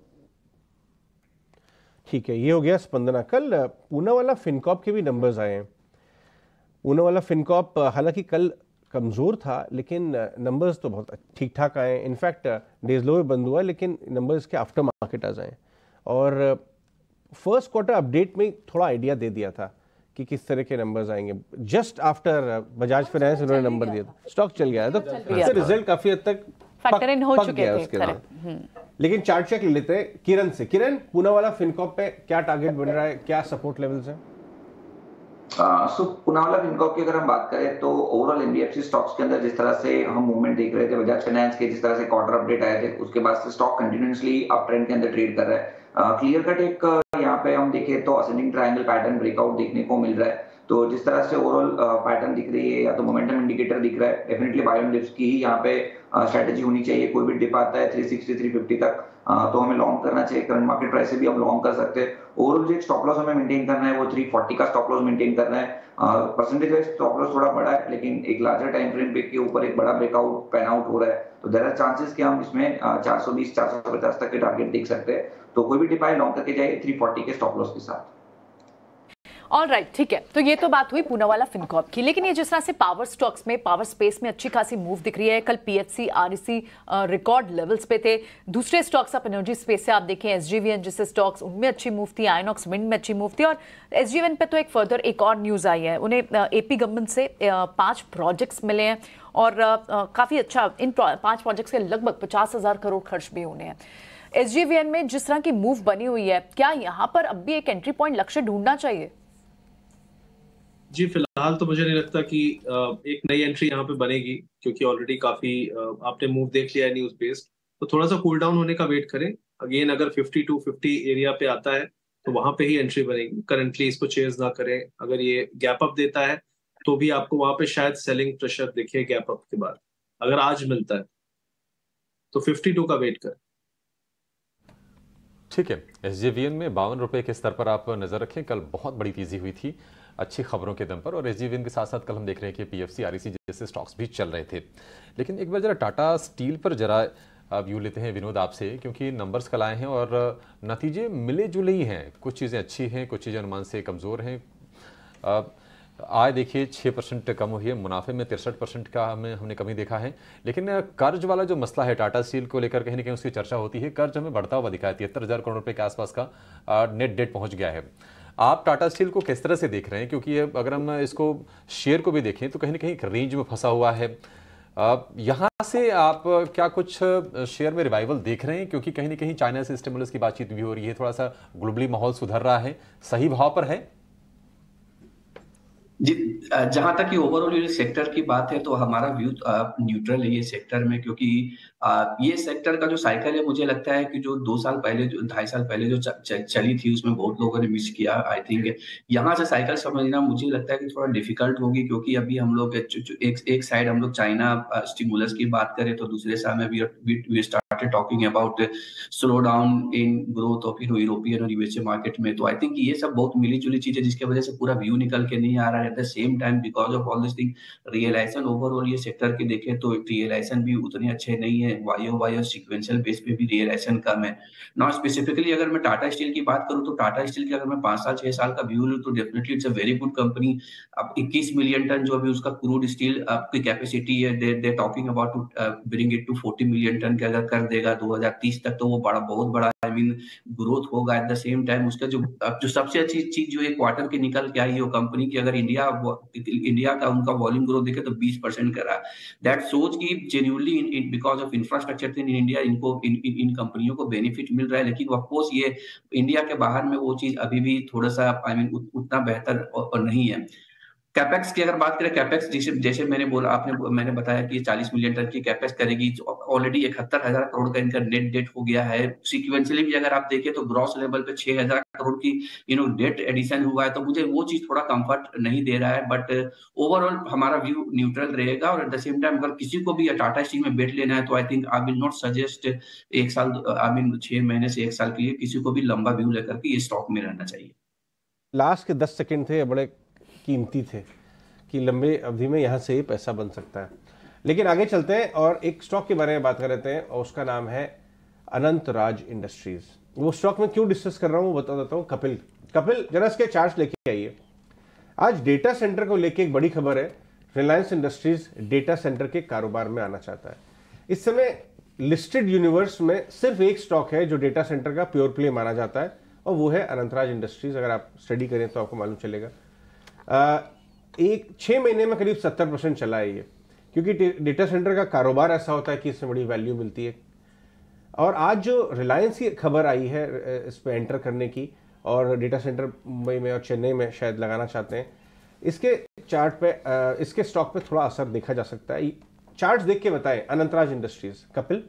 ठीक है, ये हो गया स्पंदना। कल पूना वाला फिनकॉप के भी नंबर्स आए हैं। पूना वाला फिनकॉप हालांकि कल कमज़ोर था, लेकिन नंबर्स तो बहुत ठीक ठाक आए। इनफैक्ट डेज लो में बंद हुआ, लेकिन नंबर्स के आफ्टर मार्केट आ जाए। और फर्स्ट क्वार्टर अपडेट में थोड़ा आइडिया दे दिया था कि किस तरह के नंबर्स आएंगे। जस्ट आफ्टर बजाज फाइनेंस उन्होंने नंबर दिया था, स्टॉक चल गया है। तो उससे रिजल्ट काफी हद तक फैक्टर इन हो पक चुके गया थे। उसके बाद। लेकिन चार्ट चेक ले लेते हैं किरण से। किरण, पूना वाला फिनकॉप पे क्या टारगेट बन रहा है, क्या सपोर्ट लेवल्स हैं? सो पूना वाला फिनकॉप की अगर हम बात करें तो ओवरऑल एनबीएफसी स्टॉक्स के अंदर जिस तरह से हम मूवमेंट देख रहे थे, बजाज फाइनेंस के जिस तरह से क्वार्टर अपडेट आए थे, उसके बाद से स्टॉक कंटिन्यूअसली अप ट्रेंड के अंदर ट्रेड कर रहा है। क्लियर कट एक यहाँ पे हम देखें तो असेंडिंग ट्रायंगल पैटर्न ब्रेकआउट देखने को मिल रहा है। तो जिस तरह से ओवरऑल पैटर्न दिख रही है या तो मोमेंटम इंडिकेटर दिख रहा है, डेफिनेटली बाय ऑन डिप्स की ही यहाँ पे स्ट्रेटेजी होनी चाहिए। कोई भी डिप आता है 360, 350 तक तो हमें लॉन्ग करना चाहिए। करंट मार्केट प्राइस से भी हम लॉन्ग कर सकते हैं। ओवरऑल जो एक स्टॉप लॉस हमें मेंटेन करना है वो 340 का स्टॉप लॉस मेंटेन करना है। परसेंटेज वाइज स्टॉप लॉस थोड़ा बड़ा है, लेकिन एक लार्जर टाइम फ्रेम पे के ऊपर एक बड़ा ब्रेकआउट पैन आउट हो रहा है। तो देयर आर चांसेस कि हम इसमें 420, 450 तक के टारगेट देख सकते हैं। तो कोई भी डिप आए लॉन्ग करके जाइए 340 के स्टॉप लॉस के साथ। ऑलराइट, ठीक है। तो ये तो बात हुई पूना वाला फिनकॉप की, लेकिन ये जिस तरह से पावर स्टॉक्स में, पावर स्पेस में अच्छी खासी मूव दिख रही है। कल पीएचसी, आरईसी रिकॉर्ड लेवल्स पे थे। दूसरे स्टॉक्स आप एनर्जी स्पेस से आप देखें, एसजीवीएन जैसे स्टॉक्स, उनमें अच्छी मूव थी। आयनॉक्स विंड में अच्छी मूव थी। और एसजीवीएन पे तो एक फर्दर एक और न्यूज आई है, उन्हें एपी गवर्नमेंट से 5 प्रोजेक्ट्स मिले हैं और काफी अच्छा इन 5 प्रोजेक्ट्स के लगभग 50,000 करोड़ खर्च भी होने हैं। एसजीवीएन में जिस तरह की मूव बनी हुई है, क्या यहाँ पर अब भी एक एंट्री पॉइंट लक्ष्य ढूंढना चाहिए? जी, फिलहाल तो मुझे नहीं लगता कि एक नई एंट्री यहाँ पे बनेगी, क्योंकि ऑलरेडी काफी आपने मूव देख लिया है न्यूज बेस्ड। तो थोड़ा सा कूल डाउन होने का वेट करें। अगेन अगर 52-50 एरिया पे आता है तो वहां पे ही एंट्री बनेगी। करंटली इसको चेज ना करें। अगर ये गैप अप देता है तो भी आपको वहां पे शायद सेलिंग प्रेशर दिखे गैप अप के बाद, अगर आज मिलता है तो 52 का वेट करें। ठीक है, एसजीवीएन में 52 रुपए के स्तर पर आप नजर रखें। कल बहुत बड़ी तेजी हुई थी अच्छी खबरों के दम पर, और एसजीवीएन के साथ साथ कल हम देख रहे हैं कि पीएफसी, आरईसी जैसे स्टॉक्स भी चल रहे थे। लेकिन एक बार जरा टाटा स्टील पर जरा व्यू लेते हैं विनोद आपसे, क्योंकि नंबर्स कल आए हैं और नतीजे मिले जुले ही हैं। कुछ चीज़ें अच्छी हैं, कुछ चीज़ें अनुमान से कमज़ोर हैं। आय देखिए 6% कम हुई है, मुनाफे में 63% का हमने कमी देखा है। लेकिन कर्ज वाला जो मसला है टाटा स्टील को लेकर कहीं ना कहीं उसकी चर्चा होती है। कर्ज हमें बढ़ता हुआ दिखा है, 73,000 करोड़ रुपए के आसपास का नेट डेट पहुंच गया है। आप टाटा स्टील को किस तरह से देख रहे हैं? क्योंकि अगर हम इसको शेयर को भी देखें तो कहीं ना कहीं एक रेंज में फंसा हुआ है। यहाँ से आप क्या कुछ शेयर में रिवाइवल देख रहे हैं? क्योंकि कहीं ना कहीं चाइना से स्टिमुलस की बातचीत भी हो रही है, थोड़ा सा ग्लोबली माहौल सुधर रहा है, सही भाव पर है जी। जहां तक कि ओवरऑल ये सेक्टर की बात है तो हमारा व्यू न्यूट्रल है ये सेक्टर में, क्योंकि ये सेक्टर का जो साइकिल है मुझे लगता है कि जो 2 साल पहले जो 2.5 साल पहले जो चली थी उसमें बहुत लोगों ने मिस किया। आई थिंक यहाँ से साइकिल समझना मुझे लगता है कि थोड़ा डिफिकल्ट होगी, क्योंकि अभी हम लोग एक साइड हम लोग चाइना स्टिमुलस की बात करें तो दूसरे साल में we started talking about slow down in growth of European और यूएसए मार्केट में। तो आई थिंक ये सब बहुत मिली जुली चीजें जिसकी वजह से पूरा व्यू निकल के नहीं आ रहा है। At the same time because of all this thing realisation overall ये सेक्टर के देखें तो रियलाइजेशन भी उतने अच्छे नहीं है, वाई और सीक्वेंशियल बेस पे भी रियलाइजेशन कम है। नॉट स्पेसिफिकली अगर मैं टाटा स्टील की बात करूं तो टाटा स्टील की अगर मैं 5 साल 6 साल का व्यू लूं तो definitely it's a very good company. अब 21 मिलियन टन जो अभी उसका क्रूड स्टील की कैपेसिटी है, they talking about to bring it to 40 million ton के अगर कर देगा 2030 तक तो वो बहुत बड़ा आई मीन ग्रोथ होगा। एट द सेम टाइम उसका जो सबसे अच्छी चीज जो एक क्वार्टर की निकल के आई वो कंपनी की अगर इंडिया का उनका वॉल्यूम ग्रोथ देखे तो 20% कर रहा है। दैट सोच की genuinely because of infrastructure in India इनको इन कंपनियों को बेनिफिट मिल रहा है, लेकिन ऑफ कोर्स ये इंडिया के बाहर में वो चीज अभी भी थोड़ा सा आई मीन उतना बेहतर और नहीं है। कैपेक्स की अगर बात करें, कैपेक्स जैसे मैंने बताया कि 40 मिलियन टन की कैपेक्स करेगी, ऑलरेडी 71,000 करोड़ का इनका नेट डेट हो गया है। सीक्वेंशियली भी अगर आप देखें तो ग्रॉस लेवल पे 6,000 करोड़ की डेट एडिशन हुआ है, तो मुझे वो चीज थोड़ा कंफर्ट नहीं दे रहा है। बट ओवरऑल हमारा व्यू न्यूट्रल रहेगा और एट द सेम टाइम अगर किसी को भी टाटा स्टील में बेट लेना है तो I think I will not suggest 1 साल आई मीन 6 महीने से 1 साल के लिए किसी को भी लंबा व्यू लेकर के ये स्टॉक में रहना चाहिए। लास्ट के 10 सेकंड थे बड़े कीमती थे कि लंबे अवधि में यहाँ से ही पैसा बन सकता है। लेकिन आगे चलते हैं और एक स्टॉक के बारे में बात कर लेते हैं और उसका नाम है अनंतराज इंडस्ट्रीज। वो स्टॉक में क्यों डिस्कस कर रहा हूँ बता देता हूँ। कपिल जरा इसके चार्ट लेके आइए। आज डेटा सेंटर को लेके एक बड़ी खबर है, रिलायंस इंडस्ट्रीज डेटा सेंटर के कारोबार में आना चाहता है। इस समय लिस्टेड यूनिवर्स में सिर्फ एक स्टॉक है जो डेटा सेंटर का प्योर प्ले माना जाता है और वो है अनंतराज इंडस्ट्रीज। अगर आप स्टडी करें तो आपको मालूम चलेगा। 6 महीने में करीब 70% चला है ये, क्योंकि डेटा सेंटर का कारोबार ऐसा होता है कि इसमें बड़ी वैल्यू मिलती है। और आज जो रिलायंस की खबर आई है इस पे एंटर करने की और डेटा सेंटर मुंबई में और चेन्नई में शायद लगाना चाहते हैं, इसके चार्ट पे इसके स्टॉक पे थोड़ा असर देखा जा सकता है। चार्ट्स देख के बताएं अनंतराज इंडस्ट्रीज। कपिल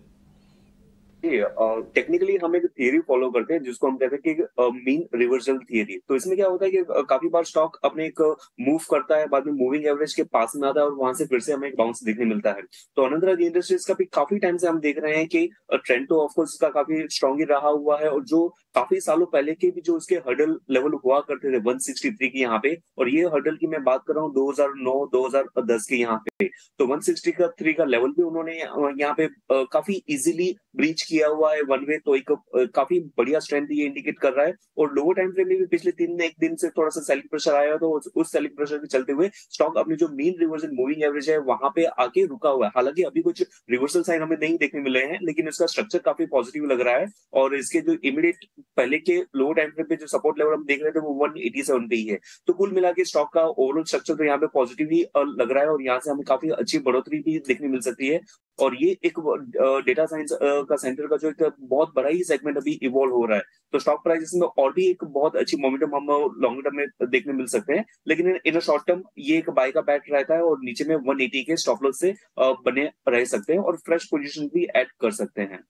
टेक्निकली हम एक थियरी फॉलो करते हैं जिसको हम कहते हैं कि मीन रिवर्सल थियरी। तो इसमें क्या होता है कि काफी बार स्टॉक अपने एक मूव करता है, बाद में मूविंग एवरेज के पास में आता है और वहां से फिर से हमें एक बाउंस देखने मिलता है। तो अनंतराज इंडस्ट्रीज का भी काफी टाइम से हम देख रहे हैं कि ट्रेंड तो ऑफकोर्स इसका काफी स्ट्रॉन्ग ही रहा हुआ है और जो काफी सालों पहले के भी जो इसके हर्डल लेवल हुआ करते थे 163 की यहाँ पे, और ये हर्डल की मैं बात कर रहा हूँ 2009-2010 के यहाँ पे, तो 163 का लेवल भी उन्होंने यहाँ पे काफी इजीली ब्रीच किया हुआ है वन वे। तो एक काफी बढ़िया स्ट्रेंथ ये इंडिकेट कर रहा है। और लोअर टाइम फ्रेम में भी पिछले 1 दिन से थोड़ा सा सेलिंग प्रेशर आया है, तो उस सेलिंग प्रेशर के चलते हुए स्टॉक अपनी जो मीन रिवर्सल मूविंग एवरेज है वहां पे आके रुका हुआ है। हालांकि अभी कुछ रिवर्सल साइन हमें नहीं देखने मिले हैं, लेकिन इसका स्ट्रक्चर काफी पॉजिटिव लग रहा है। और इसके जो इमीडिएट पहले के लोअर टाइम फ्रेम पे जो सपोर्ट लेवल हम देख रहे थे वो 187 पे ही है। तो कुल मिला के स्टॉक का ओवरऑल स्ट्रक्चर तो यहाँ पे पॉजिटिव ही लग रहा है और यहाँ से हमें काफी अच्छी बढ़ोतरी भी देखने मिल सकती है। और ये एक डेटा साइंस का सेंटर का जो एक बहुत बड़ा ही सेगमेंट अभी इवॉल्व हो रहा है, तो स्टॉक प्राइसेस में और भी एक बहुत अच्छी मोमेंटम हम लॉन्ग टर्म में देखने मिल सकते हैं। लेकिन इन शॉर्ट टर्म ये एक बाय का बैट रहता है और नीचे में 180 के स्टॉप लॉस से बने रह सकते हैं और फ्रेश पोजीशन भी ऐड कर सकते हैं।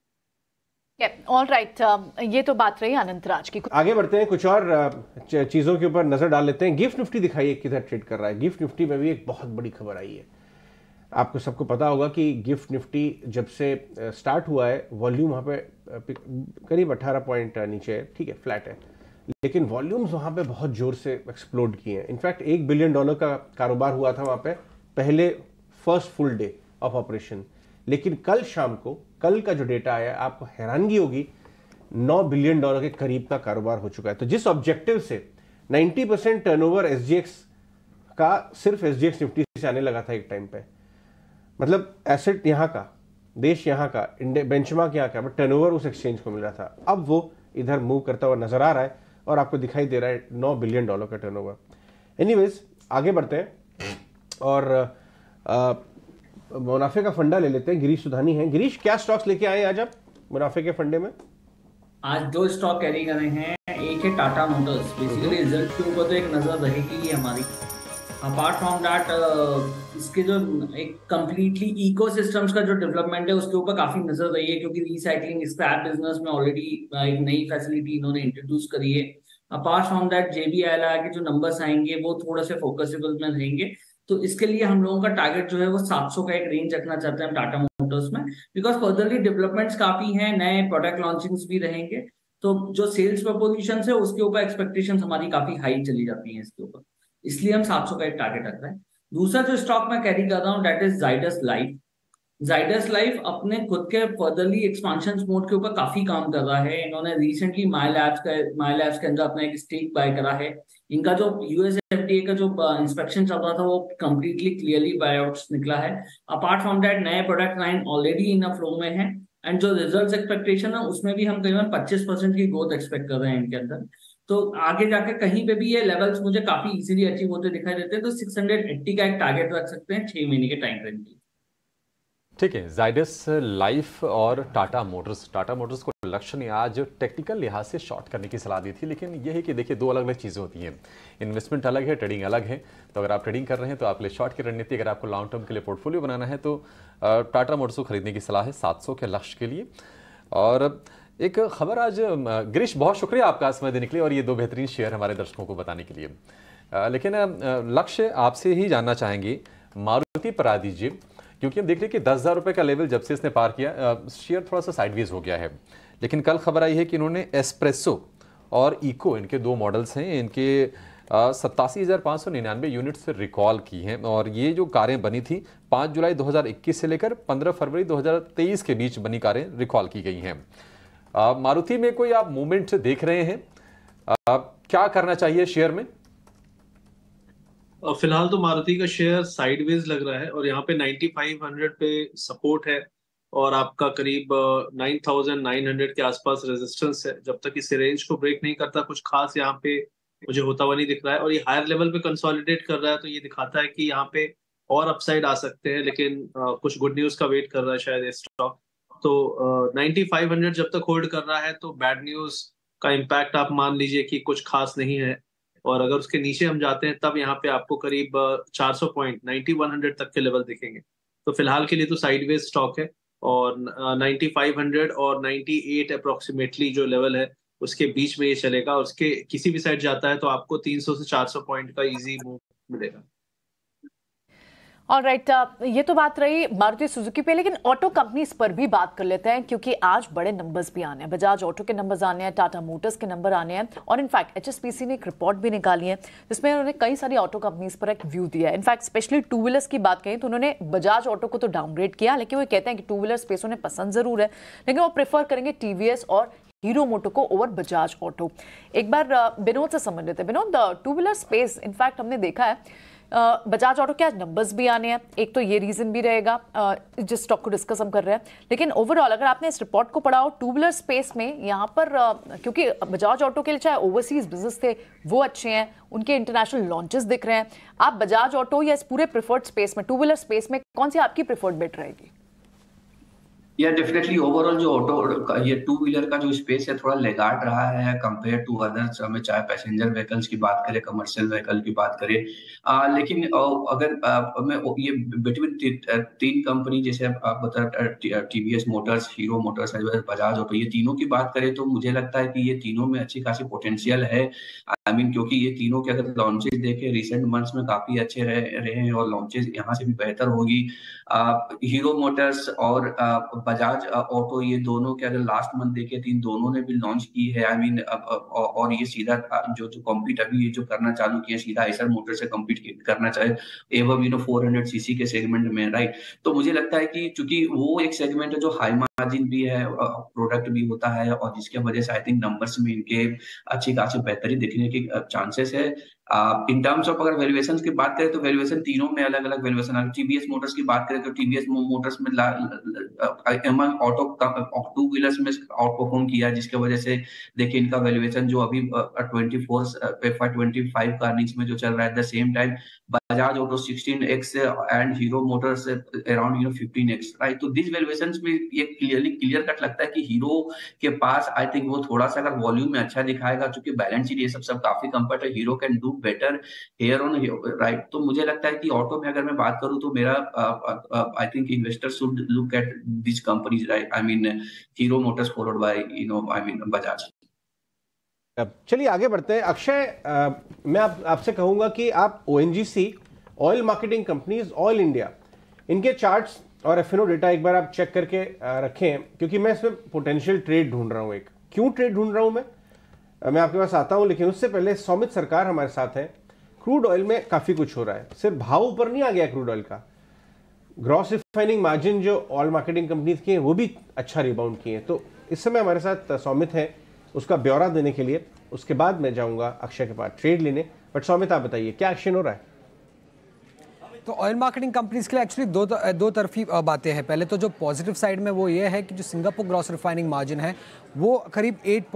ऑल राइट, ये तो बात रही अनंतराज की। आगे बढ़ते हैं, कुछ और चीजों के ऊपर नजर डाल लेते हैं। गिफ्ट निफ्टी दिखाइए किधर ट्रेड कर रहा है। गिफ्ट निफ्टी में भी एक बहुत बड़ी खबर आई है। आपको सबको पता होगा कि गिफ्ट निफ्टी जब से स्टार्ट हुआ है वॉल्यूम वहाँ पे करीब 18 पॉइंट नीचे है, ठीक है, फ्लैट है, लेकिन वॉल्यूम्स वहाँ पे बहुत जोर से एक्सप्लोड किए हैं। इनफैक्ट $1 बिलियन का कारोबार हुआ था वहाँ पे पहले first full day of operation. लेकिन कल शाम को, कल का जो डेटा आया, आपको हैरानगी होगी, $9 बिलियन के करीब का कारोबार हो चुका है। तो जिस ऑब्जेक्टिव से 90% टर्नओवर एसजीएक्स का सिर्फ एसजीएक्स निफ्टी से आने लगा था एक टाइम पे, मतलब एसेट यहाँ का, देश यहाँ का, बेंचमार्क यहाँ का, बट टर्नओवर उस एक्सचेंज को मिल रहा था, अब वो इधर मूव करता हुआ नजर आ रहा है और आपको दिखाई दे रहा है $9 बिलियन का टर्नओवर। एनीवेज आगे बढ़ते हैं और मुनाफे का फंडा ले लेते हैं। गिरीश सुधानी हैं। गिरीश, क्या स्टॉक्स लेके आए आज आप मुनाफे के फंडे में? आज 2 स्टॉक कैरी कर रहे हैं। एक है टाटा मोटर्स, बेसिकली रिजल्ट के ऊपर तो एक नजर रहेगी हमारी। अपार्ट फ्रॉम दैट इसके जो एक कंप्लीटली इकोसिस्टम्स का जो डेवलपमेंट है उसके ऊपर काफी नजर रही है, क्योंकि रिसाइकलिंग स्क्रैप बिजनेस में ऑलरेडी एक नई फैसिलिटी इन्होंने इंट्रोड्यूस करी है। अपार्ट फ्रॉम दैट JBI के जो नंबर्स आएंगे वो थोड़े से फोकसेबल में रहेंगे, तो इसके लिए हम लोगों का टारगेट जो है वो 700 का एक रेंज रखना चाहते हैं टाटा मोटर्स में, बिकॉज फर्दरली डेवलपमेंट्स काफी हैं, नए प्रोडक्ट लॉन्चिंग्स भी रहेंगे, तो जो सेल्स प्रपोजिशन है उसके ऊपर एक्सपेक्टेशन हमारी काफी हाई चली जाती है इसके ऊपर, इसलिए हम 700 का एक टारगेट रख रहे हैं। दूसरा जो स्टॉक मैं कैरी कर रहा हूँ that is Zydus life. Zydus life अपने खुद के फर्दरली एक्सपांशन मोड के ऊपर काफी काम कर रहा है। इन्होंने रिसेंटली माई लैब्स के अंदर अपना एक स्टेक बाय करा है। इनका जो यूएस FDA का जो इंस्पेक्शन चल रहा था वो कंप्लीटली क्लियरली बायआउट्स निकला है। अपार्ट फ्रॉम दैट नए product line already in flow में है, एंड जो रिजल्ट एक्सपेक्टेशन है उसमें भी हम करीबन 25% की ग्रोथ एक्सपेक्ट कर रहे हैं इनके अंदर। तो आगे जाके कहीं पे भी ये लेवल्स मुझे काफी इजीली अचीव होते दिखाई देते हैं, तो 680 का एक टारगेट रख सकते हैं 6 महीने के टाइम फ्रेम के लिए। ठीक है, जाइडस लाइफ और टाटा मोटर्स को लक्ष्य ने आज टेक्निकल लिहाज से शॉर्ट करने की सलाह दी थी, लेकिन यह है कि देखिए दो अलग अलग चीज़ें होती हैं, इन्वेस्टमेंट अलग है, ट्रेडिंग अलग है। तो अगर आप ट्रेडिंग कर रहे हैं तो आपके लिए शॉर्ट की रणनीति, अगर आपको लॉन्ग टर्म के लिए पोर्टफोलियो बनाना है तो टाटा मोटर्स को खरीदने की सलाह है 700 के लक्ष्य के लिए। और एक खबर आज गिरीश, बहुत शुक्रिया आपका समय देने के लिए और ये दो बेहतरीन शेयर हमारे दर्शकों को बताने के लिए। लेकिन लक्ष्य आपसे ही जानना चाहेंगे, मारुति पर आ दीजिए, क्योंकि हम देख रहे हैं कि 10,000 रुपये का लेवल जब से इसने पार किया शेयर थोड़ा सा साइडवेज हो गया है। लेकिन कल खबर आई है कि इन्होंने एस्प्रेसो और इको, इनके दो मॉडल्स हैं, इनके 87,599 यूनिट्स रिकॉल की हैं। और ये जो कारें बनी थी 5 जुलाई 2021 से लेकर 15 फरवरी 2023 के बीच बनी कारें रिकॉल की गई हैं। मारुति में कोई आप मूवमेंट देख रहे हैं? क्या करना चाहिए शेयर में? फिलहाल तो मारुति का शेयर साइडवेज लग रहा है और यहाँ पे 9500 पे सपोर्ट है और आपका करीब 9900 के आसपास रेजिस्टेंस है। जब तक इस रेंज को ब्रेक नहीं करता कुछ खास यहाँ पे मुझे होता हुआ नहीं दिख रहा है, और ये हायर लेवल पे कंसोलिडेट कर रहा है, तो ये दिखाता है कि यहाँ पे और अपसाइड आ सकते हैं, लेकिन कुछ गुड न्यूज का वेट कर रहा है शायद ये स्टॉक। तो 9500 जब तक होल्ड कर रहा है तो बैड न्यूज का इम्पैक्ट आप मान लीजिए कि कुछ खास नहीं है, और अगर उसके नीचे हम जाते हैं तब यहाँ पे आपको करीब 400 पॉइंट 9100 तक के लेवल दिखेंगे। तो फिलहाल के लिए तो साइडवेज स्टॉक है, और 9500 और 98 अप्रोक्सीमेटली जो लेवल है उसके बीच में ये चलेगा। उसके किसी भी साइड जाता है तो आपको 300 से 400 पॉइंट का इजी मूव मिलेगा। ऑलराइट, ये तो बात रही मारुति सुजुकी पे, लेकिन ऑटो कंपनीज पर भी बात कर लेते हैं, क्योंकि आज बड़े नंबर्स भी आने हैं। बजाज ऑटो के नंबर्स आने हैं, टाटा मोटर्स के नंबर आने हैं, और इनफैक्ट HSBC ने एक रिपोर्ट भी निकाली है जिसमें उन्होंने कई सारी ऑटो कंपनीज पर एक व्यू दिया है। इनफैक्ट स्पेशली टू व्हीलर्स की बात करें तो उन्होंने बजाज ऑटो को तो डाउनग्रेड किया, लेकिन वो कहते हैं कि टू व्हीलर स्पेस उन्हें पसंद जरूर है, लेकिन वो प्रेफर करेंगे TVS और हीरो मोटो को ओवर बजाज ऑटो। एक बार विनोद से समझ लेते हैं। Vinod, two wheeler space in fact हमने देखा है बजाज ऑटो के आज नंबर्स भी आने हैं, एक तो ये रीजन भी रहेगा जिस स्टॉक को डिस्कस हम कर रहे हैं, लेकिन ओवरऑल अगर आपने इस रिपोर्ट को पढ़ा हो टू व्हीलर स्पेस में यहाँ पर क्योंकि बजाज ऑटो के लिए चाहे ओवरसीज बिजनेस थे वो अच्छे हैं, उनके इंटरनेशनल लॉन्चेस दिख रहे हैं, आप बजाज ऑटो या इस पूरे प्रिफर्ड स्पेस में टू व्हीलर स्पेस में कौन सी आपकी प्रिफर्ड बेट रहेगी? या डेफिनेटली ओवरऑल जो ऑटो ये टू व्हीलर का जो स्पेस है थोड़ा लेगार्ड रहा है कंपेयर टू अदर्स, हमें चाहे पैसेंजर व्हीकल्स की बात करें, कमर्शियल व्हीकल की बात करें, लेकिन अगर मैं ये बिटवीन तीन कंपनी जैसे आप बता TVS Motors, Hero Motors, Bajaj Auto, ये तीनों की बात करें तो मुझे लगता है कि ये तीनों में अच्छी खासी पोटेंशियल है। आई मीन क्योंकि ये तीनों के अगर लॉन्चेस देखें रिसेंट मंथ्स में काफी अच्छे रहे हैं और लॉन्चेस यहाँ से भी बेहतर होगी। हीरो मोटर्स और बजाज ऑटो ये दोनों के अगर लास्ट मंथ देखे तो इन दोनों ने भी लॉन्च की है। आई मीन और ये सीधा जो कॉम्पीट अभी ये जो करना चालू किया सीधा आइसर मोटर से कॉम्पीट करना चाहे एवं 400 सीसी के सेगमेंट में, राइट। तो मुझे लगता है कि चूंकि वो एक सेगमेंट है जो हाई मार्जिन भी है, प्रोडक्ट भी होता है, और जिसके वजह से आई थिंक नंबर्स में इनके अच्छी खासी बेहतरी दिखने के चांसेस है। इन टर्म्स ऑफ अगर वैल्यूएशन की बात करें तो वैल्यूएशन तीनों में अलग अलग वैल्यूएशन है। TVS मोटर्स की बात करें तो TVS मोटर्स में ऑटो टू व्हीलर्स में आउट परफॉर्म किया, जिसके वजह से देखिए इनका वैल्यूएशन जो अभी 25 का अर्निंग्स में जो चल रहा है, at the same time Bajaj Auto 16x and Hero Motors around 15x, right. तो दिस वैल्यूएशंस में ये क्लियर कट लगता है कि हीरो के पास आई थिंक वो थोड़ा सा अगर वॉल्यूम में अच्छा दिखाएगा, चूंकि बैलेंस शीट ये सब काफी कंफर्ट है, Hero can do better here on right. तो मुझे लगता है कि ऑटो में अगर मैं बात करूं तो मेरा I think investors should look at this companies right, I mean Hero Motors followed by I mean Bajaj. चलिए आगे बढ़ते हैं। अक्षय, मैं आपसे कहूंगा कि आप ONGC oil marketing companies Oil India, इनके चार्ट्स और F&O डेटा एक बार आप चेक करके रखें, क्योंकि मैं इसमें पोटेंशियल ट्रेड ढूंढ रहा हूं। एक क्यों ट्रेड ढूंढ रहा हूं मैं आपके पास आता हूं, लेकिन उससे पहले सौमित सरकार हमारे साथ हैं। क्रूड ऑयल में काफी कुछ हो रहा है, सिर्फ भाव ऊपर नहीं आ गया क्रूड ऑयल का, ग्रॉस रिफाइनिंग मार्जिन जो ऑयल मार्केटिंग कंपनीज की है वो भी अच्छा रिबाउंड किए हैं। तो इस समय हमारे साथ सौमित है उसका ब्यौरा देने के लिए। उसके बाद मैं जाऊंगा अक्षय के पास ट्रेड लेने। बट सौमित आप बताइए क्या एक्शन हो रहा है? तो ऑयल मार्केटिंग कंपनीज के लिए एक्चुअली दो तरफी बातें हैं। पहले तो जो पॉजिटिव साइड में वो ये है कि जो सिंगापुर ग्रॉस रिफाइनिंग मार्जिन है वो करीब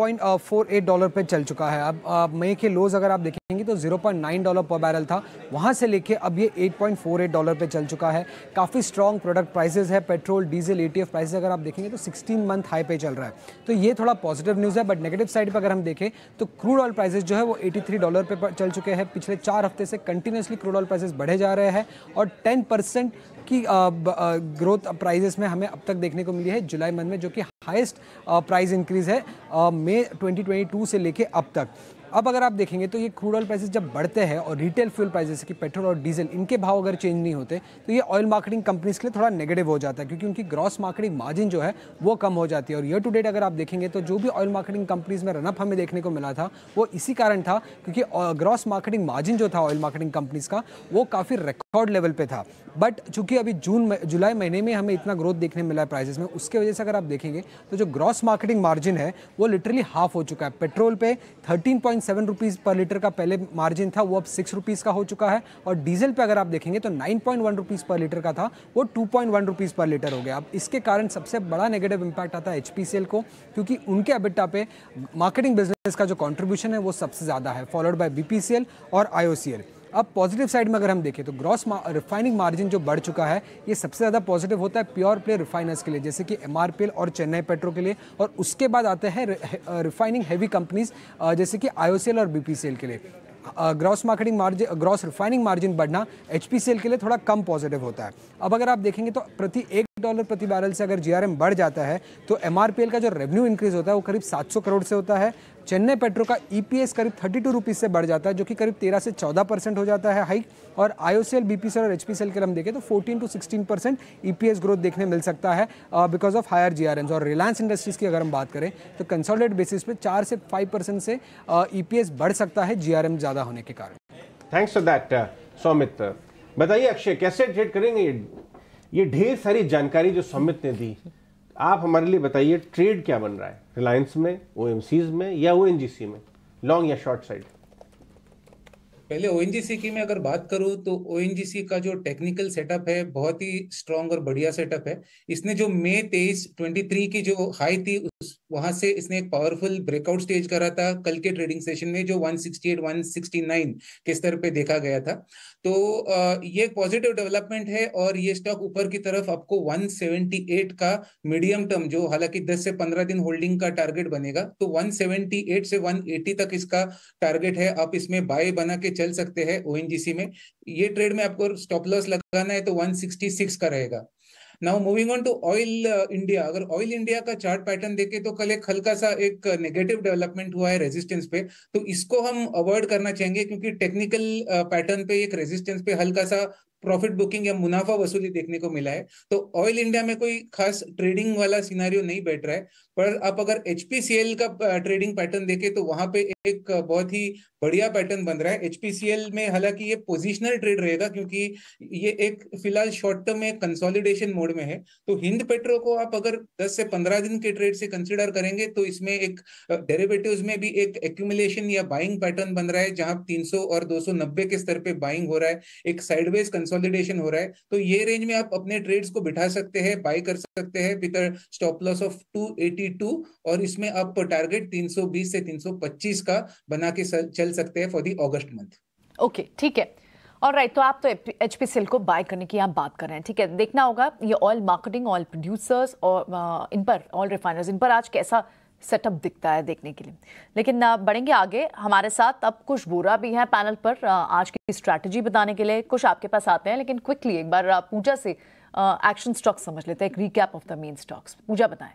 $8.48 पे चल चुका है। अब मई के लोज अगर आप देखेंगे तो $0.9 पर बैरल था, वहाँ से लेके अब ये $8.48 पे चल चुका है। काफ़ी स्ट्रॉन्ग प्रोडक्ट प्राइसेस है, पेट्रोल डीजल ATF प्राइसेस अगर आप देखेंगे तो 16 मंथ हाई पे चल रहा है। तो ये थोड़ा पॉजिटिव न्यूज़ है। बट नेगेटिव साइड पर अगर हम देखें तो क्रूड ऑयल प्राइसेस जो है वो $83 पे चल चुके हैं। पिछले 4 हफ्ते से कंटिन्यूसली क्रूड ऑयल प्राइसेस बढ़े जा रहे हैं और 10% की ग्रोथ प्राइजेस में हमें अब तक देखने को मिली है जुलाई मंथ में, जो कि हाईएस्ट प्राइस इंक्रीज है मई 2022 से लेके अब तक। अब अगर आप देखेंगे तो ये क्रूड ऑयल प्राइसेस जब बढ़ते हैं और रिटेल फ्यूल प्राइसेस की पेट्रोल और डीजल इनके भाव अगर चेंज नहीं होते तो ये ऑयल मार्केटिंग कंपनीज के लिए थोड़ा नेगेटिव हो जाता है, क्योंकि उनकी ग्रॉस मार्केटिंग मार्जिन जो है वो कम हो जाती है। और ईयर टू डेट अगर आप देखेंगे तो जो भी ऑयल मार्केटिंग कंपनीज में रनअप हमें देखने को मिला था वो इसी कारण था, क्योंकि ग्रॉस मार्केटिंग मार्जिन जो था ऑयल मार्केटिंग कंपनीज का वो काफ़ी रिकॉर्ड लेवल पे था। बट चूंकि अभी जुलाई महीने में हमें इतना ग्रोथ देखने मिला है प्राइसेस में, उसके वजह से अगर आप देखेंगे तो जो ग्रॉस मार्केटिंग मार्जिन है वो लिटरली हाफ हो चुका है। पेट्रोल पे 13.7 रुपीज़ पर लीटर का पहले मार्जिन था, वो अब 6 रुपीज़ का हो चुका है। और डीजल पे अगर आप देखेंगे तो 9.1 रुपीज़ पर लीटर का था, वो 2.1 रुपीज़ पर लीटर हो गया। अब इसके कारण सबसे बड़ा नेगेटिव इंपैक्ट आता है HPCL को, क्योंकि उनके एबिटा पे मार्केटिंग बिजनेस का जो कॉन्ट्रीब्यूशन है वो सबसे ज़्यादा है, फॉलोड बाय BPCL और IOCL। अब पॉजिटिव साइड में अगर हम देखें तो ग्रॉस रिफाइनिंग मार्जिन जो बढ़ चुका है ये सबसे ज़्यादा पॉजिटिव होता है प्योर प्ले रिफाइनर्स के लिए, जैसे कि MRPL और चेन्नई पेट्रो के लिए। और उसके बाद आते हैं रिफाइनिंग हैवी कंपनीज जैसे कि IOCL और BPCL के लिए। Gross marketing margin, gross refining margin बढ़ना HPCL के लिए थोड़ा कम पॉजिटिव होता है। अब अगर आप देखेंगे तो प्रति $1 प्रति बैरल से अगर GRM बढ़ जाता है तो MRPL का जो रेवेन्यू इंक्रीज होता है वो करीब 700 करोड़ से होता है। चेन्नई पेट्रो का EPS करीब 32 रुपीज़ से बढ़ जाता है, जो कि करीब 13 से 14% हो जाता है हाइक। और IOCL, BPCL और HPCL के हम देखें तो 14 to 16% EPS ग्रोथ देखने मिल सकता है बिकॉज ऑफ हायर GRMs। और रिलायंस इंडस्ट्रीज़ की अगर हम बात करें तो कंसोलिडेटेड बेसिस पे 4 से 5% से EPS बढ़ सकता है GRM ज़्यादा होने के कारण। Thanks for that Saumit. बताइए अक्षय, कैसे ट्रेड करेंगे? ये ढेर सारी जानकारी जो सौमित ने दी, आप हमारे लिए बताइए ट्रेड क्या बन रहा है रिलायंस में, OMCs में या ONGC में, लॉन्ग या शॉर्ट साइड? पहले ONGC की मैं अगर बात करूं तो ONGC का जो टेक्निकल सेटअप है बहुत ही स्ट्रॉन्ग और बढ़िया सेटअप है। इसने जो मई 23 की जो हाई थी वहां से इसने एक पावरफुल ब्रेकआउट स्टेज करा था कल के ट्रेडिंग सेशन में, जो 168 169 के स्तर पे देखा गया था। तो ये पॉजिटिव डेवलपमेंट है और ये स्टॉक ऊपर की तरफ आपको 178 का मीडियम टर्म, जो हालांकि 10 से 15 दिन होल्डिंग का टारगेट बनेगा, तो 178 से 180 तक इसका टारगेट है। आप इसमें बाय बना के चल सकते हैं ONGC में। ये ट्रेड में आपको स्टॉप लॉस लगाना है तो 166 का रहेगा। Now moving on to Oil India. अगर ऑयल इंडिया का चार्ट पैटर्न देखें तो कल एक हल्का सा एक नेगेटिव डेवलपमेंट हुआ है रेजिस्टेंस पे, तो इसको हम अवॉइड करना चाहेंगे, क्योंकि टेक्निकल पैटर्न पे एक रेजिस्टेंस पे हल्का सा प्रॉफिट बुकिंग या मुनाफा वसूली देखने को मिला है। तो ऑयल इंडिया में कोई खास ट्रेडिंग वाला सिनारियो नहीं बैठ रहा है। पर आप अगर HPCL का ट्रेडिंग पैटर्न देखें तो वहां पे एक बहुत ही बढ़िया पैटर्न बन रहा है। HPCL में हालांकि ये पोजिशनल ट्रेड रहेगा, क्योंकि ये एक फिलहाल शॉर्ट टर्म में कंसोलिडेशन मोड में है। तो हिंद पेट्रो को आप अगर 10 से 15 दिन के ट्रेड से कंसिडर करेंगे तो इसमें एक डेरिवेटिव्स में भी एक एक्यूमुलेशन या बाइंग पैटर्न बन रहा है, जहां 300 और 290 के स्तर पे बाइंग हो रहा है, एक साइडवेज कंसोलिडेशन हो रहा है। तो ये रेंज में आप अपने ट्रेड्स को बिठा सकते हैं, बाय कर सकते हैं विद स्टॉप लॉस ऑफ 282, और इसमें आप टारगेट 320 से 325 का बना के चल सकते हैं for the August month. Okay, ठीक है। ऑलराइट, तो आप तो HPCL को बाय करने की आप बात कर रहे हैं, ठीक है। देखना होगा ये ऑयल मार्केटिंग, ऑयल प्रोड्यूसर्स और इन पर ऑयल रिफाइनर्स, इन पर आज कैसा सेटअप दिखता है देखने के लिए। लेकिन बढ़ेंगे आगे, हमारे साथ अब कुछ बोरा भी हैं पैनल पर आज की स्ट्रैटेजी बताने के लिए। कुछ आपके पास आते हैं, लेकिन क्विकली एक बार पूजा से एक्शन स्टॉक समझ लेते हैं, एक recap of the main stocks. Puja बताएं।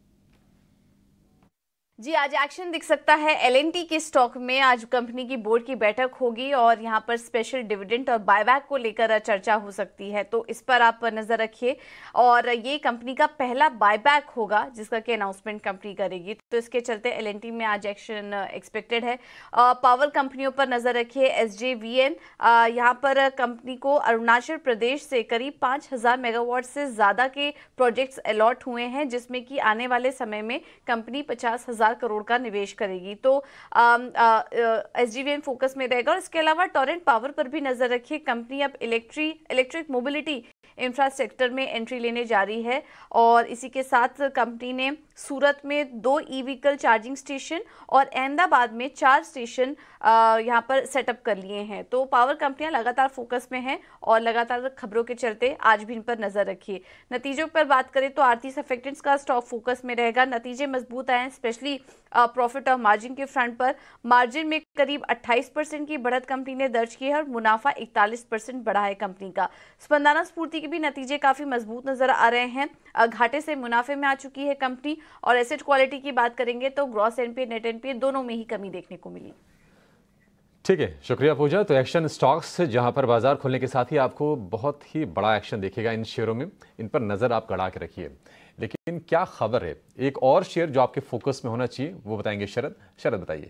जी, आज एक्शन दिख सकता है एलएनटी के स्टॉक में। आज कंपनी की बोर्ड की बैठक होगी और यहां पर स्पेशल डिविडेंड और बायबैक को लेकर चर्चा हो सकती है, तो इस पर आप नजर रखिए। और ये कंपनी का पहला बायबैक होगा जिसका कि अनाउंसमेंट कंपनी करेगी, तो इसके चलते एलएनटी में आज एक्शन एक्सपेक्टेड है। पावर कंपनियों पर नजर रखिए। एसजेवीएन, यहाँ पर कंपनी को अरुणाचल प्रदेश से करीब 5000 मेगावाट से ज्यादा के प्रोजेक्ट्स अलॉट हुए हैं, जिसमें कि आने वाले समय में कंपनी 50,000 करोड़ का निवेश करेगी। तो एसजीवीएन फोकस में रहेगा। और इसके अलावा टोरेंट पावर पर भी नजर रखिए। कंपनी अब इलेक्ट्रिक मोबिलिटी इंफ्रास्ट्रक्चर में एंट्री लेने जा रही है और इसी के साथ कंपनी ने सूरत में 2 ई व्हीकल चार्जिंग स्टेशन और अहमदाबाद में 4 स्टेशन यहाँ पर सेटअप कर लिए हैं। तो पावर कंपनियां लगातार फोकस में हैं और लगातार खबरों के चलते आज भी इन पर नजर रखिए। नतीजों पर बात करें तो आरती सर्फेक्टेंट्स का स्टॉक फोकस में रहेगा। नतीजे मजबूत आए हैं, स्पेशली प्रॉफिट और मार्जिन के फ्रंट पर। मार्जिन में करीब 28% की बढ़त कंपनी ने दर्ज की है और मुनाफा 41% बढ़ा है कंपनी का। स्पंदना स्फूर्ति के भी नतीजे काफी मजबूत नजर आ रहे हैं। घाटे से मुनाफे में आ चुकी है कंपनी। और एसेट क्वालिटी की बात करेंगे तो ग्रॉस एनपीए, नेट एनपीए दोनों में ही कमी देखने को मिली। ठीक है, शुक्रिया पूजा। तो एक्शन स्टॉक्स जहां पर बाजार खुलने के साथ ही आपको बहुत ही बड़ा एक्शन दिखेगा इन शेयरों में, इन पर नजर आप गड़ा के रखिए। लेकिन क्या खबर है, एक और शेयर जो आपके फोकस में होना चाहिए वो बताएंगे शरद बताइए।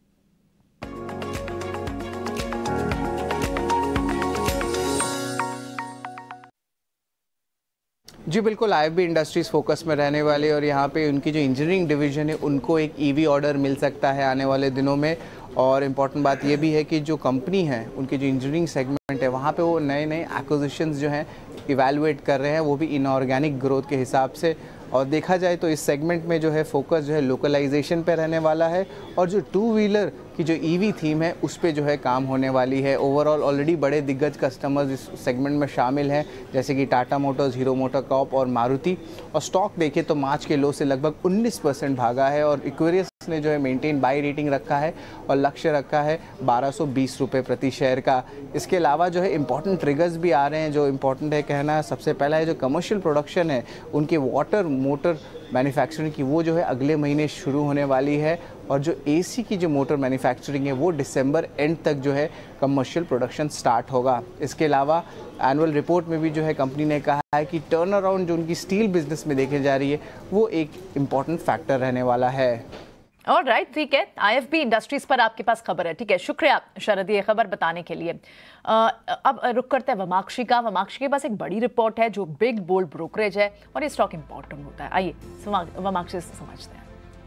जी बिल्कुल, आईएफबी इंडस्ट्रीज फोकस में रहने वाले और यहाँ पे उनकी जो इंजीनियरिंग डिवीजन है उनको एक ईवी ऑर्डर मिल सकता है आने वाले दिनों में। और इम्पॉर्टेंट बात ये भी है कि जो कंपनी है उनकी जो इंजीनियरिंग सेगमेंट है वहाँ पे वो नए नए एक्विजिशंस जो हैं इवैल्यूएट कर रहे हैं, वो भी इनऑर्गेनिक ग्रोथ के हिसाब से। और देखा जाए तो इस सेगमेंट में जो है फोकस जो है लोकलाइजेशन पे रहने वाला है और जो 2 व्हीलर की जो ईवी थीम है उस पे जो है काम होने वाली है। ओवरऑल ऑलरेडी बड़े दिग्गज कस्टमर्स इस सेगमेंट में शामिल हैं, जैसे कि टाटा मोटर्स, हीरो मोटोकॉर्प और मारुति। और स्टॉक देखें तो मार्च के लो से लगभग 19% भागा है और इक्वेरियस ने जो है मेंटेन बाई रेटिंग रखा है और लक्ष्य रखा है 1220 रुपये प्रति शेयर का। इसके अलावा जो है इंपॉर्टेंट ट्रिगर्स भी आ रहे हैं जो इंपॉर्टेंट है कहना। सबसे पहला है जो कमर्शियल प्रोडक्शन है उनके वाटर मोटर मैन्युफैक्चरिंग की, वो जो है अगले महीने शुरू होने वाली है। और जो एसी की जो मोटर मैन्युफैक्चरिंग है वो दिसंबर एंड तक जो है कमर्शियल प्रोडक्शन स्टार्ट होगा। इसके अलावा एनुअल रिपोर्ट में भी जो है कंपनी ने कहा है कि टर्न अराउंड जो उनकी स्टील बिजनेस में देखी जा रही है वो एक इम्पॉर्टेंट फैक्टर रहने वाला है। ऑलराइट, ठीक है। आईएफबी इंडस्ट्रीज पर आपके पास खबर है, ठीक है, शुक्रिया शरद ये खबर बताने के लिए। अब रुक करते हैं वमाक्षी का। वमाक्षी के पास एक बड़ी रिपोर्ट है जो बिग बोल्ड ब्रोकरेज है और ये स्टॉक इंपॉर्टेंट होता है। आइए वमाक्षी से समझते हैं।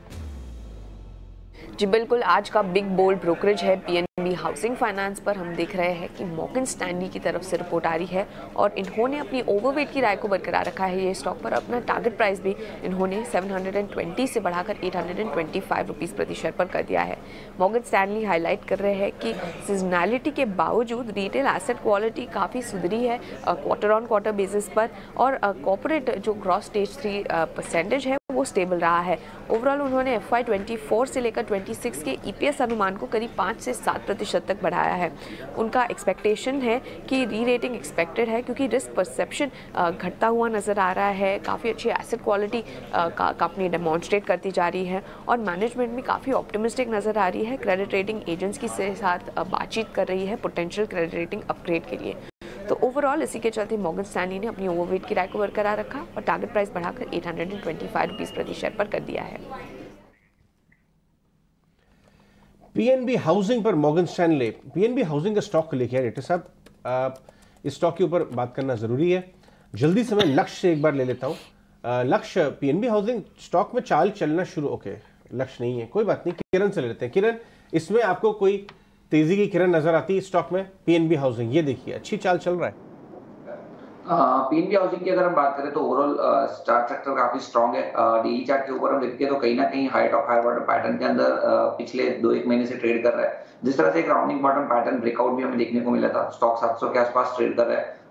जी बिल्कुल, आज का बिग बोल्ड ब्रोकरेज है पीएनबी हाउसिंग फाइनेंस पर। हम देख रहे हैं कि मॉर्गन स्टैनली की तरफ से रिपोर्ट आ रही है और इन्होंने अपनी ओवरवेट की राय को बरकरार रखा है ये स्टॉक पर। अपना टारगेट प्राइस भी इन्होंने 720 से बढ़ाकर 825 रुपीज़ प्रति शेयर पर कर दिया है। मॉर्गन स्टैनली हाईलाइट कर रहे हैं कि सीजनैलिटी के बावजूद रिटेल एसेट क्वालिटी काफ़ी सुधरी है क्वार्टर ऑन क्वार्टर बेसिस पर और कॉर्पोरेट जो ग्रॉस स्टेज 3 परसेंटेज है वो स्टेबल रहा है। ओवरऑल उन्होंने FY24 से लेकर 26 के EPS अनुमान को करीब 5 से 7% तक बढ़ाया है। उनका एक्सपेक्टेशन है कि री रेटिंग एक्सपेक्टेड है क्योंकि रिस्क परसेप्शन घटता हुआ नज़र आ रहा है। काफ़ी अच्छी एसेट क्वालिटी कंपनी डेमॉन्स्ट्रेट करती जा रही है और मैनेजमेंट भी काफ़ी ऑप्टिमिस्टिक नज़र आ रही है। क्रेडिट रेटिंग एजेंट्स के साथ बातचीत कर रही है पोटेंशियल क्रेडिट रेटिंग अपग्रेड के लिए। तो ओवरऑल इसी के चलते मॉर्गन स्टैनली ने अपनी ओवरवेट की राय को बरकरार रखा और टारगेट प्राइस बढ़ाकर 825 रुपीज़ प्रति शेयर पर कर दिया है। पीएनबी हाउसिंग पर मॉर्गन स्टैनली, पीएनबी हाउसिंग का स्टॉक लेके आए रेटर साहब, इस स्टॉक के ऊपर बात करना जरूरी है। जल्दी से मैं लक्ष्य से एक बार ले लेता हूँ। लक्ष्य पीएनबी हाउसिंग स्टॉक में चाल चलना शुरू, ओके लक्ष्य नहीं है कोई बात नहीं, किरण से ले लेते हैं। किरण, इसमें आपको कोई तेजी की किरण नजर आती है स्टॉक में? पीएनबी हाउसिंग ये देखिए अच्छी चाल चल रहा है। पीएनबी हाउसिंग की अगर हम बात करें तो ओवरऑल स्टार्ट सेक्टर काफी स्ट्रांग है। डेली चार्ट के ऊपर हम देखते हैं तो कहीं ना कहीं high top high bottom pattern के अंदर पिछले 2-1 महीने से ट्रेड कर रहा है। जिस तरह से एक राउंडिंग बॉटम पैटर्न ब्रेकआउट भी हमें देखने को मिला था, स्टॉक 700 के आसपास ट्रेड कर रहा है।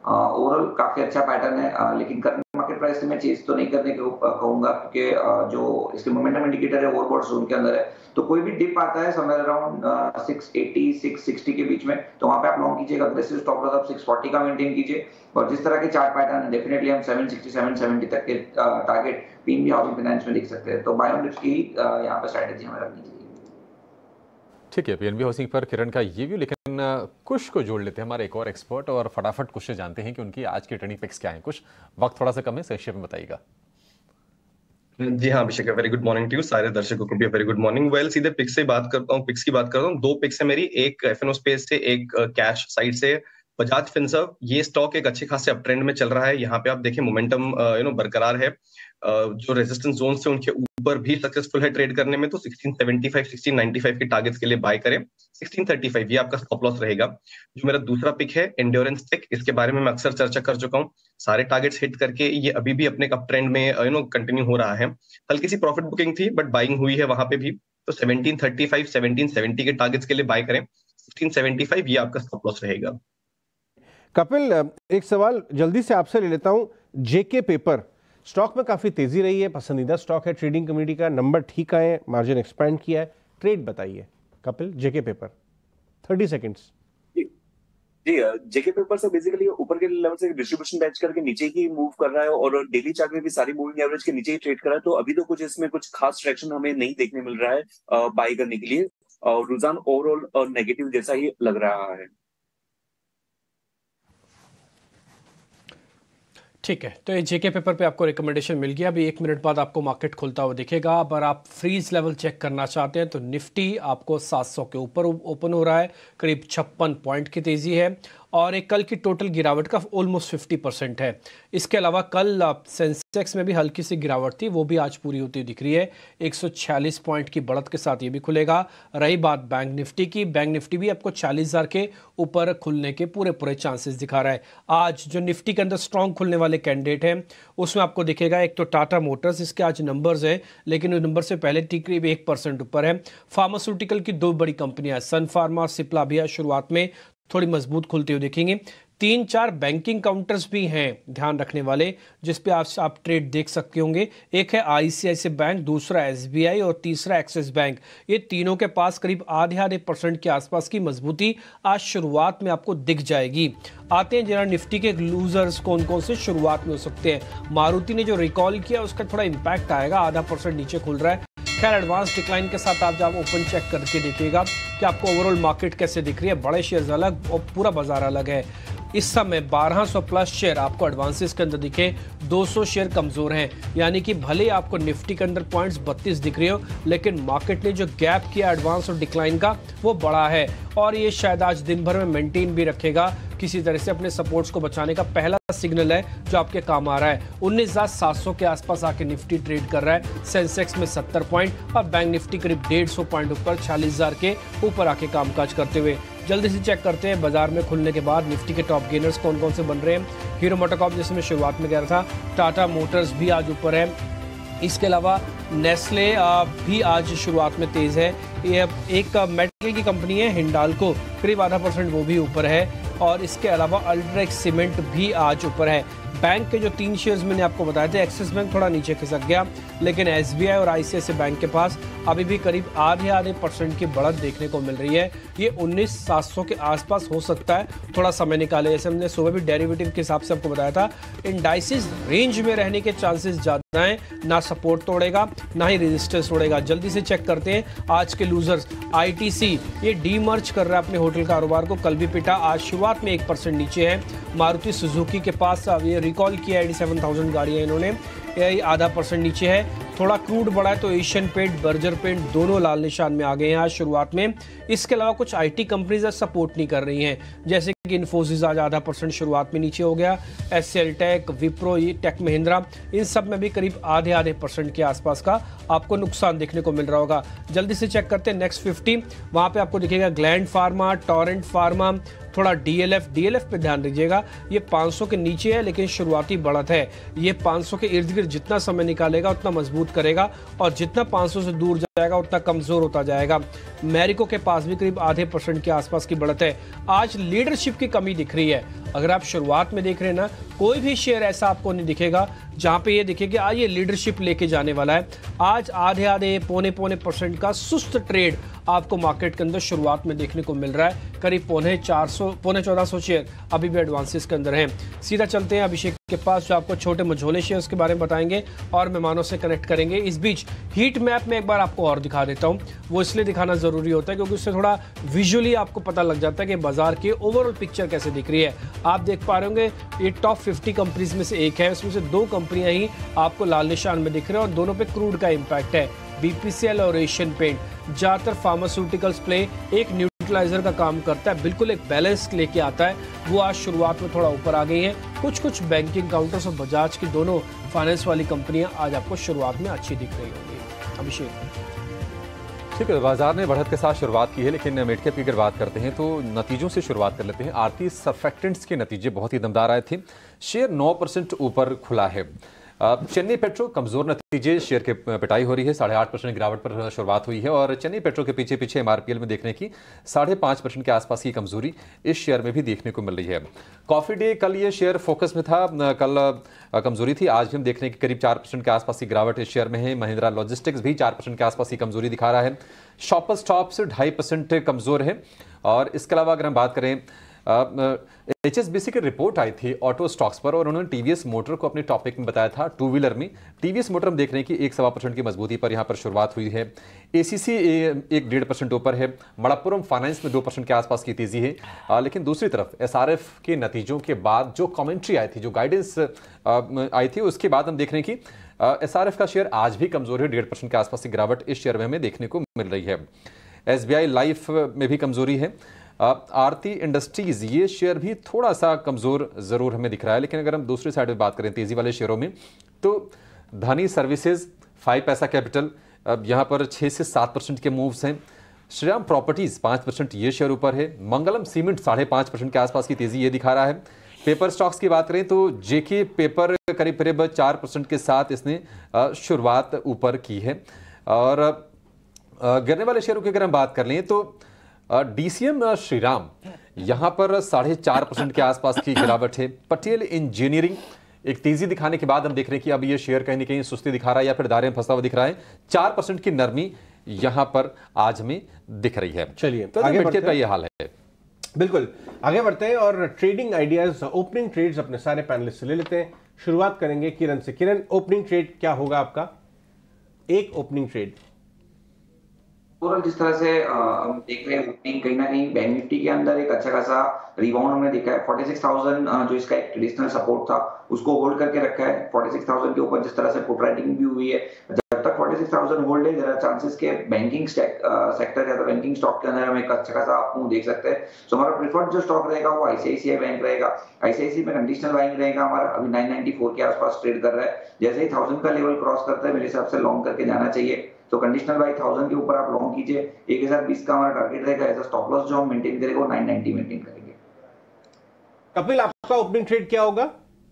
ओवरऑल काफी अच्छा पैटर्न है, लेकिन करंट मार्केट प्राइस से मैं चेज तो नहीं करने को कहूंगा, क्योंकि जो इसके मोमेंटम इंडिकेटर है ओवरबॉट जोन के अंदर है, तो कोई भी डिप आता है समवेयर अराउंड 680 660 के बीच में, तो वहां पे आप लॉन्ग कीजिएगा। अग्रेसिव स्टॉप लॉस आप 640 का मेंटेन कीजिए, और जिस तरह के चार्ट पैटर्न है डेफिनेटली हम 760 770 तक के टारगेट पीएनबी हाउसिंग फाइनेंस में देख सकते हैं। तो बाय ऑन डिप्स की यहाँ पे स्ट्रेटेजी हमें रखनी चाहिए। ठीक है, पीएनबी हाउसिंग पर किरण का ये व्यू, लेकिन कुछ को जोड़ लेते हैं हमारे एक और एक्सपर्ट और फटाफट कुछ से जानते हैं कि उनकी आज की ट्रेडिंग पिक्स क्या हैं। कुछ वक्त थोड़ा सा कम है, संक्षेप में बताइएगा। जी हाँ Abhishek, very good morning to you, सारे दर्शकों को भी वेरी गुड मॉर्निंग। वेल सीधे पिक्स से बात करता हूँ, पिक्स की बात करता हूँ। 2 पिक्स है मेरी, एक एफएनओ स्पेस से, एक कैश साइड से। बजाज फिनसर्व, ये स्टॉक एक अच्छे खासे अप ट्रेंड में चल रहा है। यहाँ पे आप देखें मोमेंटम बरकरार है, जो रेजिस्टेंस जोन से उनके ऊपर भी सक्सेसफुल है ट्रेड करने में। तो 1675 1695 के टारगेट्स के लिए बाय करें। 1635 ये आपका स्टॉप लॉस रहेगा। जो मेरा दूसरा पिक है एंड्योरेंस टेक, इसके बारे में मैं अक्सर चर्चा कर चुका हूँ। सारे टारगेट्स हिट करके ये अभी भी अपने अप ट्रेंड में कंटिन्यू हो रहा है। हल्की सी प्रॉफिट बुकिंग थी बट बाइंग हुई है वहां पे भी। तो 1735 1770 के टारगेट्स के लिए बाय करें। 1675 ये आपका स्टॉप लॉस रहेगा। कपिल, एक सवाल जल्दी से आपसे ले लेता हूं। जेके पेपर स्टॉक में काफी तेजी रही है, पसंदीदा स्टॉक है ट्रेडिंग कम्युनिटी का, नंबर ठीक आए, मार्जिन एक्सपेंड किया है, ट्रेड बताइए कपिल। JK Paper 30 seconds. जी, जेके पेपर से बेसिकली ऊपर के लेवल से डिस्ट्रीब्यूशन बैच करके नीचे ही मूव कर रहा है, और डेली चार्ट में भी सारी मूविंग एवरेज के नीचे ही ट्रेड कर रहा है। तो अभी तो कुछ इसमें कुछ खास ट्रैक्शन हमें नहीं देखने मिल रहा है बाय करने के लिए, और रुझान ओवरऑल नेगेटिव जैसा ही लग रहा है। ठीक है, तो ये जेके पेपर पे आपको रिकमेंडेशन मिल गया। अभी 1 मिनट बाद आपको मार्केट खुलता हुआ दिखेगा। अगर आप फ्रीज लेवल चेक करना चाहते हैं तो निफ्टी आपको 700 के ऊपर ओपन हो रहा है, करीब 56 पॉइंट की तेजी है, और एक कल की टोटल गिरावट का ऑलमोस्ट 50% है। इसके अलावा कल सेंसेक्स में भी हल्की सी गिरावट थी, वो भी आज पूरी होती दिख रही है। 146 पॉइंट की बढ़त के साथ ये भी खुलेगा। रही बात बैंक निफ्टी की, बैंक निफ्टी भी आपको 40,000 के ऊपर खुलने के पूरे चांसेस दिखा रहा है। आज जो निफ्टी के अंदर स्ट्रॉन्ग खुलने वाले कैंडिडेट हैं उसमें आपको दिखेगा एक तो टाटा मोटर्स, इसके आज नंबर्स हैं लेकिन उस नंबर से पहले करीब 1% ऊपर है। फार्मास्यूटिकल की 2 बड़ी कंपनियां सन फार्मा, सिप्ला भी आज शुरुआत में थोड़ी मजबूत खुलते हुए देखेंगे। 3-4 बैंकिंग काउंटर्स भी हैं ध्यान रखने वाले, जिस पे आप ट्रेड देख सकते होंगे। एक है आईसीआईसीआई बैंक, दूसरा एसबीआई और तीसरा एक्सिस बैंक। ये तीनों के पास करीब आधे % के आसपास की मजबूती आज शुरुआत में आपको दिख जाएगी। आते हैं जरा निफ्टी के लूजर्स कौन कौन से शुरुआत में हो सकते हैं। मारुति ने जो रिकॉल किया उसका थोड़ा इंपैक्ट आएगा, आधा % नीचे खुल रहा है। खैर एडवांस डिक्लाइन के साथ आप जब ओपन चेक करके देखिएगा कि आपको ओवरऑल मार्केट कैसे दिख रही है। बड़े शेयर्स अलग और पूरा बाजार अलग है। इस समय 1200 प्लस शेयर आपको एडवांसेस के अंदर दिखे, 200 शेयर कमजोर हैं, यानी कि भले आपको निफ्टी के अंदर पॉइंट्स 32 दिख रही हो, लेकिन मार्केट ने जो गैप किया एडवांस और डिक्लाइन का वो बड़ा है, और ये शायद आज दिन भर में मेंटेन भी रखेगा। किसी तरह से अपने सपोर्ट्स को बचाने का पहला सिग्नल है जो आपके काम आ रहा है। 19,700 के आसपास आके निफ्टी ट्रेड कर रहा है, सेंसेक्स में 70 पॉइंट और बैंक निफ्टी करीब 150 पॉइंट ऊपर 46,000 के ऊपर आके कामकाज करते हुए। जल्दी से चेक करते हैं बाजार में खुलने के बाद निफ्टी के टॉप गेनर्स कौन कौन से बन रहे हैं। हीरो मोटोकॉर्प जैसे मैं शुरुआत में कह रहा था, टाटा मोटर्स भी आज ऊपर है। इसके अलावा नेस्ले भी आज शुरुआत में तेज है। ये एक मेटल की कंपनी है हिंडाल्को, करीब आधा % वो भी ऊपर है। और इसके अलावा अल्ट्राटेक सीमेंट भी आज ऊपर है। बैंक के जो 3 शेयर्स मैंने आपको बताए थे, एक्सिस बैंक थोड़ा नीचे खिसक गया, लेकिन एसबीआई और आईसीआईसीआई बैंक के पास अभी भी करीब आधे % की बढ़त देखने को मिल रही है। ये 19,700 के आसपास हो सकता है, थोड़ा समय निकाले। जैसे हमने सुबह भी डेरिवेटिव के हिसाब से आपको बताया था, इंडाइसिस रेंज में रहने के चांसेस ज़्यादा हैं, ना सपोर्ट तोड़ेगा ना ही रेजिस्टेंस तोड़ेगा। जल्दी से चेक करते हैं आज के लूजर्स। आईटीसी ये डीमर्ज कर रहा है अपने होटल कारोबार को, कल भी पिटा, आज शुरुआत में 1% नीचे है। मारुति सुजुकी के पास ये रिकॉल किया 87,000 गाड़ियां इन्होंने, आधा % नीचे है। थोड़ा क्रूड बढ़ा है तो एशियन पेंट, बर्जर पेंट दोनों लाल निशान में आ गए हैं आज शुरुआत में। इसके अलावा कुछ आईटी कंपनीज आज सपोर्ट नहीं कर रही हैं, जैसे कि इन्फोसिस आज आधा % शुरुआत में नीचे हो गया। HCL Tech, Wipro, Tech Mahindra, इन सब में भी करीब आधे % के आसपास का आपको नुकसान देखने को मिल रहा होगा। जल्दी से चेक करते हैं नेक्स्ट 50, वहां पे आपको दिखेगा ग्लैंड फार्मा, टोरेंट फार्मा, थोड़ा डीएलएफ पे ध्यान दीजिएगा। ये 500 के नीचे है लेकिन शुरुआती बढ़त है। ये 500 के इर्द गिर्द जितना समय निकालेगा उतना मजबूत करेगा और जितना 500 से दूर जाएगा उतना कमजोर होता जाएगा। मैरिको के पास भी करीब आधे % के आसपास की बढ़त है। आज लीडरशिप की कमी दिख रही है। अगर आप शुरुआत में देख रहे हैं ना, कोई भी शेयर ऐसा आपको नहीं दिखेगा जहां पे ये दिखेगा आज ये लीडरशिप लेके जाने वाला है। आज आधे पौने % का सुस्त ट्रेड आपको मार्केट के अंदर शुरुआत में देखने को मिल रहा है। करीब पौने 1400 शेयर अभी भी एडवांसेस के अंदर हैं। सीधा चलते हैं अभिषेक के पास जो आपको छोटे मझोले शेयर्स के बारे में बताएंगे और मेहमानों से कनेक्ट करेंगे। इस बीच हीट मैप में एक बार आपको और दिखा देता हूं। वो इसलिए दिखाना जरूरी होता है क्योंकि उससे थोड़ा विजुअली आपको पता लग जाता है कि बाजार की ओवरऑल पिक्चर कैसे दिख रही है। आप देख पा रहे होंगे ये टॉप 50 कंपनीज में से एक है। इसमें से 2 कंपनियां ही आपको लाल निशान में दिख रहे हैं और दोनों पे क्रूड का इंपैक्ट है, बीपीसीएल और एशियन पेंट। ज्यादातर फार्मास्यूटिकल्स प्ले एक न्यूट्रलाइजर का काम करता है, बिल्कुल एक बैलेंस लेके आता है। वो आज शुरुआत में थोड़ा ऊपर आ गई हैं। कुछ बैंकिंग काउंटर्स और बजाज की दोनों फाइनेंस वाली कंपनियां आज आपको शुरुआत में अच्छी दिख रही होंगी। अभिषेक, ठीक है, बाजार ने बढ़त के साथ शुरुआत की है लेकिन मिड कैप की अगर बात करते हैं तो नतीजों से शुरुआत कर लेते हैं। आरती सर्फेक्टेंट्स के नतीजे बहुत ही दमदार आए थे। शेयर 9% ऊपर खुला है। चेन्नई पेट्रो कमजोर नतीजे, शेयर के पिटाई हो रही है। 8.5% गिरावट पर शुरुआत हुई है और चेन्नई पेट्रो के पीछे एमआरपीएल में देखने की 5.5% के आसपास की कमजोरी इस शेयर में भी देखने को मिल रही है। कॉफी डे कल ये शेयर फोकस में था, कल कमजोरी थी। आज भी हम देखने की करीब 4% के आसपास की गिरावट इस शेयर में है। महिंद्रा लॉजिस्टिक्स भी 4% के आसपास की कमजोरी दिखा रहा है। शॉपर्स स्टॉप्स 2.5% कमजोर है। और इसके अलावा अगर हम बात करें HSBC की रिपोर्ट आई थी ऑटो स्टॉक्स पर और उन्होंने टीवीएस मोटर को अपने टॉपिक में बताया था। 2 व्हीलर में टीवीएस मोटर हम देख रहे हैं कि 1.25% की मजबूती पर यहां पर शुरुआत हुई है। ACC 1.5% ऊपर है। मणप्पुरम फाइनेंस में 2% के आसपास की तेजी है। लेकिन दूसरी तरफ SRF के नतीजों के बाद जो कमेंट्री आई थी, जो गाइडेंस आई थी, उसके बाद हम देख रहे हैं कि SRF का शेयर आज भी कमजोर है। 1.5% के आसपास की गिरावट इस शेयर में हमें देखने को मिल रही है। SBI लाइफ में भी कमजोरी है। आरती इंडस्ट्रीज ये शेयर भी थोड़ा सा कमजोर जरूर हमें दिख रहा है। लेकिन अगर हम दूसरी साइड में बात करें तेजी वाले शेयरों में तो धनी सर्विसेज, 5 पैसा कैपिटल यहां पर 6 से 7% के मूव्स हैं। श्रीराम प्रॉपर्टीज 5% ये शेयर ऊपर है। मंगलम सीमेंट 5.5% के आसपास की तेजी ये दिखा रहा है। पेपर स्टॉक्स की बात करें तो जेके पेपर करीब 4% के साथ इसने शुरुआत ऊपर की है। और गिरने वाले शेयरों की अगर हम बात कर लें तो DCM श्रीराम यहां पर 4.5% के आसपास की गिरावट है। पटेल इंजीनियरिंग एक तेजी दिखाने के बाद हम देख रहे हैं कि अब ये शेयर कहीं ना कहीं सुस्ती दिखा रहा है या फिर दायरे में फंसा हुआ दिख रहा है। 4% की नरमी यहां पर आज में दिख रही है। चलिए तो आगे बढ़ते का ये हाल है। बिल्कुल आगे बढ़ते हैं और ट्रेडिंग आइडियाज, ओपनिंग ट्रेड्स अपने सारे पैनलिस्ट से ले लेते हैं। शुरुआत करेंगे किरण से। किरण, ओपनिंग ट्रेड क्या होगा आपका? एक ओपनिंग ट्रेड। ओवरऑल जिस तरह से हम देख रहे हैं ओपनिंग, कहीं ना कहीं बैंक निफ्टी के अंदर एक अच्छा खासा रिबाउंड हमने देखा है। 46,000 जो इसका एक ट्रेडिशनल सपोर्ट था उसको होल्ड करके रखा है। 46,000 के ऊपर जिस तरह से पुट राइटिंग भी हुई है, जब तक 46,000 होल्ड है देयर आर चांसेस के बैंकिंग सेक्टर या तो बैंकिंग स्टॉक के अंदर हम एक अच्छा खासा आपको देख सकते हैं। सो हमारा प्रेफर्ड जो स्टॉक रहेगा वो ICICI बैंक रहेगा। ICICI में कंडीशनल बाइंग रहेगा हमारा, अभी 994 के आसपास ट्रेड कर रहा है। जैसे ही 1000 का लेवल क्रॉस करता है मेरे हिसाब से लॉन्ग करके जाना चाहिए। तो कंडीशनल बाई 1000 के ऊपर आप लॉन्ग कीजिए। 1020 का हमारा टारगेट रहेगा। एज अ स्टॉप लॉस जो हम मेंटेन करेंगे वो 990 मेंटेन करेंगे। कपिल, आपका ओपनिंग ट्रेड क्या होगा?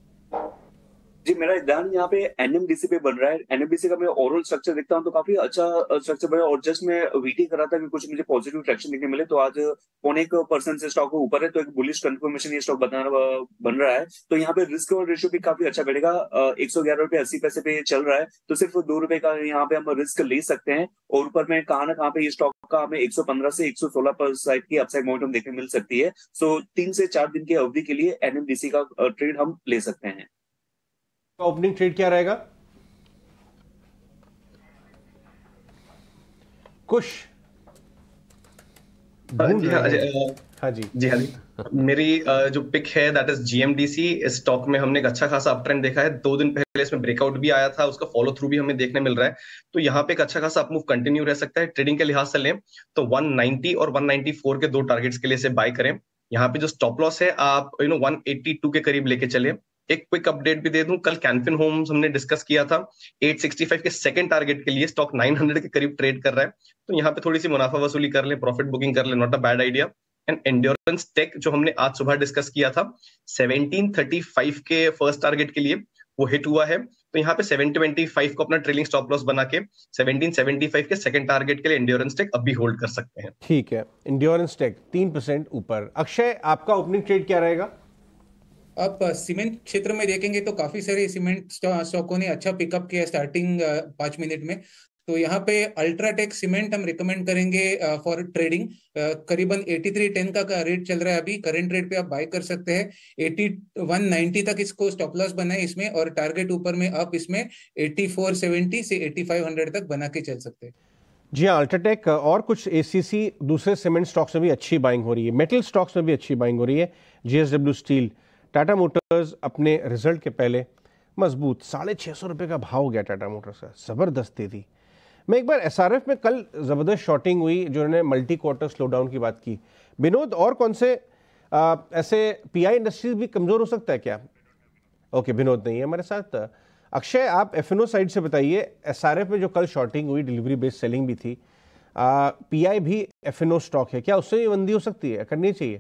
जी, मेरा ध्यान यहाँ पे NMDC पे बन रहा है। NMDC का मैं ओवरऑल स्ट्रक्चर देखता हूँ तो काफी अच्छा स्ट्रक्चर बना और जस्ट मैं वेटिंग कर रहा था कि कुछ मुझे पॉजिटिव ट्रैक्शन देखने मिले। तो आज 0.1% से स्टॉक ऊपर है तो एक बुलिश कंफर्मेशन ये स्टॉक बन रहा है। तो यहाँ पे रिस्क और रेशियो भी काफी अच्छा बैठेगा। 111.80 पे चल रहा है तो सिर्फ ₹2 का यहाँ पे हम रिस्क ले सकते हैं। और ऊपर में कहाँ ना कहाँ पे ये स्टॉक का हमें 115 से 116% की अपसाइड मोमेंटम देखने मिल सकती है। सो 3 से 4 दिन की अवधि के लिए NMDC का ट्रेड हम ले सकते हैं। ओपनिंग ट्रेड क्या रहेगा? कुछ हाँ जी मेरी जो पिक है दैट इज GMDC। इस स्टॉक में हमने एक अच्छा खासा अप ट्रेंड देखा है। 2 दिन पहले इसमें ब्रेकआउट भी आया था, उसका फॉलो थ्रू भी हमें देखने मिल रहा है। तो यहाँ पे एक अच्छा खासा अप मूव कंटिन्यू रह सकता है। ट्रेडिंग के लिहाज से लें तो 190 और 194 के 2 टारगेट्स के लिए से बाय करें। यहाँ पे जो स्टॉप लॉस है आप 182 के करीब लेके चले। एक क्विक अपडेट भी दे दूं, कल कैनफिन होम्स हमने डिस्कस किया था। 865 के सेकंड टारगेट के लिए स्टॉक 900 के करीब ट्रेड कर रहा है। तो यहाँ पे थोड़ी सी मुनाफा वसूली कर ले, प्रॉफिट बुकिंग कर ले, not a bad idea. And Endurance Tech जो हमने आज सुबह डिस्कस किया था 1735 के फर्स्ट टारगेट के लिए वो हिट हुआ है, तो यहाँ पे 725 को अपना ट्रेलिंग स्टॉप लॉस बना के 1775 के सेकंड टारगेट के लिए एंड्योरेंस टेक अभी होल्ड कर सकते हैं। ठीक है, एंड्योरेंस टेक 3% ऊपर। अक्षय, आपका ओपनिंग ट्रेड क्या रहेगा? आप सीमेंट क्षेत्र में देखेंगे तो काफी सारे सीमेंट स्टॉकों ने अच्छा पिकअप किया स्टार्टिंग 5 मिनट में। तो यहाँ पे अल्ट्राटेक सीमेंट हम रिकमेंड करेंगे फॉर ट्रेडिंग। करीबन 83.10 का रेट चल रहा है अभी, करंट रेट पे आप बाय कर सकते हैं। 8190 तक इसको स्टॉप लॉस बना है इसमें, और टारगेट ऊपर में आप इसमें 8470 से 8500 तक बना के चल सकते हैं। जी हाँ, अल्ट्राटेक और कुछ एसीसी दूसरे सीमेंट स्टॉक्स में भी अच्छी बाइंग हो रही है, मेटल स्टॉक्स में भी अच्छी बाइंग हो रही है। JSW स्टील, टाटा मोटर्स अपने रिजल्ट के पहले मजबूत 650 रुपये का भाव हो गया टाटा मोटर्स का, जबरदस्त थी। मैं एक बार SRF में कल जबरदस्त शॉर्टिंग हुई जो उन्होंने मल्टी क्वार्टर स्लो डाउन की बात की। विनोद, और कौन से ऐसे PI इंडस्ट्रीज भी कमजोर हो सकता है क्या? ओके, विनोद नहीं है हमारे साथ। अक्षय, आप FNO साइड से बताइए, SRF में जो कल शॉर्टिंग हुई, डिलीवरी बेस्ड सेलिंग भी थी, PI भी FNO स्टॉक है, क्या उससे भी मंदी हो सकती है, करनी चाहिए?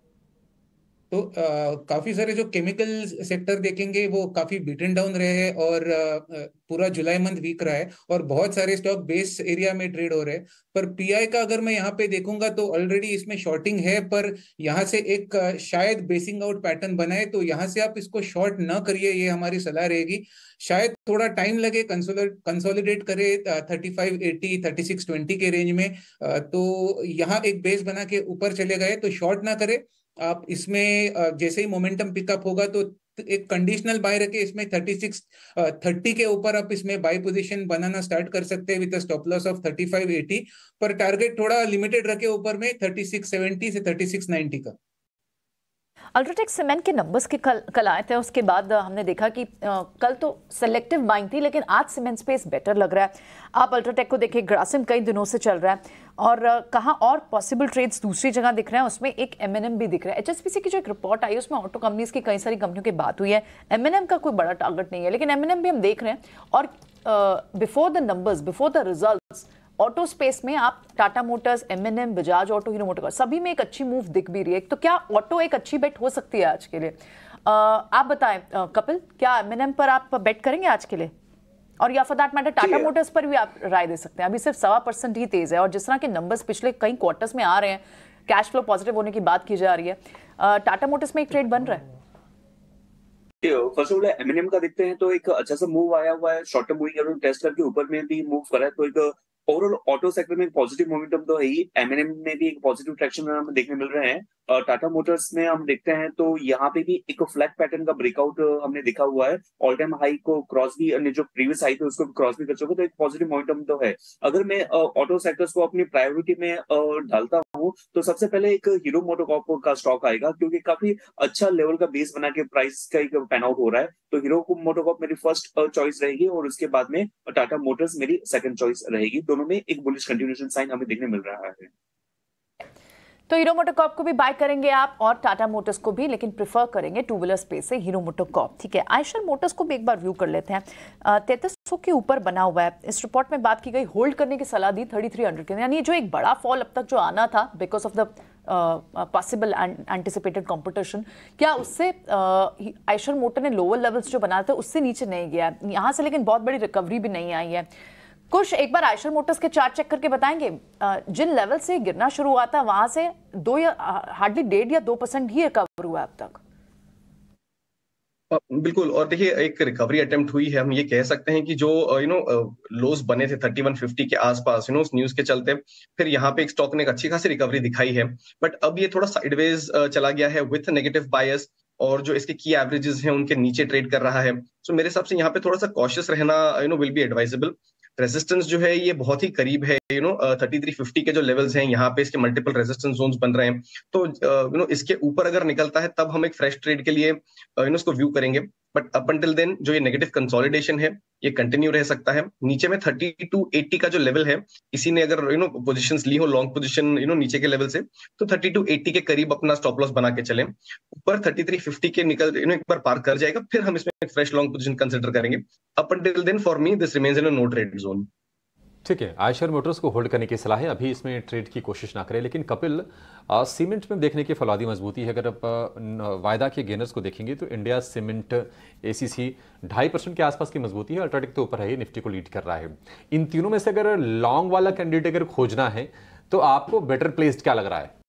तो काफी सारे जो केमिकल सेक्टर देखेंगे वो काफी बीटन डाउन रहे हैं, और पूरा जुलाई मंथ वीक रहा है, और बहुत सारे स्टॉक बेस एरिया में ट्रेड हो रहे हैं। पर पीआई का अगर मैं यहाँ पे देखूंगा तो ऑलरेडी इसमें शॉर्टिंग है, पर यहाँ से एक शायद बेसिंग आउट पैटर्न बना है, तो यहाँ से आप इसको शॉर्ट न करिए, ये हमारी सलाह रहेगी। शायद थोड़ा टाइम लगे, कंसोलिडेट करे 3580 3620 के रेंज में, तो यहाँ एक बेस बना के ऊपर चले गए तो शॉर्ट ना करे आप इसमें। जैसे ही मोमेंटम पिकअप होगा तो एक कंडीशनल बाय रखे इसमें 3630 के ऊपर आप इसमें बाय पोजीशन बनाना स्टार्ट कर सकते हैं विद स्टॉप लॉस ऑफ 3580, पर टारगेट थोड़ा लिमिटेड रखे ऊपर में 3670 से 3690 का। अल्ट्राटेक सीमेंट के नंबर्स के कल आए थे, उसके बाद हमने देखा कि कल तो सेलेक्टिव बाइंग थी, लेकिन आज सीमेंट स्पेस बेटर लग रहा है। आप अल्ट्राटेक को देखिए, ग्रासिम कई दिनों से चल रहा है, और कहाँ और पॉसिबल ट्रेड्स दूसरी जगह दिख रहे हैं, उसमें एक M&M भी दिख रहा है। HSBC की जो एक रिपोर्ट आई उसमें ऑटो कंपनीज की कई सारी कंपनियों की बात हुई है। M&M का कोई बड़ा टारगेट नहीं है, लेकिन M&M भी हम देख रहे हैं। और before the numbers, before the results, auto space में आप Tata Motors, M&M, Bajaj Auto, Hero MotoCorp सभी में एक अच्छी मूव दिख भी रही है। तो क्या ऑटो एक अच्छी बेट हो सकती है आज के लिए? आप बताएं कपिल, क्या M&M पर आप बेट करेंगे आज के लिए? और या for that matter Tata Motors पर भी आप राय दे सकते हैं। अभी सिर्फ 1.25% ही तेज है, और जिस तरह के नंबर्स पिछले कई क्वार्टर्स में आ रहे हैं, कैश फ्लो पॉजिटिव होने की बात की जा रही है, टाटा मोटर्स में एक ट्रेड बन रहा है। फर्स्ट ऑफ ऑल M&M का देखते हैं तो एक अच्छा सा मूव आया हुआ है, short term moving average test करके ऊपर में भी मूव करा है, तो एक ओवरऑल ऑटो सेक्टर में पॉजिटिव मोमेंटम तो है ही। M&M में भी एक पॉजिटिव ट्रैक्शन हमें देखने मिल रहे हैं। टाटा मोटर्स में हम देखते हैं तो यहाँ पे भी एक फ्लैट पैटर्न का ब्रेकआउट हमने देखा हुआ है, ऑल टाइम हाई को क्रॉस भी, जो प्रीवियस हाई थे उसको क्रॉस भी कर चुका, तो एक पॉजिटिव मोमेंटम तो है। अगर मैं ऑटो सेक्टर्स को अपनी प्रायोरिटी में डालता हूँ तो सबसे पहले एक हीरो मोटोकॉर्प का स्टॉक आएगा, क्योंकि काफी अच्छा लेवल का बेस बना के प्राइस का एक पैन आउट हो रहा है। तो हीरो मोटोकॉर्प मेरी फर्स्ट चॉइस रहेगी, और उसके बाद में टाटा मोटर्स मेरी सेकंड चॉइस रहेगी। दोनों में एक बुलिश कंटिन्यूएशन साइन हमें देखने मिल रहा है। तो हीरो मोटोकॉर्प को भी बाय करेंगे आप, और टाटा मोटर्स को भी, लेकिन प्रेफर करेंगे टू व्हीलर स्पेस से हीरो मोटोकॉर्प। ठीक है, आयशर मोटर्स को भी एक बार व्यू कर लेते हैं। 3300 के ऊपर बना हुआ है। इस रिपोर्ट में बात की गई, होल्ड करने की सलाह दी 3300 के, यानी जो एक बड़ा फॉल अब तक जो आना था because of the possible anticipated competition, क्या उससे आयशर मोटर ने लोअर लेवल्स जो बनाए थे उससे नीचे नहीं गया यहाँ से, लेकिन बहुत बड़ी रिकवरी भी नहीं आई है। कुछ एक बार आयशर मोटर्स के चार्ट चेक करके बताएंगे, जिन लेवल से गिरना शुरू हुआ था वहां से 2 या हार्डली 1.5 या 2% ही रिकवर हुआ अब तक। बिल्कुल, और देखिए एक रिकवरी अटेम्प्ट हुई है। हम ये कह सकते हैं कि जो लोस बने थे 3150 के आसपास उस न्यूज के चलते, फिर यहाँ पे एक स्टॉक ने एक अच्छी खासी रिकवरी दिखाई है, बट अब ये थोड़ा साइडवेज चला गया है विथ नेगेटिव बायस, और जो इसके की एवरेजेस हैं उनके नीचे ट्रेड कर रहा है। सो मेरे हिसाब से यहाँ पे थोड़ा सा कॉशियस रहना विल बी एडवाइजेबल। रेजिस्टेंस जो है ये बहुत ही करीब है, 3350 के जो लेवल्स हैं यहाँ पे इसके मल्टीपल रेजिस्टेंस जोन्स बन रहे हैं, तो इसके ऊपर अगर निकलता है तब हम एक फ्रेश ट्रेड के लिए इसको व्यू करेंगे। बट अप अंटिल देन जो ये नेगेटिव कंसोलिडेशन है ये कंटिन्यू रह सकता है। नीचे में 3280 का जो लेवल है, किसी ने अगर पोजीशंस ली हो लॉन्ग पोजीशन नीचे के लेवल से, तो 3280 के करीब अपना स्टॉप लॉस बना के चलें। ऊपर 3350 के निकल एक बार पार कर जाएगा, फिर हम इसमें एक फ्रेश लॉन्ग पोजीशन कंसिडर करेंगे। Up until then for me this remains in a no trade zone. ठीक है, आयशर मोटर्स को होल्ड करने की सलाह है, अभी इसमें ट्रेड की कोशिश ना करें। लेकिन कपिल, सीमेंट में देखने की फौलादी मजबूती है। अगर आप वायदा के गेनर्स को देखेंगे तो इंडिया सीमेंट एसीसी 2.5% के आसपास की मजबूती है, अल्ट्राटेक तो ऊपर है, ये निफ्टी को लीड कर रहा है। इन तीनों में से अगर लॉन्ग वाला कैंडिडेट अगर खोजना है तो आपको बेटर प्लेस्ड क्या लग रहा है?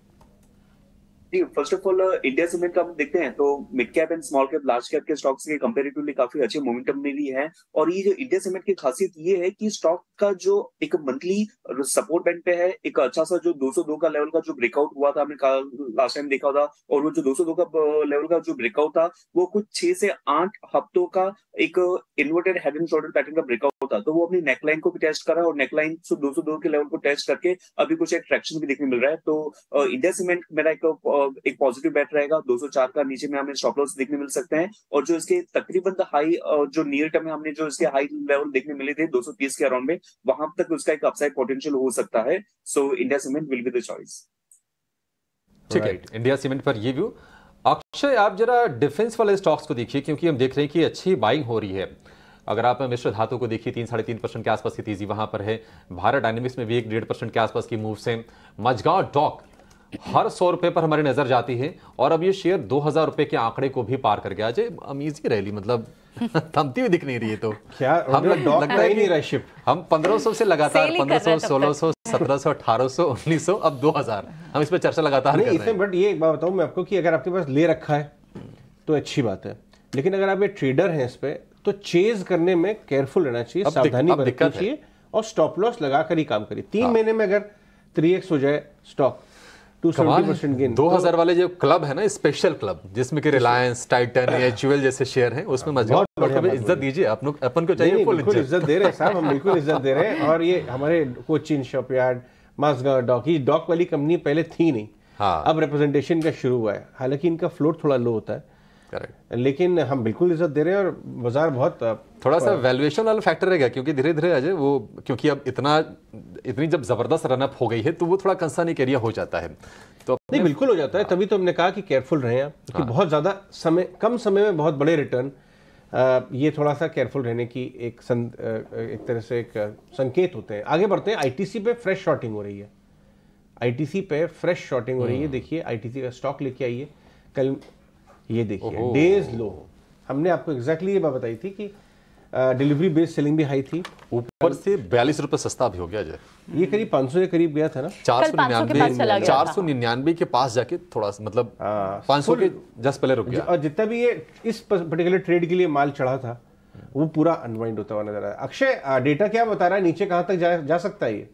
First of all India Cement का हम देखते हैं तो mid cap and small cap large cap के स्टॉक्स के कंपैरेटिवली काफी अच्छे मोमेंटम में भी है। और ये जो इंडिया सीमेंट की खासियत ये है कि स्टॉक का जो एक मंथली सपोर्ट बैंड पे है, एक अच्छा सा जो 202 का लेवल का जो ब्रेकआउट हुआ था, हमने लास्ट टाइम देखा था, और वो जो 202 का लेवल का जो ब्रेकआउट था वो कुछ 6 से 8 हफ्तों का एक inverted head and shoulder pattern का ब्रेकआउट था। तो वो अपनी नेकलाइन को भी टेस्ट करा और नेकलाइन 202 के लेवल को टेस्ट करके अभी कुछ एक ट्रैक्शन भी देखने मिल रहा है। तो इंडिया सीमेंट मेरा एक पॉजिटिव बेट रहेगा। 204 का नीचे में हमें स्टॉप लॉस देखने मिल सकते हैं, और जो इसके तकरीबन हाई जो नियर टर्म में हमने जो इसके हाई लेवल देखने मिले थे 230 के अराउंड में, वहां तक उसका एक अपसाइड पोटेंशियल हो सकता है। So India Cement will be the choice. ठीक है, इंडिया सीमेंट पर ये व्यू। अक्षय, आप जरा डिफेंस वाले स्टॉक्स को देखिए, क्योंकि हम देख रहे हैं कि अच्छी बाइंग हो रही है। अगर आप मिश्र धातु को देखिए 3-3.5% के आसपास की तेजी वहां पर है। भारत डायनेमिक्स में भी 1-1.5% के आसपास की मूव्स हैं। मझगांव डॉक हर 100 रुपए पर हमारी नजर जाती है, और अब ये शेयर 2000 रुपए के आंकड़े को भी पार कर गया। अजय, अमेजिंग रैली, मतलब थमती हुई दिख नहीं रही है। तो क्या हम लगता है नहीं शिप हम 1500 से लगातार 1500, 1600, 1700, 1800, 1900, अब 2000, हम इस पर चर्चा लगातार कर रहे हैं। बट ये एक बात बताऊं मैं आपको कि अगर आपके पास ले रखा है तो अच्छी बात है, लेकिन अगर आप ये ट्रेडर हैं इस पे तो चेज करने में केयरफुल रहना चाहिए, सावधानी बरतनी चाहिए, और स्टॉप लॉस लगाकर ही काम करिए। 3 महीने में अगर 3x हो जाए स्टॉक, 270% गेन। 2000 वाले जो क्लब है ना, स्पेशल क्लब, जिसमें कि रिलायंस, टाइटन, एचयूएल जैसे शेयर हैं, उसमें मजबूत इज्जत दीजिए। अपन को चाहिए फुल इज्जत दे रहे हैं साहब, हम बिल्कुल इज्जत दे रहे हैं। और ये हमारे कोचिन, शॉपयार्ड, मझगांव डॉक, ये डॉक वाली कंपनी पहले थी नहीं, अब रिप्रेजेंटेशन का शुरू हुआ है। हालांकि इनका फ्लोट थोड़ा लो होता है, लेकिन हम बिल्कुल इज्जत दे रहे हैं। और बाजार बहुत थोड़ा सा वैल्यूएशन वाला फैक्टर रहेगा, क्योंकि धीरे धीरे अजय वो, क्योंकि अब इतनी जब जबरदस्त रनअप हो गई है तो वो थोड़ा कंसर्न एक एरिया हो जाता है। तो नहीं, बिल्कुल हो जाता है। तभी तो हमने कहा कि केयरफुल रहें आप, क्योंकि बहुत ज्यादा समय, कम समय में बहुत बड़े रिटर्न, ये थोड़ा सा केयरफुल रहने की एक तरह से एक संकेत होते हैं। आगे बढ़ते हैं। आईटीसी पे फ्रेश शॉर्टिंग हो रही है। आईटीसी पे फ्रेश शॉर्टिंग हो रही है। देखिए आईटीसी का स्टॉक लेके आइए। कल ये देखिए डेज लो, हमने आपको एग्जैक्टली ये बात बताई थी कि डिलीवरी बेस्ड सेलिंग भी हाई थी, ऊपर से 42 रुपए सस्ता भी हो गया। ये करीब 500 के करीब गया था ना, 499 के पास जाके थोड़ा सा, मतलब 500 के जस्ट पहले रुक गया। और जितना भी ये इस पर्टिकुलर ट्रेड के लिए माल चढ़ा था वो पूरा अनवाइंड होता हुआ नजर आया। अक्षय, डेटा क्या बता रहा है, नीचे कहां तक जा सकता है ये?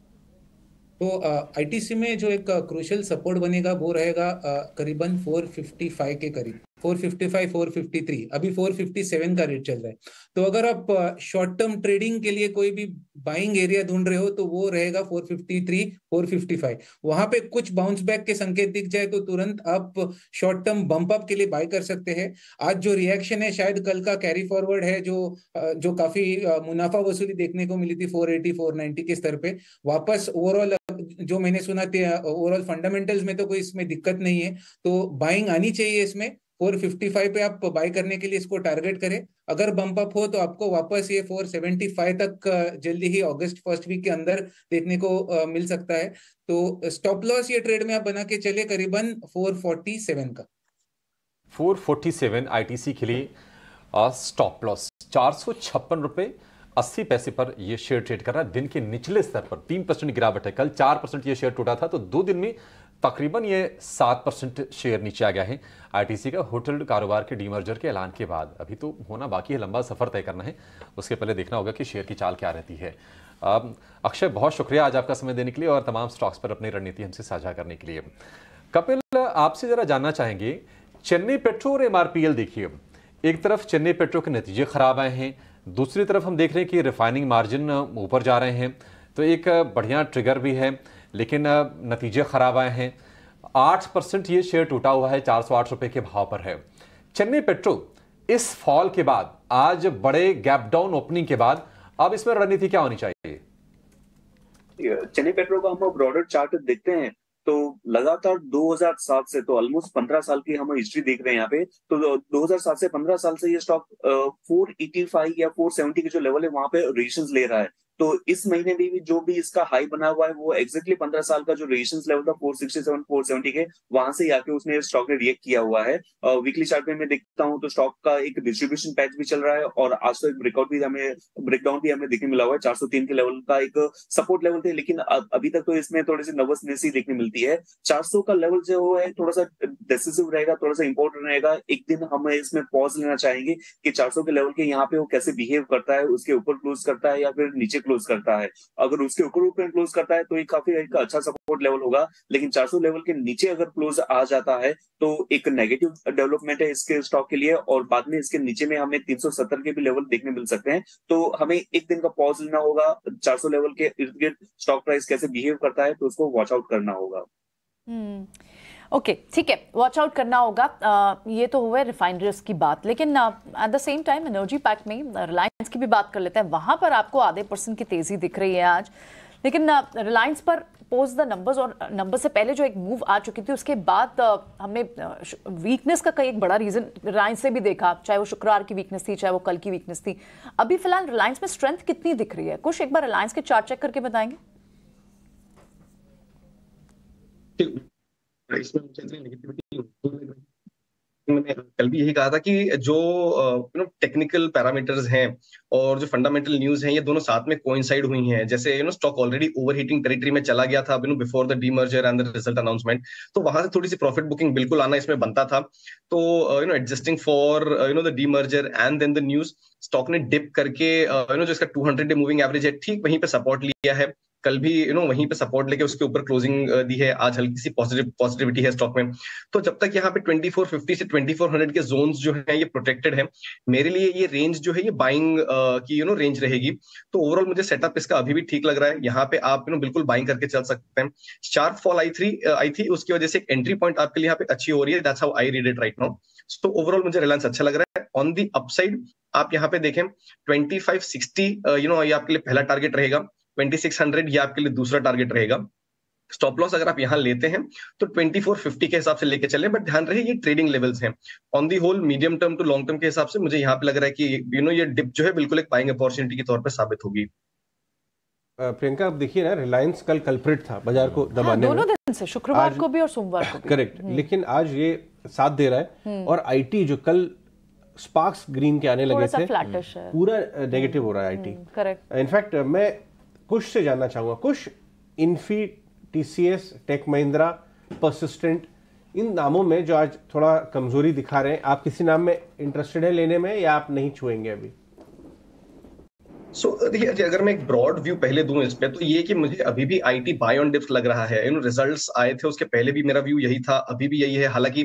तो आईटीसी में जो एक क्रूशियल सपोर्ट बनेगा वो रहेगा करीबन 455 के करीब, 455, 453, अभी 457 का रेट चल रहा है। तो अगर आप शॉर्ट टर्म ट्रेडिंग के लिए कोई भी बाइंग एरिया ढूंढ रहे हो तो वो रहेगा 453, 455। वहां पे कुछ बाउंस बैक के संकेत दिख जाए तो तुरंत आप शॉर्ट टर्म बम्प अप के लिए बाय कर सकते हैं। आज जो रिएक्शन है शायद कल का कैरी फॉरवर्ड है, जो काफी मुनाफा वसूली देखने को मिली थी 480, 490 के स्तर पे वापस। ओवरऑल जो मैंने सुना था, ओवरऑल फंडामेंटल्स में तो कोई इसमें दिक्कत नहीं है, तो बाइंग आनी चाहिए इसमें। 455 पे आप बाय करने के लिए इसको टारगेट करें। अगर बम्प अप हो तो आपको वापस ये 475 तक जल्दी ही अगस्त फर्स्ट वीक के अंदर देखने को मिल सकता है। तो स्टॉप लॉस ये ट्रेड में आप बना के चले करीबन 447 का। 447 आईटीसी के लिए स्टॉप लॉस 456 रुपए 80 पैसे पर यह शेयर ट्रेड कर रहा है। दिन के निचले स्तर पर 3% गिरावट है। कल 4% यह शेयर टूटा था, तो 2 दिन में तकरीबन ये 7% शेयर नीचे आ गया है। आईटीसी का होटल कारोबार के डीमर्जर के ऐलान के बाद अभी तो होना बाकी है, लंबा सफर तय करना है, उसके पहले देखना होगा कि शेयर की चाल क्या रहती है। अक्षय, बहुत शुक्रिया आज आपका समय देने के लिए और तमाम स्टॉक्स पर अपनी रणनीति हमसे साझा करने के लिए। कपिल, आपसे जरा जानना चाहेंगे, चेन्नई पेट्रो और एमआरपीएल देखिए, एक तरफ चेन्नई पेट्रो के नतीजे खराब आए हैं, दूसरी तरफ हम देख रहे हैं कि रिफाइनिंग मार्जिन ऊपर जा रहे हैं, तो एक बढ़िया ट्रिगर भी है, लेकिन नतीजे खराब आए हैं। 8% ये शेयर टूटा हुआ है, 408 रुपए के भाव पर है। चेन्नई पेट्रो इस फॉल के बाद, आज बड़े गैप डाउन ओपनिंग के बाद, अब इसमें रणनीति क्या होनी चाहिए? चेन्नई पेट्रो का हम ब्रॉडर चार्ट देखते हैं तो लगातार 2007 से, तो ऑलमोस्ट 15 साल की हम हिस्ट्री देख रहे हैं यहाँ पे। तो 2007 से 15 साल से ये स्टॉक 485 या 470 के जो लेवल है वहां पे रेशंस ले रहा है। तो इस महीने में भी जो भी इसका हाई बना हुआ है वो एग्जैक्टली 15 साल का जो रेजिस्टेंस लेवल था 467 470 के, वहां से आके उसने स्टॉक ने रिएक्ट किया हुआ है। वीकली चार्ट में मैं देखता हूँ तो स्टॉक का एक डिस्ट्रीब्यूशन पैच भी चल रहा है और आज तो एक ब्रेकडाउन भी हमें देखने मिला हुआ है। 403 के लेवल का एक सपोर्ट लेवल थे, लेकिन अभी तक तो इसमें थोड़ी सी नर्वसनेस ही देखने मिलती है। 400 का लेवल जो है थोड़ा सा डिसिसिव रहेगा, थोड़ा सा इंपॉर्टेंट रहेगा। एक दिन हम इसमें पॉज लेना चाहेंगे कि 400 के लेवल के यहाँ पे वो कैसे बिहेव करता है, उसके ऊपर क्लोज करता है या फिर नीचे क्लोज करता है। अगर उसके ऊपर क्लोज करता है तो ये काफी एक अच्छा सपोर्ट लेवल होगा, लेकिन 400 लेवल के नीचे अगर क्लोज आ जाता है तो एक नेगेटिव डेवलपमेंट है इसके स्टॉक के लिए, और बाद में इसके नीचे में हमें 370 के भी लेवल देखने मिल सकते हैं। तो हमें एक दिन का पॉज लेना होगा, 400 लेवल के इर्द गिर्द स्टॉक प्राइस कैसे बिहेव करता है तो उसको वॉच आउट करना होगा। ओके, ठीक है, वॉच आउट करना होगा। ये तो हुआ रिफाइनरीज की बात, लेकिन at the same time energy pack में रिलायंस की भी बात कर लेते हैं। वहां पर आपको आधे % की तेजी दिख रही है आज, लेकिन रिलायंस पर पोस्ट द नंबर्स और नंबर से पहले जो एक मूव आ चुकी थी उसके बाद हमने वीकनेस का एक बड़ा रीजन रिलायंस से भी देखा, चाहे वो शुक्रवार की वीकनेस थी चाहे वो कल की वीकनेस थी। अभी फिलहाल रिलायंस में स्ट्रेंथ कितनी दिख रही है? कुछ एक बार रिलायंस के चार्ट चेक करके बताएंगे। मैंने कल भी यही कहा था कि जो टेक्निकल पैरामीटर्स हैं और जो फंडामेंटल न्यूज हैं ये दोनों साथ में कोइंसाइड हुई हैं। जैसे स्टॉक ऑलरेडी ओवरहीटिंग टेरिटरी में चला गया था before the demerger and the result announcement, तो वहां से थोड़ी सी प्रॉफिट बुकिंग बिल्कुल आना इसमें बनता था। तो adjusting for the demerger and then the news, stock ने डिप करके जो इसका 200 डे मूविंग एवरेज है ठीक वहीं पे सपोर्ट लिया है। कल भी वहीं पे सपोर्ट लेके उसके ऊपर क्लोजिंग दी है। आज हल्की सी पॉजिटिविटी है स्टॉक में। तो जब तक यहाँ पे 2450 से 2400 के जोन्स जो है ये प्रोटेक्टेड है, मेरे लिए ये रेंज जो है ये बाइंग की रेंज रहेगी। तो ओवरऑल मुझे सेटअप इसका अभी भी ठीक लग रहा है। यहाँ पे आप बिल्कुल बाइंग करके चल सकते हैं। शार्प फॉल आई थी, उसकी वजह से एक एंट्री पॉइंट आपके लिए यहाँ पे अच्छी हो रही है। That's how I read it right now. तो ओवरऑल मुझे रिलायंस अच्छा लग रहा है। ऑन दी अपसाइड आप यहाँ पे देखें 2560 ये आपके लिए पहला टारगेट रहेगा, 2600 ये आपके लिए दूसरा टारगेट रहेगा। स्टॉप लॉस अगर आप यहां लेते हैं तो 2450 के हिसाब से लेके चलें, बट ध्यान रहे ये ट्रेडिंग लेवल्स हैं। On the whole medium term to long term के हिसाब से मुझे यहाँ पे लग रहा है कि ये डिप जो है बिल्कुल एक बाइंग अपॉर्चुनिटी के तौर पर साबित होगी। प्रियंका, आप देखिए ना, रिलायंस कल कल्प्रिट था बाजार को दबाने दोनों दिन से, शुक्रवार को भी और सोमवार को भी। करेक्ट, लेकिन आज ये साथ दे रहा है। और आईटी जो कल स्पार्क्स ग्रीन के आने लगे थे, पूरा नेगेटिव हो रहा है आईटी। करेक्ट। इनफैक्ट मैं कुश से जानना चाहूंगा, Kush, Infy, TCS, Tech Mahindra, Persistent, इन नामों में जो आज थोड़ा कमजोरी दिखा रहे हैं, आप किसी नाम में इंटरेस्टेड है लेने में या आप नहीं छुएंगे अभी? देखिए, अगर मैं एक ब्रॉड व्यू पहले दूं इस पे, तो ये कि मुझे अभी भी आईटी बाय ऑन डिप्स लग रहा है। रिजल्ट्स आए थे उसके पहले भी मेरा व्यू यही था, अभी भी यही है। हालांकि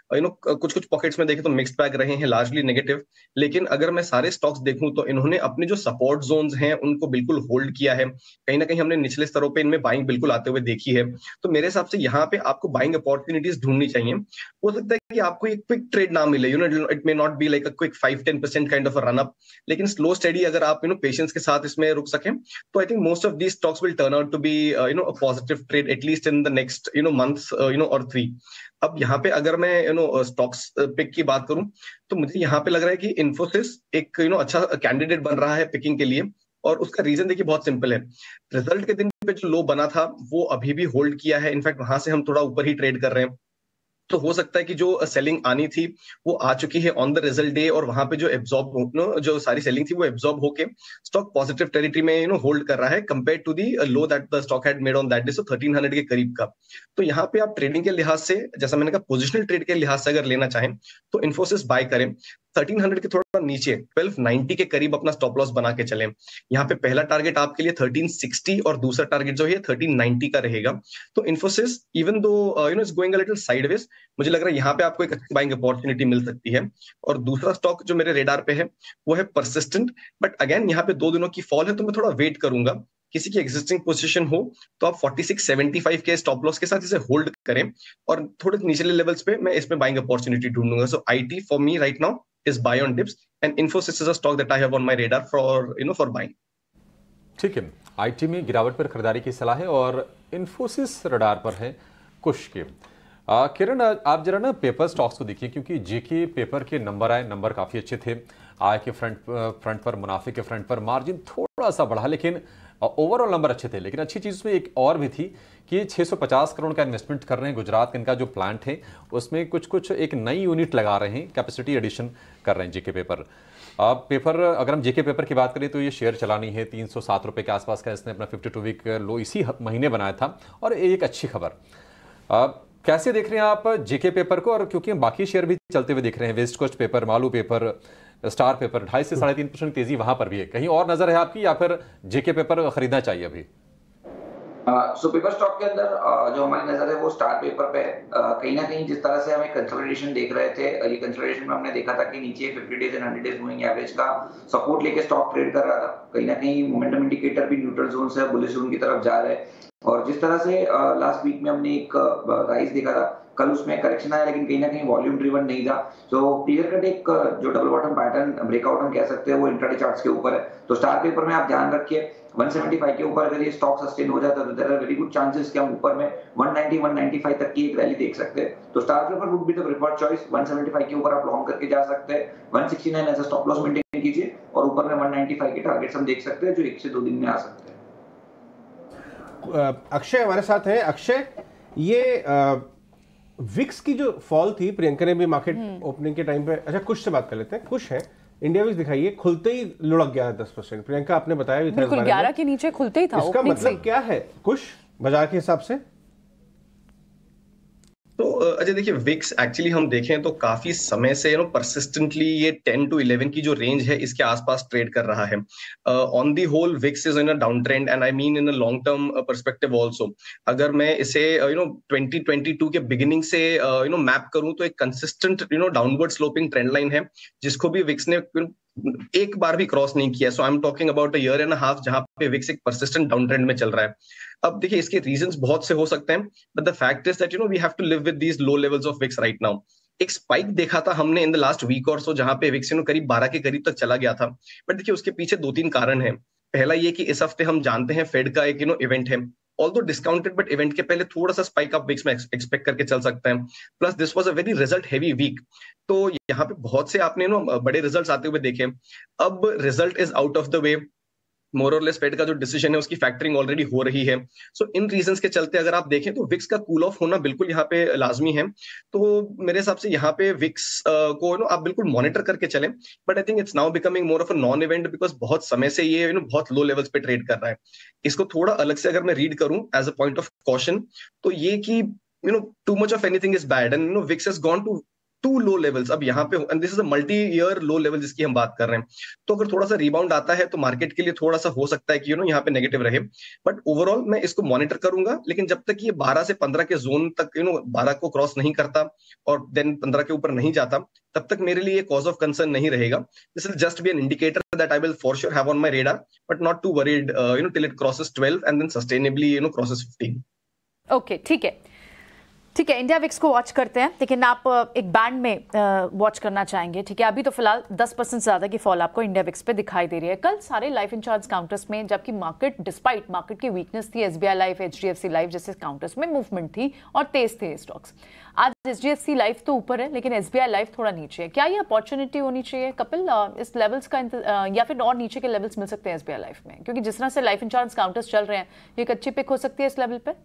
कुछ पॉकेट्स में देखे तो मिक्स्ड बैग रहे हैं, लार्जली नेगेटिव। लेकिन अगर मैं सारे स्टॉक्स देखूं तो इन्होंने अपने जो सपोर्ट जोन्स हैं उनको बिल्कुल होल्ड किया है। कहीं ना कहीं हमने निचले स्तरों पर इनमें बाइंग बिल्कुल आते हुए देखी है। तो मेरे हिसाब से यहाँ पे आपको बाइंग अपॉर्चुनिटीज ढूंढनी चाहिए। हो सकता है कि आपको एक क्विक ट्रेड ना मिले, it may not be like a quick 5-10% kind of a run up, लेकिन स्लो स्टेडी अगर आप पेशेंस के साथ इसमें रुक सकें तो I think most of these stocks will turn out to be a positive trade at least in the next months और 3। अब यहाँ पे अगर मैं स्टॉक्स पिक की बात करूं तो मुझे यहाँ पे लग रहा है कि इन्फोसिस एक अच्छा कैंडिडेट बन रहा है पिकिंग के लिए। और उसका रीजन देखिए बहुत सिंपल है। रिजल्ट के दिन पे जो लो बना था वो अभी भी होल्ड किया है। इनफैक्ट वहां से हम थोड़ा ऊपर ही ट्रेड कर रहे हैं। तो हो सकता है कि जो सेलिंग आनी थी वो आ चुकी है ऑन द रिजल्ट डे, और वहां पे जो सारी सेलिंग थी वो एब्जॉर्ब होके स्टॉक पॉजिटिव टेरिटरी में होल्ड कर रहा है compare to the low that the stock had made on that day, so 1300 के करीब का। तो यहाँ पे आप ट्रेडिंग के लिहाज से, जैसा मैंने कहा पोजिशनल ट्रेड के लिहाज से अगर लेना चाहें तो इन्फोसिस बाय करें। 1300 के थोड़ा नीचे 1290 के करीब अपना स्टॉप लॉस बना के चलें। यहाँ पे पहला टारगेट आपके लिए 1360 और दूसरा टारगेट जो है 1390 का रहेगा। तो Infosys even though it's going a little sideways, मुझे लग रहा है यहाँ पे आपको एक अच्छी बाइंग अपॉर्चुनिटी मिल सकती है। और दूसरा स्टॉक जो मेरे रेडार पे है वो है परसिस्टेंट, बट अगेन यहाँ पे 2 दिनों की फॉल है तो मैं थोड़ा वेट करूंगा। किसी की एग्जिस्टिंग पोजीशन हो तो आप 4675 के स्टॉप लॉस के साथ इसे होल्ड करें, और थोड़े निचले लेवल्स पे मैं इसमें बाइंग अपॉर्चुनिटी ढूंढूंगा। So IT for me right now is buy on dips and Infosys is a stock that I have on my radar for buying. ठीक है, आईटी में गिरावट पर खरीदारी की सलाह है और इन्फोसिस रडार पर है कुश के। किरण, आप जरा ना पेपर स्टॉक्स को देखिए, क्योंकि जेके पेपर के नंबर आए, नंबर काफ़ी अच्छे थे। आय के फ्रंट पर, मुनाफे के फ्रंट पर मार्जिन थोड़ा सा बढ़ा, लेकिन और ओवरऑल नंबर अच्छे थे, लेकिन अच्छी चीज़ उसमें एक और भी थी कि 650 करोड़ का इन्वेस्टमेंट कर रहे हैं गुजरात के, इनका जो प्लांट है उसमें कुछ एक नई यूनिट लगा रहे हैं, कैपेसिटी एडिशन कर रहे हैं जेके पेपर। अब पेपर, अगर हम जेके पेपर की बात करें तो ये शेयर चलानी है 307 रुपये के आसपास का, इसने अपना 52 वीक लो इसी महीने बनाया था, और एक अच्छी खबर। कैसे देख रहे हैं आप जेके पेपर को? और क्योंकि हम बाकी शेयर भी चलते हुए दिख रहे हैं, West Coast Paper, Maloo Paper, Star Paper 2.5 से 3.5% तेजी वहां पर भी है, कहीं और नजर है आपकी या फिर जेके पेपर खरीदना चाहिए अभी? सो पेपर स्टॉक के अंदर जो हमारी नजर है वो स्टार पेपर पे है। कहीं ना कहीं जिस तरह से हम एक कंसोलिडेशन देख रहे थे, ये कंसोलिडेशन में हमने देखा था कि नीचे 50 days and 100 days moving average का सपोर्ट लेके स्टॉक ट्रेड कर रहा था। कहीं ना कहीं मोमेंटम इंडिकेटर भी न्यूट्रल जोन से बुलिश जोन की तरफ जा रहे हैं, और जिस तरह से लास्ट वीक में हमने एक राइज देखा था, कल उसमें करेक्शन आया, लेकिन कहीं ना कहीं वॉल्यूम ड्रिवन नहीं था। तो क्लियर कट एक जो डबल बॉटम पैटर्न ब्रेकआउट हम कह सकते हैं वो इंट्राडे चार्ट्स के ऊपर है। तो स्टार पेपर में आप ध्यान रखिए 175 के ऊपर अगर ये स्टॉक सस्टेन हो जाता है तो there are very good chances कि हम ऊपर में 190 195 तक की एक रैली देख सकते हैं। तो Star Paper would be the preferred choice. 175 के ऊपर आप लॉन्ग करके जा सकते हैं, 169 as a stop loss maintain कीजिए, और ऊपर में 195 के टारगेट्स हम देख सकते हैं जो 1 से 2 दिन में आ सकते हैं। अक्षय हमारे साथ हैं। अक्षय, ये विक्स की जो फॉल थी, प्रियंका ने भी मार्केट ओपनिंग के टाइम पे, अच्छा कुछ से बात कर लेते हैं, कुछ है इंडिया विक्स दिखाइए, खुलते ही लुढ़क गया 10%। प्रियंका आपने बताया भी था बिल्कुल 11 के नीचे खुलते ही था। इसका मतलब क्या है कुछ बाजार के हिसाब से? तो अजय देखिए, विक्स एक्चुअली हम देखें तो काफी समय से परसिस्टेंटली ये 10 to 11 की जो रेंज है इसके आसपास ट्रेड कर रहा है। On the whole VIX is in a down trend, and I mean in a long term perspective also. अगर मैं इसे 2022 के बिगिनिंग से मैप करूं तो एक consistent downward sloping trend line है, जिसको भी विक्स ने एक बार भी क्रॉस नहीं किया। So I am talking about a year and a half जहां पे विक्स एक परसिस्टेंट डाउन ट्रेंड में चल रहा है। अब देखिए, इसके रीजंस बहुत से हो सकते हैं, but the fact is that we have to live with these low levels of VIX right now. एक स्पाइक देखा था हमने इन द लास्ट वीक और सो, जहां पे विक्स करीब 12 के करीब तक चला गया था। बट देखिए, उसके पीछे 2-3 कारण हैं। पहला ये कि इस हफ्ते हम जानते हैं फेड का एक इवेंट है, ऑल्दो डिस्काउंटेड, बट इवेंट के पहले थोड़ा सा स्पाइक आप विक्स में एक्सपेक्ट करके चल सकते हैं। Plus this was a very result heavy week, तो यहाँ पे बहुत से आपने बड़े रिजल्ट्स आते हुए देखे। अब result is out of the way, more और लेस फेड का जो डिसीजन है उसकी फैक्टरिंग ऑलरेडी हो रही है। सो इन रीजंस के चलते अगर आप देखें तो विक्स का कूल ऑफ होना बिल्कुल यहाँ पे लाजमी है। तो मेरे हिसाब से यहाँ पे विक्स को आप बिल्कुल मॉनिटर करके चलें, but I think it's now becoming more of a non event, because बहुत समय से ये बहुत लो लेवल्स पे ट्रेड कर रहा है। इसको थोड़ा अलग से अगर मैं रीड करूं as a point of caution, तो ये कि too much of anything is bad, and VIX has gone too too low levels अब यहाँ पे, and this is a multi year low level जिसकी हम बात कर रहे हैं। तो अगर थोड़ा सा रिबाउंड आता है तो मार्केट के लिए थोड़ा सा हो सकता है कि यहाँ पे नेगेटिव रहे, बट ओवरऑल मैं इसको मॉनिटर करूंगा। लेकिन जब तक ये 12 से 15 के जोन तक 12 को क्रॉस नहीं करता और देन 15 के ऊपर नहीं जाता, तब तक मेरे लिए कॉज ऑफ कंसर्न नहीं रहेगा। This will just be an indicator that I will for sure have on my radar, but not too worried till it crosses 12 and then sustainably crosses 15। Okay, ठीक है, ठीक है। इंडिया विक्स को watch करते हैं, लेकिन आप एक बैंड में वॉच करना चाहेंगे, ठीक है? अभी तो फिलहाल 10% से ज़्यादा की फॉल आपको इंडिया विक्स पे दिखाई दे रही है। कल सारे लाइफ इंश्योरेंस काउंटर्स में, जबकि मार्केट डिस्पाइट मार्केट की वीकनेस थी, SBI लाइफ, HDFC लाइफ जैसे काउंटर्स में मूवमेंट थी और तेज थे स्टॉक्स। आज HDFC लाइफ तो ऊपर है, लेकिन SBI लाइफ थोड़ा नीचे है। क्या ये अपॉर्चुनिटी होनी चाहिए कपिल, इस लेवल्स का या फिर और नीचे के लेवल्स मिल सकते हैं SBI लाइफ में? क्योंकि जिस तरह से लाइफ इंश्योरेंस काउंटर्स चल रहे हैं, ये एक अच्छी पिक हो सकती है इस लेवल पे।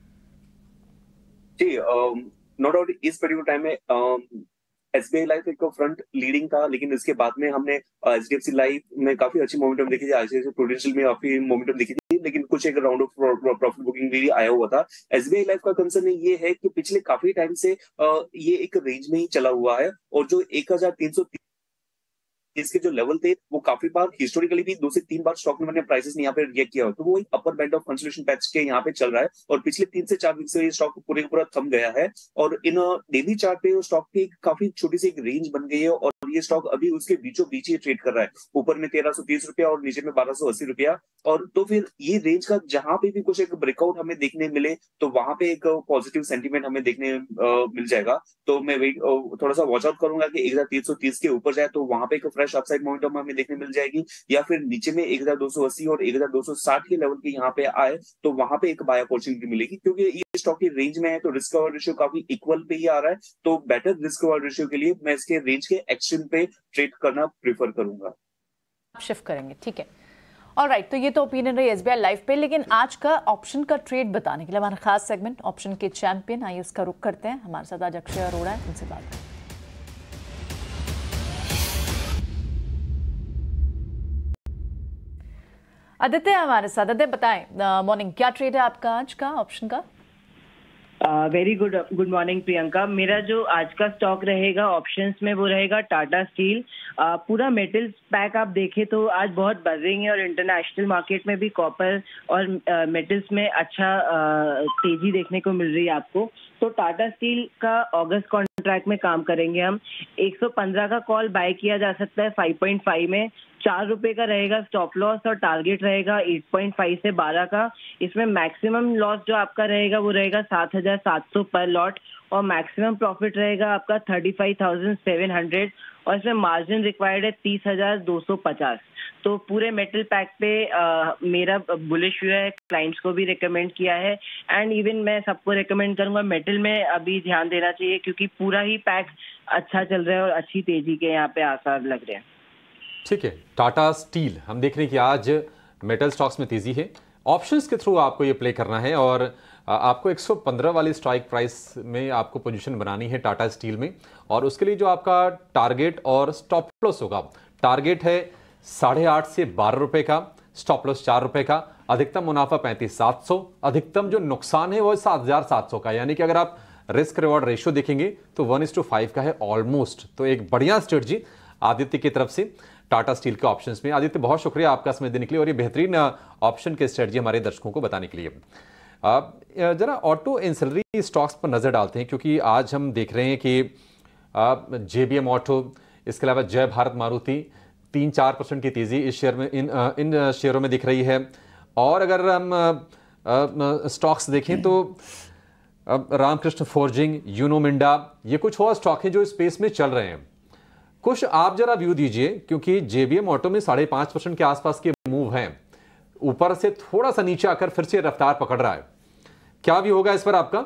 जी, नो डाउट इस पर्टिकुलर टाइम में SBI लाइफ एक फ्रंट लीडिंग था, लेकिन इसके बाद में हमने HDFC लाइफ में काफी अच्छी मोमेंटम देखी थी, ICICI प्रूडेंशियल में काफी मोमेंटम देखी थी, लेकिन कुछ एक राउंड ऑफ प्रॉफिट बुकिंग भी आया हुआ था। SBI लाइफ का कंसर्न ये है कि पिछले काफी टाइम से ये एक रेंज में ही चला हुआ है, और जो 1330 इसके जो लेवल थे वो काफी बार हिस्टोरिकली भी 2 से 3 बार स्टॉक में प्राइसेस ने यहाँ पे रिएक्ट किया, तो वो एक upper band of consolidation patch के यहाँ पे चल रहा है, और पिछले 3 से 4 वीक से ये स्टॉक पूरे पूरा थम गया है, और इन डेली चार्ट पे स्टॉक की काफी छोटी सी एक रेंज बन गई है, और ये स्टॉक अभी उसके बीचों बीच ही ट्रेड कर रहा है, ऊपर में 1330 रुपया और नीचे में 1280 रुपया। और तो फिर ये रेंज का जहां पे भी कुछ एक ब्रेकआउट हमें देखने मिले तो वहां पे एक पॉजिटिव सेंटीमेंट हमें देखने मिल जाएगा। तो मैं थोड़ा सा वॉच आउट करूंगा कि 1330 के ऊपर जाए तो वहां पे एक फ्रेश अपसाइड मोमेंटम हमें देखने मिल जाएगी, या फिर नीचे में 1280 और 1260 के लेवल के यहाँ पे आए तो वहां पे एक बाय अपॉर्चुनिटी मिलेगी, क्योंकि ये स्टॉक की रेंज में है तो रिस्क अवॉइड रेशियो काफी इक्वल पे ही आ रहा है, तो बेटर रिस्क अवॉइड रेशियो के लिए मैं इसके रेंज के एक्सट्रीम पे ट्रेड करना प्रेफर करूंगा। शिफ्ट करेंगे, ठीक है। ऑलराइट, तो ये तो ओपिनियन रही SBI लाइफ पे, लेकिन आज का ऑप्शन का ट्रेड बताने के लिए हमारा खास सेगमेंट ऑप्शन के चैंपियन, आइए उसका रुख करते हैं। हमारे साथ आज अक्षय अरोड़ा है, उनसे बात करें। आदित्य हमारे साथ। आदित्य बताएं, मॉर्निंग क्या ट्रेड है आपका आज का ऑप्शन का? Very good morning Priyanka. मेरा जो आज का स्टॉक रहेगा ऑप्शंस में वो रहेगा टाटा स्टील। पूरा मेटल्स पैक आप देखें तो आज बहुत बजिंग है और इंटरनेशनल मार्केट में भी कॉपर और मेटल्स में अच्छा तेजी देखने को मिल रही है आपको। तो टाटा स्टील का अगस्त कॉन्ट्रैक्ट में काम करेंगे हम। 115 का कॉल बाय किया जा सकता है 5.5 में। 4 रुपए का रहेगा स्टॉप लॉस और टारगेट रहेगा 8.5 से 12 का। इसमें मैक्सिमम लॉस जो आपका रहेगा वो रहेगा 7,700 पर लॉट और मैक्सिमम प्रॉफिट रहेगा आपका 35,700 और इसमें मार्जिन रिक्वायर्ड है 30,250। तो पूरे मेटल पैक पे मेरा बुलिश व्यू है, क्लाइंट्स को भी रिकमेंड किया है एंड इवन मैं सबको रिकमेंड करूंगा मेटल में अभी ध्यान देना चाहिए क्योंकि पूरा ही पैक अच्छा चल रहा है और अच्छी तेजी के यहाँ पे आसार लग रहे हैं। ठीक है, टाटा स्टील हम देख रहे हैं कि आज मेटल स्टॉक्स में तेजी है। ऑप्शंस के थ्रू आपको ये प्ले करना है और आपको 115 वाली स्ट्राइक प्राइस में आपको पोजीशन बनानी है टाटा स्टील में और उसके लिए जो आपका टारगेट और स्टॉप लॉस होगा, टारगेट है 8.5 से 12 रुपए का, स्टॉप लॉस 4 रुपए का, अधिकतम मुनाफा 35,700, अधिकतम जो नुकसान है वो 7,700 का। यानी कि अगर आप रिस्क रिवॉर्ड रेशियो देखेंगे तो 1:5 का है ऑलमोस्ट। तो एक बढ़िया स्ट्रेटजी आदित्य की तरफ से टाटा स्टील के ऑप्शंस में। आदित्य बहुत शुक्रिया आपका समय देने के लिए और ये बेहतरीन ऑप्शन के स्ट्रेटजी हमारे दर्शकों को बताने के लिए। जरा ऑटो एंसिलरी स्टॉक्स पर नजर डालते हैं क्योंकि आज हम देख रहे हैं कि JBM ऑटो, इसके अलावा जय भारत मारुति 3-4% की तेजी इस शेयर में इन शेयरों में दिख रही है। और अगर हम स्टॉक्स देखें तो रामकृष्ण फोर्जिंग, यूनो मिंडा, ये कुछ और स्टॉक हैं जो स्पेस में चल रहे हैं। कुछ आप जरा व्यू दीजिए क्योंकि JBM ऑटो में 5.5% के आसपास के मूव हैं, ऊपर से थोड़ा सा नीचे आकर फिर से रफ्तार पकड़ रहा है। क्या व्यू होगा इस पर आपका?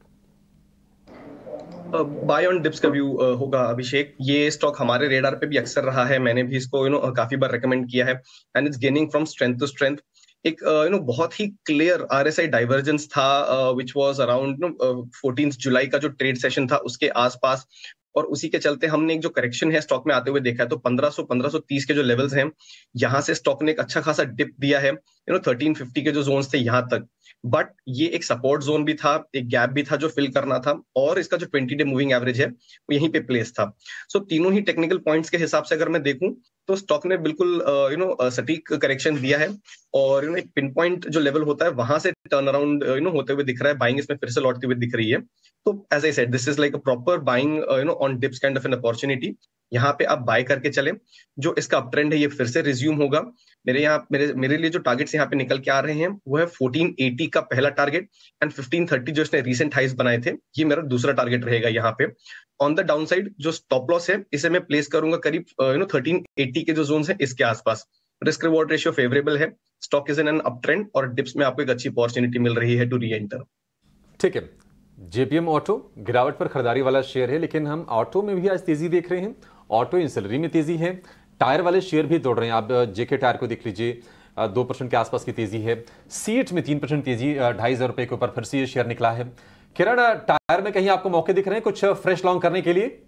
बाय ऑन डिप्स का व्यू होगा अभिषेक। ये स्टॉक हमारे रेडार पे भी अक्सर रहा है, मैंने भी इसको काफी बार रेकमेंड किया है and it's gaining from strength to strength. एक बहुत ही क्लियर RSI डाइवर्जेंस था विच वाज अराउंड 14 जुलाई का जो ट्रेड सेशन था उसके आसपास, और उसी के चलते हमने एक जो करेक्शन है स्टॉक में आते हुए देखा है। तो 1500-1530 के जो लेवल्स हैं यहां से स्टॉक ने एक अच्छा खासा डिप दिया है 1350 के जो जोन्स थे यहां तक, बट ये एक सपोर्ट जोन भी था, एक गैप भी था जो फिल करना था और इसका जो 20 डे मूविंग एवरेज है वो यहीं पे प्लेस था। सो तीनों ही टेक्निकल पॉइंट्स के हिसाब से अगर मैं देखूं तो स्टॉक ने बिल्कुल सटीक करेक्शन दिया है और एक पिन पॉइंट जो लेवल होता है वहां से टर्न अराउंड होते हुए दिख रहा है। बाइंग इसमें फिर से लौटती हुई दिख रही है। तो as I said this is like a proper buying on dips kind of an opportunity. यहाँ पे आप बाय करके चले, जो इसका अप ट्रेंड है ये फिर से रिज्यूम होगा। मेरे लिए जो टारगेट्स यहाँ पे निकल के आ रहे हैं वो है 1480 का पहला टारगेट एंड 1530 जो इसने रीसेंट हाइज बनाए थे, ये मेरा दूसरा टारगेट रहेगा। यहाँ पे ऑन द डाउन साइड जो स्टॉप लॉस है इसे मैं प्लेस करूंगा करीब 1380 के जो जोन है इसके आसपास। रिस्क रिवॉर्ड रेशियो फेवरेबल है, stock is in an up trend और डिप्स में आपको एक अच्छी अपॉर्चुनिटी मिल रही है टू री एंटर। ठीक है, JPM ऑटो गिरावट पर खरीदारी वाला शेयर है, लेकिन हम ऑटो में भी आज तेजी देख रहे हैं। ऑटो एंसिलरी में तेजी है, टायर वाले शेयर भी तोड़ रहे हैं। आप JK टायर को देख लीजिए, 2% के आसपास की तेजी है। सीट में 3% तेजी, 2,500 रुपए के ऊपर फिर से ये शेयर निकला है। किरण, टायर में कहीं आपको मौके दिख रहे हैं कुछ फ्रेश लॉन्ग करने के लिए?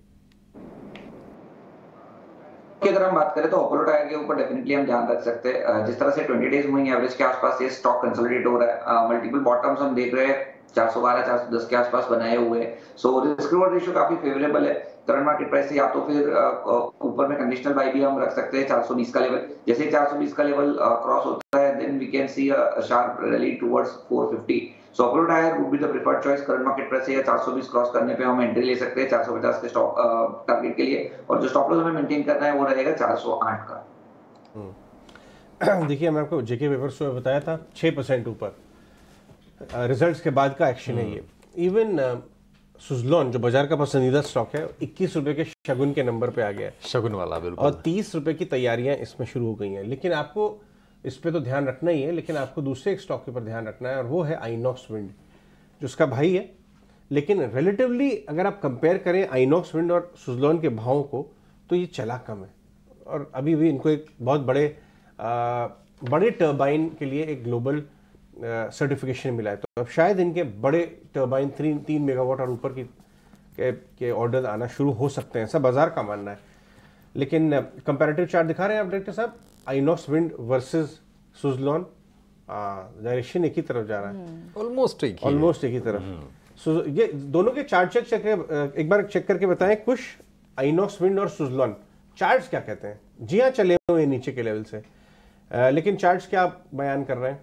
अगर हम बात करें तो अपोलो टायर के ऊपर डेफिनेटली हम ध्यान रख सकते हैं। जिस तरह से 20 डेज मूविंग एवरेज के आसपास ये स्टॉक कंसोलिडेट हो रहा है, मल्टीपल बॉटम्स हम देख रहे हैं 412 410 के आसपास बनाए हुए हैं। सो रिस्क रिवॉर्ड रेशियो काफी फेवरेबल है करंट मार्केट प्राइस से, या तो फिर ऊपर में कंडीशनल बाय भी हम रख सकते हैं 420 का लेवल। जैसे 420 का लेवल क्रॉस होता है then we can see a sharp rally towards 450। So Apollo tyre would be the preferred choice current market price से, या 420 क्रॉस करने पे हम एंट्री ले सकते हैं 450 के स्टॉक टारगेट के लिए, और जो स्टॉप लॉस हमें मेंटेन करना है वो रहेगा 408 का। देखिए मैं आपको JK पेपर्स में बताया था 6% ऊपर रिजल्ट्स के बाद का एक्शन है ये। इवन सुजलॉन जो बाजार का पसंदीदा स्टॉक है 21 रुपए के शगुन के नंबर पे आ गया है, शगुन वाला बिल्कुल, और 30 रुपए की तैयारियां इसमें शुरू हो गई हैं। लेकिन आपको इस पे तो ध्यान रखना ही है, लेकिन आपको दूसरे एक स्टॉक के ऊपर ध्यान रखना है और वो है आइनॉक्स विंड, जो उसका भाई है। लेकिन रिलेटिवली अगर आप कंपेयर करें आइनॉक्स विंड और सुजलॉन के भावों को तो ये चला कम है और अभी भी इनको एक बहुत बड़े बड़े टर्बाइन के लिए एक ग्लोबल सर्टिफिकेशन मिला है, तो अब शायद इनके बड़े टर्बाइन 3 मेगावाट और ऊपर के ऑर्डर आना शुरू हो सकते हैं, ऐसा बाजार का मानना है। लेकिन कंपैरेटिव चार्ट दिखा रहे हैं आप डायरेक्टर साहब, Inox Wind versus Suzlon, direction एक ही तरफ जा रहा है, ऑलमोस्ट एक ही तरफ। ये दोनों के चार्ट एक बार चेक करके बताएं कुछ, आइनॉक्स विंड और सुज़लॉन चार्ट्स क्या कहते हैं? जी हाँ, चले हुए नीचे के लेवल से, लेकिन चार्ट्स क्या बयान कर रहे हैं?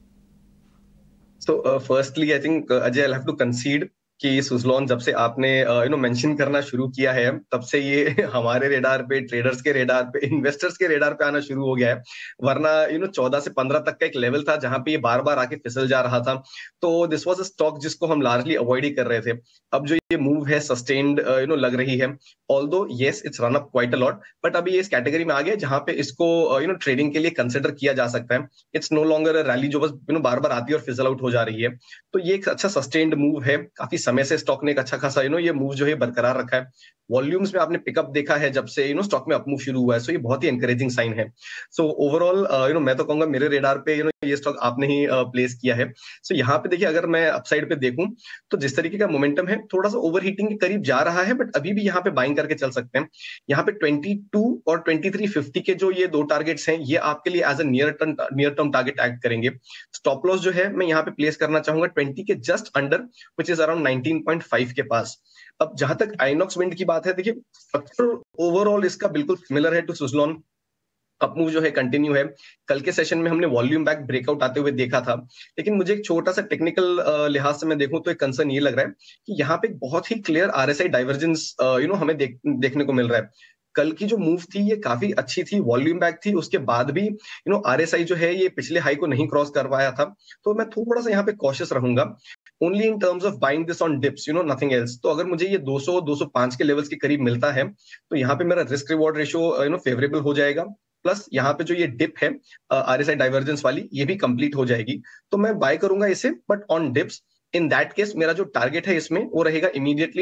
So firstly, I think Ajay, I'll have to concede कि सुज़लॉन जब से आपने मेंशन करना शुरू किया है, तब से ये हमारे रेडार पे, ट्रेडर्स के रेडार पे, इन्वेस्टर्स के रेडार पे आना शुरू हो गया है। वरना 14 से 15 तक का एक लेवल था जहां पे ये बार बार आके फिसल जा रहा था, तो दिस वाज अ स्टॉक जिसको हम लार्जली अवॉइड ही कर रहे थे। अब जो ये मूव है सस्टेन्ड लग रही है, although yes it's run up quite a lot, but अभी ये इस कैटेगरी में आ गया जहां पे इसको ट्रेडिंग के लिए कंसिडर किया जा सकता है। It's no longer a rally जो बस बार बार आती है और फिजल आउट हो जा रही है। तो ये एक अच्छा सस्टेन्ड मूव है, काफी समय से स्टॉक ने एक अच्छा खासा ये मूव जो है बरकरार रखा है। वॉल्यूम्स में आपने पिकअप देखा है जब से स्टॉक में अपमूव शुरू हुआ है, सो ये बहुत ही एनकरेजिंग साइन है। सो ओवरऑल मैं तो कहूंगा मेरे रेडार पे ये स्टॉक आपने ही प्लेस किया है। सो यहाँ पे देखिए, अगर मैं अपसाइड पे देखूं तो जिस तरीके का मोमेंटम है, थोड़ा सा ओवरहीटिंग के करीब जा रहा है, बट अभी भी यहाँ पे बाइंग करके चल सकते हैं। यहाँ पे 22 और 2350 के जो ये दो टारगेट्स हैं, ये आपके लिए as a near term target act करेंगे। स्टॉप लॉस जो है मैं यहाँ पे प्लेस करना चाहूंगा 20 के just under, which is around 19.5 के पास। अब जहां तक आइनॉक्स विंड की बात है, देखिए स्ट्रक्चर ओवरऑल इसका बिल्कुल सिमिलर है टू सुज़लॉन। अपमूव जो है कंटिन्यू है। कल के सेशन में हमने वॉल्यूम बैक ब्रेकआउट आते हुए देखा था, लेकिन मुझे एक छोटा सा टेक्निकल लिहाज से मैं देखूं तो एक कंसर्न ये लग रहा है कि यहाँ पे बहुत ही क्लियर आरएसआई डाइवर्जेंस हमें देखने को मिल रहा है। कल की जो मूव थी ये काफी अच्छी थी, वॉल्यूम बैक थी, उसके बाद भी आरएसआई जो है ये पिछले हाई को नहीं क्रॉस कर पाया था, तो मैं थोड़ा सा यहाँ पे कॉशियस रहूंगा, only in terms of buying this on dips, nothing else. तो अगर मुझे ये 200-205 के लेवल्स के करीब मिलता है तो यहाँ पे मेरा रिस्क रिवॉर्ड रेशियो फेवरेबल हो जाएगा, प्लस यहाँ पे जो ये डिप है आरएसआई डाइवर्जेंस वाली, ये भी कंप्लीट हो जाएगी, तो मैं बाय करूंगा इसे, but on dips. In that case मेरा जो टारगेट है इसमें वो रहेगा इमीडिएटली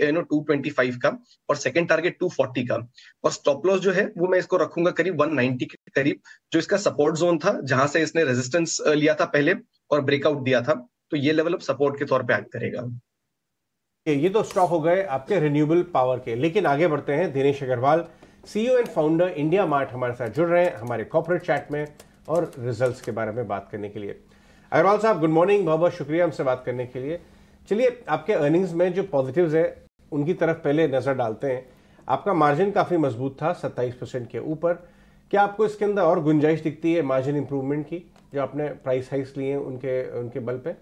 225 का, और सेकंड टारगेट 240 का, और स्टॉप लॉस जो है वो मैं इसको रखूंगा करीब 190 के करीब, जो इसका सपोर्ट जोन था जहां से इसने रेजिस्टेंस लिया था पहले और ब्रेकआउट दिया था, तो ये लेवल अब सपोर्ट के तौर पे एक्ट करेगा। ये तो स्टॉक हो गए आपके रिन्यूएबल पावर के, लेकिन आगे बढ़ते हैं। Dinesh Agarwal, CEO and founder India Mart, हमारे साथ जुड़ रहे हैं हमारे कॉर्पोरेट चैट में और रिजल्ट्स के बारे में बात करने के लिए। अग्रवाल साहब, गुड मॉर्निंग, बहुत बहुत शुक्रिया हमसे बात करने के लिए। चलिए, आपके अर्निंग्स में जो पॉजिटिव्स है उनकी तरफ पहले नजर डालते हैं। आपका मार्जिन काफी मजबूत था, 27% के ऊपर। क्या आपको इसके अंदर और गुंजाइश दिखती है मार्जिन इंप्रूवमेंट की, जो आपने प्राइस हाइक्स लिए उनके बल पे?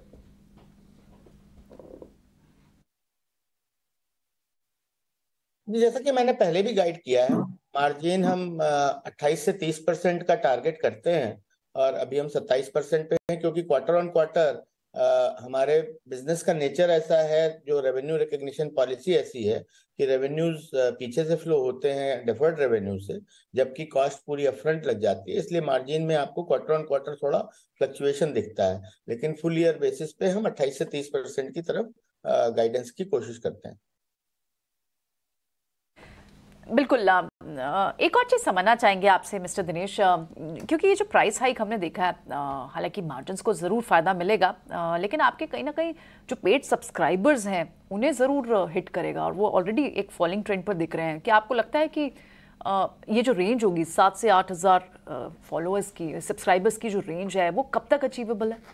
जैसा कि मैंने पहले भी गाइड किया है, मार्जिन हम 28 से 30% का टारगेट करते हैं, और अभी हम 27% पे हैं, क्योंकि क्वार्टर ऑन क्वार्टर हमारे बिजनेस का नेचर ऐसा है, जो रेवेन्यू रिकग्निशन पॉलिसी ऐसी है कि रेवेन्यूज पीछे से फ्लो होते हैं डिफर्ड रेवेन्यू से, जबकि कॉस्ट पूरी अपफ्रंट लग जाती है। इसलिए मार्जिन में आपको क्वार्टर ऑन क्वार्टर थोड़ा फ्लक्चुएशन दिखता है, लेकिन फुल ईयर बेसिस पे हम 28 से 30% की तरफ गाइडेंस की कोशिश करते हैं। बिल्कुल। एक और चीज़ समझना चाहेंगे आपसे मिस्टर दिनेश, क्योंकि ये जो प्राइस हाइक हमने देखा है, हालांकि मार्जिन्स को ज़रूर फ़ायदा मिलेगा, लेकिन आपके कहीं ना कहीं जो पेड सब्सक्राइबर्स हैं उन्हें ज़रूर हिट करेगा, और वो ऑलरेडी एक फॉलिंग ट्रेंड पर दिख रहे हैं। क्या आपको लगता है कि ये जो रेंज होगी 7 से 8 हज़ार फॉलोअर्स की, सब्सक्राइबर्स की जो रेंज है, वो कब तक अचीवेबल है?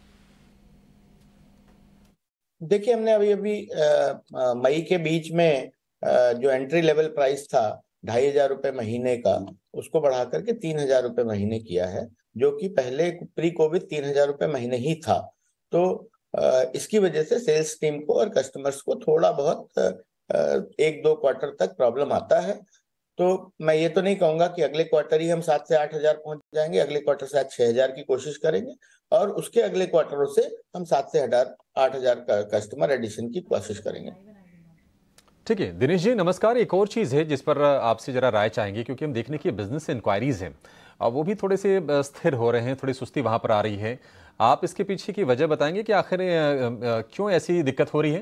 देखिए, हमने अभी मई के बीच में जो एंट्री लेवल प्राइस था 2,500 रुपये महीने का, उसको बढ़ा करके 3,000 रुपये महीने किया है, जो कि पहले प्री कोविड 3,000 रुपये महीने ही था। तो इसकी वजह से सेल्स टीम को और कस्टमर्स को थोड़ा बहुत 1-2 क्वार्टर तक प्रॉब्लम आता है। तो मैं ये तो नहीं कहूंगा कि अगले क्वार्टर ही हम 7 से 8,000 पहुंच जाएंगे, अगले क्वार्टर से 6,000 की कोशिश करेंगे, और उसके अगले क्वार्टरों से हम 7 से 8,000 कस्टमर एडिशन की कोशिश करेंगे। ठीक है दिनेश जी, नमस्कार। एक और चीज़ है जिस पर आपसे जरा राय चाहेंगे, क्योंकि हम देखने की बिजनेस इंक्वायरीज हैं और वो भी थोड़े से स्थिर हो रहे हैं, थोड़ी सुस्ती वहाँ पर आ रही है। आप इसके पीछे की वजह बताएंगे कि आखिर क्यों ऐसी दिक्कत हो रही है?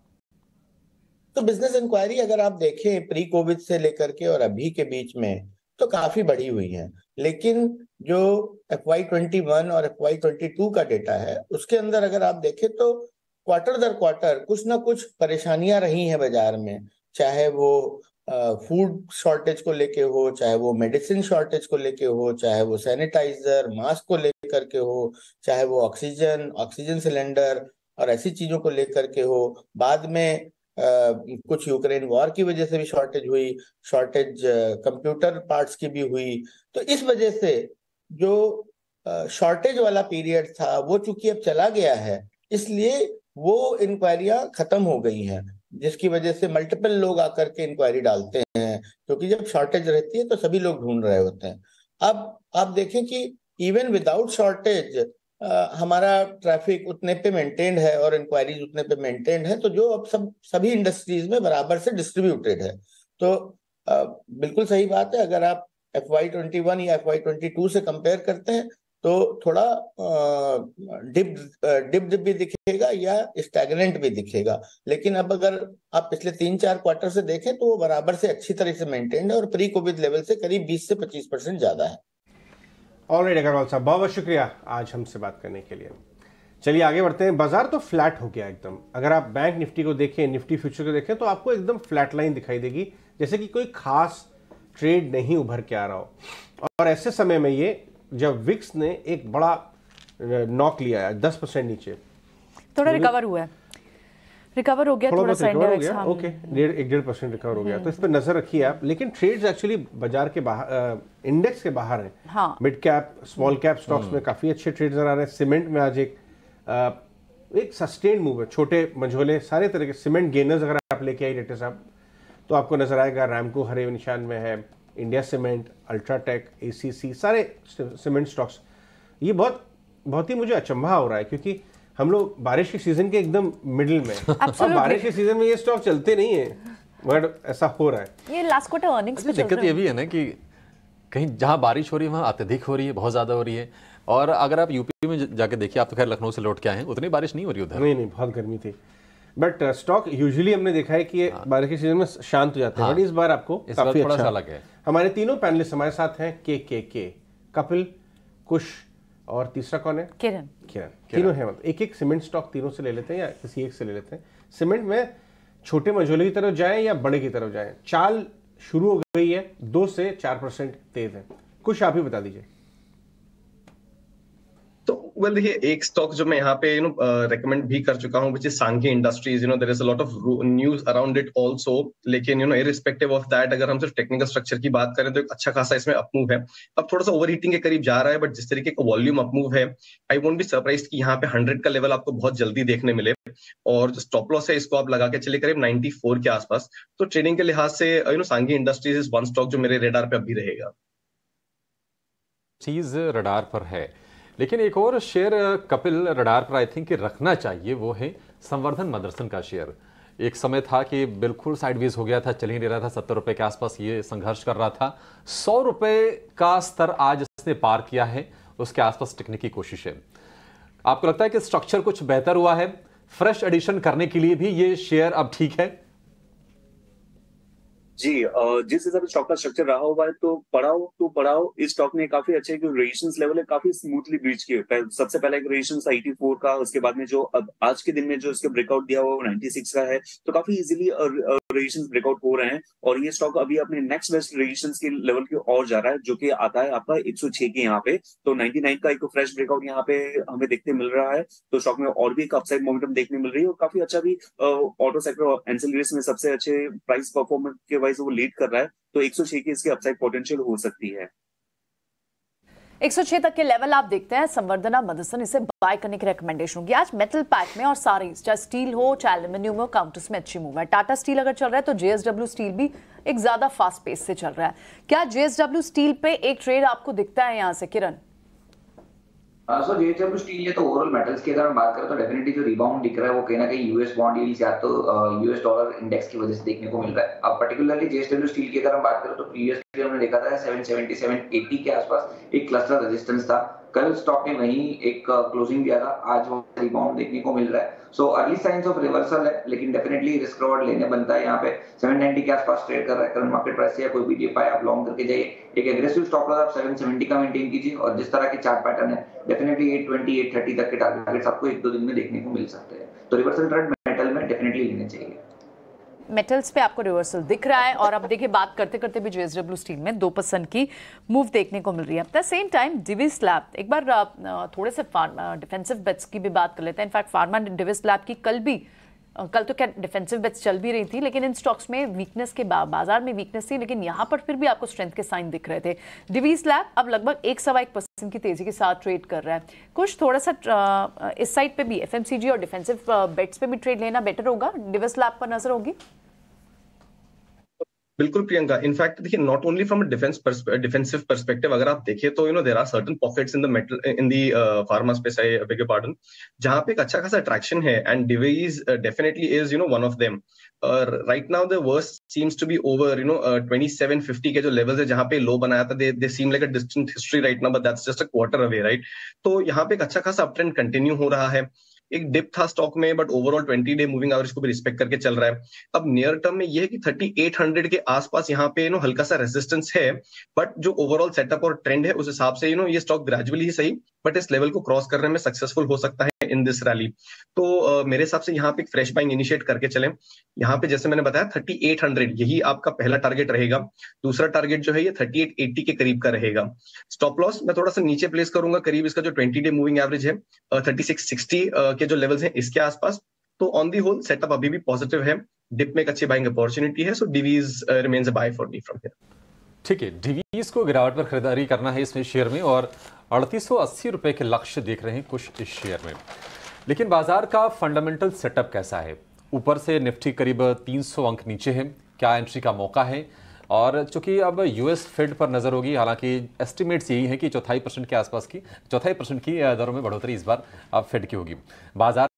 तो बिजनेस इंक्वायरी अगर आप देखें प्री कोविड से लेकर के और अभी के बीच में, तो काफी बढ़ी हुई हैं। लेकिन जो FY21 और FY22 का डेटा है उसके अंदर अगर आप देखें तो क्वार्टर दर क्वार्टर कुछ ना कुछ परेशानियां रही हैं बाजार में, चाहे वो फूड शॉर्टेज को लेके हो, चाहे वो मेडिसिन शॉर्टेज को लेके हो, चाहे वो सैनिटाइजर मास्क को लेकर के हो, चाहे वो ऑक्सीजन सिलेंडर और ऐसी चीजों को लेकर के हो। बाद में कुछ यूक्रेन वॉर की वजह से भी शॉर्टेज कंप्यूटर पार्ट्स की भी हुई। तो इस वजह से जो शॉर्टेज वाला पीरियड था वो चूंकि अब चला गया है, इसलिए वो इंक्वायरियां खत्म हो गई हैं, जिसकी वजह से मल्टीपल लोग आकर के इंक्वायरी डालते हैं, क्योंकि जब शॉर्टेज रहती है तो सभी लोग ढूंढ रहे होते हैं। अब आप देखें कि इवन विदाउट शॉर्टेज हमारा ट्रैफिक उतने पे मेंटेन्ड है और इंक्वायरीज उतने पे मेंटेन्ड है, तो जो अब सभी इंडस्ट्रीज में बराबर से डिस्ट्रीब्यूटेड है। तो बिल्कुल सही बात है, अगर आप FY21 या FY22 से कंपेयर करते हैं तो थोड़ा डिप भी दिखेगा या स्टैग्नेंट भी दिखेगा, लेकिन अब अगर आप पिछले 3-4 क्वार्टर से देखें तो वो बराबर से अच्छी तरह से मेंटेन्ड है और प्री कोविड लेवल से करीब 20 से 25% ज्यादा है। ऑलराइट अग्रवाल साहब, बहुत बहुत शुक्रिया आज हमसे बात करने के लिए। चलिए आगे बढ़ते हैं। बाजार तो फ्लैट हो गया एकदम। अगर आप बैंक निफ्टी को देखें, निफ्टी फ्यूचर को देखें, तो आपको एकदम फ्लैट लाइन दिखाई देगी, जैसे कि कोई खास ट्रेड नहीं उभर के आ रहा हो। और ऐसे समय में ये जब विक्स ने एक बड़ा नॉक लिया है 10% नीचे, थोड़ा रिकवर हुआ है, रिकवर हो गया, थोड़ा सा रिकवर हो गया, ओके 1.5% रिकवर हो गया। तो इस पर नजर रखिए आप। लेकिन ट्रेड्स एक्चुअली बाजार के बाहर, इंडेक्स के बाहर हैं। हाँ। Mid cap small cap stocks में काफी अच्छे ट्रेड नजर आ रहे हैं। सीमेंट में आज एक सस्टेन्ड मूव है, छोटे मझोले सारे तरह के सीमेंट गेनर्स अगर आप लेके आई डेटा साहब तो आपको नजर आएगा। रैमको हरे निशान में है, इंडिया सीमेंट, अल्ट्राटेक, ACC, सारे सीमेंट स्टॉक्स। ये बहुत ही मुझे अचंभा हो रहा है, क्योंकि हम लोग बारिश के सीजन के एकदम मिडिल में और बारिश के सीजन में ये स्टॉक चलते नहीं है, मगर ऐसा हो रहा है। ये लास्ट क्वार्टर अर्निंग्स पे दिक्कत ये भी है ना कि कहीं जहां बारिश हो रही है वहां अत्यधिक हो रही है, बहुत ज्यादा हो रही है। और अगर आप यूपी में जाके देखिए, आप तो खैर लखनऊ से लौट के आए हैं, उतनी बारिश नहीं हो रही उधर। नहीं, बहुत गर्मी थी। बट स्टॉक यूजुअली हमने देखा है कि बारिश के सीजन में शांत हो जाते हैं, बट इस बार आपको काफी अच्छा अलग है। हमारे तीनों पैनलिस्ट हमारे साथ हैं, के कपिल, कुश और तीसरा कौन है? किरण। तीनों हैं। एक सीमेंट स्टॉक तीनों से ले लेते हैं या किसी एक से ले लेते हैं। सीमेंट में छोटे मझोले की तरफ जाएं या बड़े की तरफ जाएं? चाल शुरू हो गई है, 2 से 4% तेज है। कुछ आप ही बता दीजिए। तो वेल देखिए, एक स्टॉक जो मैं यहाँ पे रेकमेंड भी कर चुका हूँ, which is Sanghi Industries. There is a lot of news around it also, लेकिन इररिस्पेक्टिव ऑफ दैट अगर हम सिर्फ टेक्निकल स्ट्रक्चर की बात करें तो एक अच्छा खासा इसमें अपमूव है। अब थोड़ा सा ओवर हीटिंग के करीब जा रहा है, बट जिस तरीके का वॉल्यूम अपमूव है, आई वोंट बी सरप्राइज्ड कि यहाँ पे 100 का लेवल आपको बहुत जल्दी देखने मिले। और जो स्टॉप लॉस है इसको आप लगा के चले करीब 94 के आसपास। तो ट्रेडिंग के लिहाज से Sanghi Industries is one stock जो मेरे रेडार पे अभी रहेगा। चीज रडार पर है, लेकिन एक और शेयर कपिल रडार पर आई थिंक रखना चाहिए, वो है संवर्धन मदरसन का शेयर। एक समय था कि बिल्कुल साइडवेज हो गया था, चल ही नहीं रहा था, 70 रुपए के आसपास ये संघर्ष कर रहा था। 100 रुपए का स्तर आज इसने पार किया है, उसके आसपास टिकने की कोशिश है। आपको लगता है कि स्ट्रक्चर कुछ बेहतर हुआ है? फ्रेश एडिशन करने के लिए भी ये शेयर अब ठीक है? जी, जिस हिसाब से स्टॉक का स्ट्रक्चर रहा हुआ है तो पढ़ाओ इस स्टॉक ने काफी अच्छे रेजिस्टेंस लेवल है काफी स्मूथली ब्रीच किए। सबसे पहला एक रेजिस्टेंस 84 का, उसके बाद में जो अब आज के दिन में जो इसके ब्रेकआउट दिया हुआ वो 96 का है। तो काफी इजीली रेजिस्टेंस ब्रेकआउट हो रहे हैं और ये स्टॉक अभी अपने नेक्स्ट बेस्ट रेजिस्टेंस के लेवल की ओर जा रहा है, जो कि आता है आपका 106 के यहाँ पे। तो 99 का एक फ्रेश ब्रेकआउट यहाँ पे हमें देखने मिल रहा है। तो स्टॉक में और भी एक अपसाइड मोमेंटम देखने मिल रही है और काफी अच्छा भी ऑटो सेक्टर और एंसिलरीज में सबसे अच्छे प्राइस परफॉर्मेंस के वो लीड कर रहा है। तो 106 की इसकी अपसाइड पोटेंशियल हो सकती है। 106 तक के लेवल आप देखते हैं संवर्धना मदरसन, इसे बाय करने की रिकमेंडेशन होगी। आज मेटल पैक में और सारी, चाहे स्टील हो चाहे एल्यूमिनियम हो, काउंटर्स में अच्छी मूव है। टाटा स्टील अगर चल रहा है तो JSW स्टील भी एक ज्यादा फास्ट पेस से चल रहा है। क्या JSW स्टील पे एक ट्रेड आपको दिखता है यहाँ से, किरण? सो JSW स्टील है तो ओवरऑल मेटल्स की अगर हम बात करें तो डेफिनेटली जो रिबाउंड दिख रहा है वो कहीं ना कहीं यूएस बॉन्ड यील्ड्स या तो US डॉलर इंडेक्स की वजह से देखने को मिल रहा है। अब पर्टिकुलरली JSW स्टील की अगर हम बात करें तो प्रीवियस हमने देखा था 770 780 के आसपास एक क्लस्टर रेजिस्टेंस था। कल स्टॉक ने वहीं एक क्लोजिंग दिया था, आज वो रिबाउंड देखने को मिल रहा है। So early signs of reversal है, लेकिन डेफिनेटली रिस्क रिवॉर्ड लेने बनता है। यहाँ पे 790 के आसपास ट्रेड कर रहा है करंट मार्केट प्राइस से, या कोई भी डीप आप लॉन्ग करके जाइए। एक एग्रेसिव स्टॉप लॉस आप 770 का मेंटेन कीजिए, और जिस तरह के चार्ट पैटर्न है डेफिनेटली 820 830 तक के टारगेट्स आपको 1-2 दिन में देखने को मिल सकते हैं। तो रिवर्सल ट्रेड मेटल में डेफिनेटली लेने चाहिए। मेटल्स पे आपको रिवर्सल दिख रहा है, और अब देखिए बात करते करते भी JSW स्टील में 2% की मूव देखने को मिल रही है। At the same time Divi's lab, एक बार थोड़े से डिफेंसिव बेट्स की भी बात कर लेते हैं। इनफैक्ट फार्मा डिविस लैब की कल तो क्या डिफेंसिव बेट्स चल भी रही थी, लेकिन इन स्टॉक्स में वीकनेस के बाजार में वीकनेस थी, लेकिन यहाँ पर फिर भी आपको स्ट्रेंथ के साइन दिख रहे थे। डिविस लैब अब लगभग 1.1% की तेजी के साथ ट्रेड कर रहा है। कुछ थोड़ा सा इस साइड पे भी FMCG और डिफेंसिव बेट्स पे भी ट्रेड लेना बेटर होगा, डिविस लैब पर नजर होगी। बिल्कुल प्रियंका, इनफैक्ट देखिए not only from defensive perspective, अगर आप देखिए तो there are certain pockets in the metal in the pharma space, I beg your pardon, जहां पे एक अच्छा खासा अट्रैक्शन है, and Divi's definitely is one of them. Right now the worst seems to be over, 2750 के जो लेवल्स है जहां पे लो बनाया था, they seem like a distant history right now, but that's just a quarter away, right. तो यहाँ पे एक अच्छा खासा अप ट्रेंड कंटिन्यू हो रहा है। एक डिप था स्टॉक में, but overall 20 day moving average को भी रिस्पेक्ट करके चल रहा है। अब नियर टर्म में ये है कि 3800 के आसपास यहाँ पे हल्का सा रेजिस्टेंस है, बट जो ओवरऑल सेटअप और ट्रेंड है उस हिसाब से ये स्टॉक ग्रेजुअली ही सही, बट इस लेवल को क्रॉस करने में सक्सेसफुल हो सकता है इन दिस रैली। तो मेरे हिसाब से यहाँ पे एक फ्रेश बाइंग इनिशिएट करके चलें। यहाँ पे जैसे मैंने बताया 3800 यही आपका पहला टारगेट रहेगा। दूसरा टारगेट जो है ये 3880 के करीब का रहेगा। स्टॉप लॉस मैं थोड़ा सा नीचे प्लेस करूंगा, करीब इसका जो 20 डे मूविंग एवरेज है 3660 के जो लेवल्स हैं इसके आसपास। तो ऑन दी होल सेटअप अभी भी पॉजिटिव है, डिप में एक अच्छी बाइंग अपॉर्चुनिटी है। So Divi's remains a buy for me from here. ठीक है, डिवीज को गिरावट पर खरीदारी करना है इसमें शेयर में, और 3880 रुपए के लक्ष्य देख रहे हैं कुछ इस शेयर में। लेकिन बाजार का फंडामेंटल सेटअप कैसा है? ऊपर से निफ्टी करीब 300 अंक नीचे है, क्या एंट्री का मौका है? और चूंकि अब US फेड पर नजर होगी, हालांकि एस्टिमेट्स यही है कि 0.25% के आसपास की 0.25% की दरों में बढ़ोतरी इस बार अब फेड की होगी। बाजार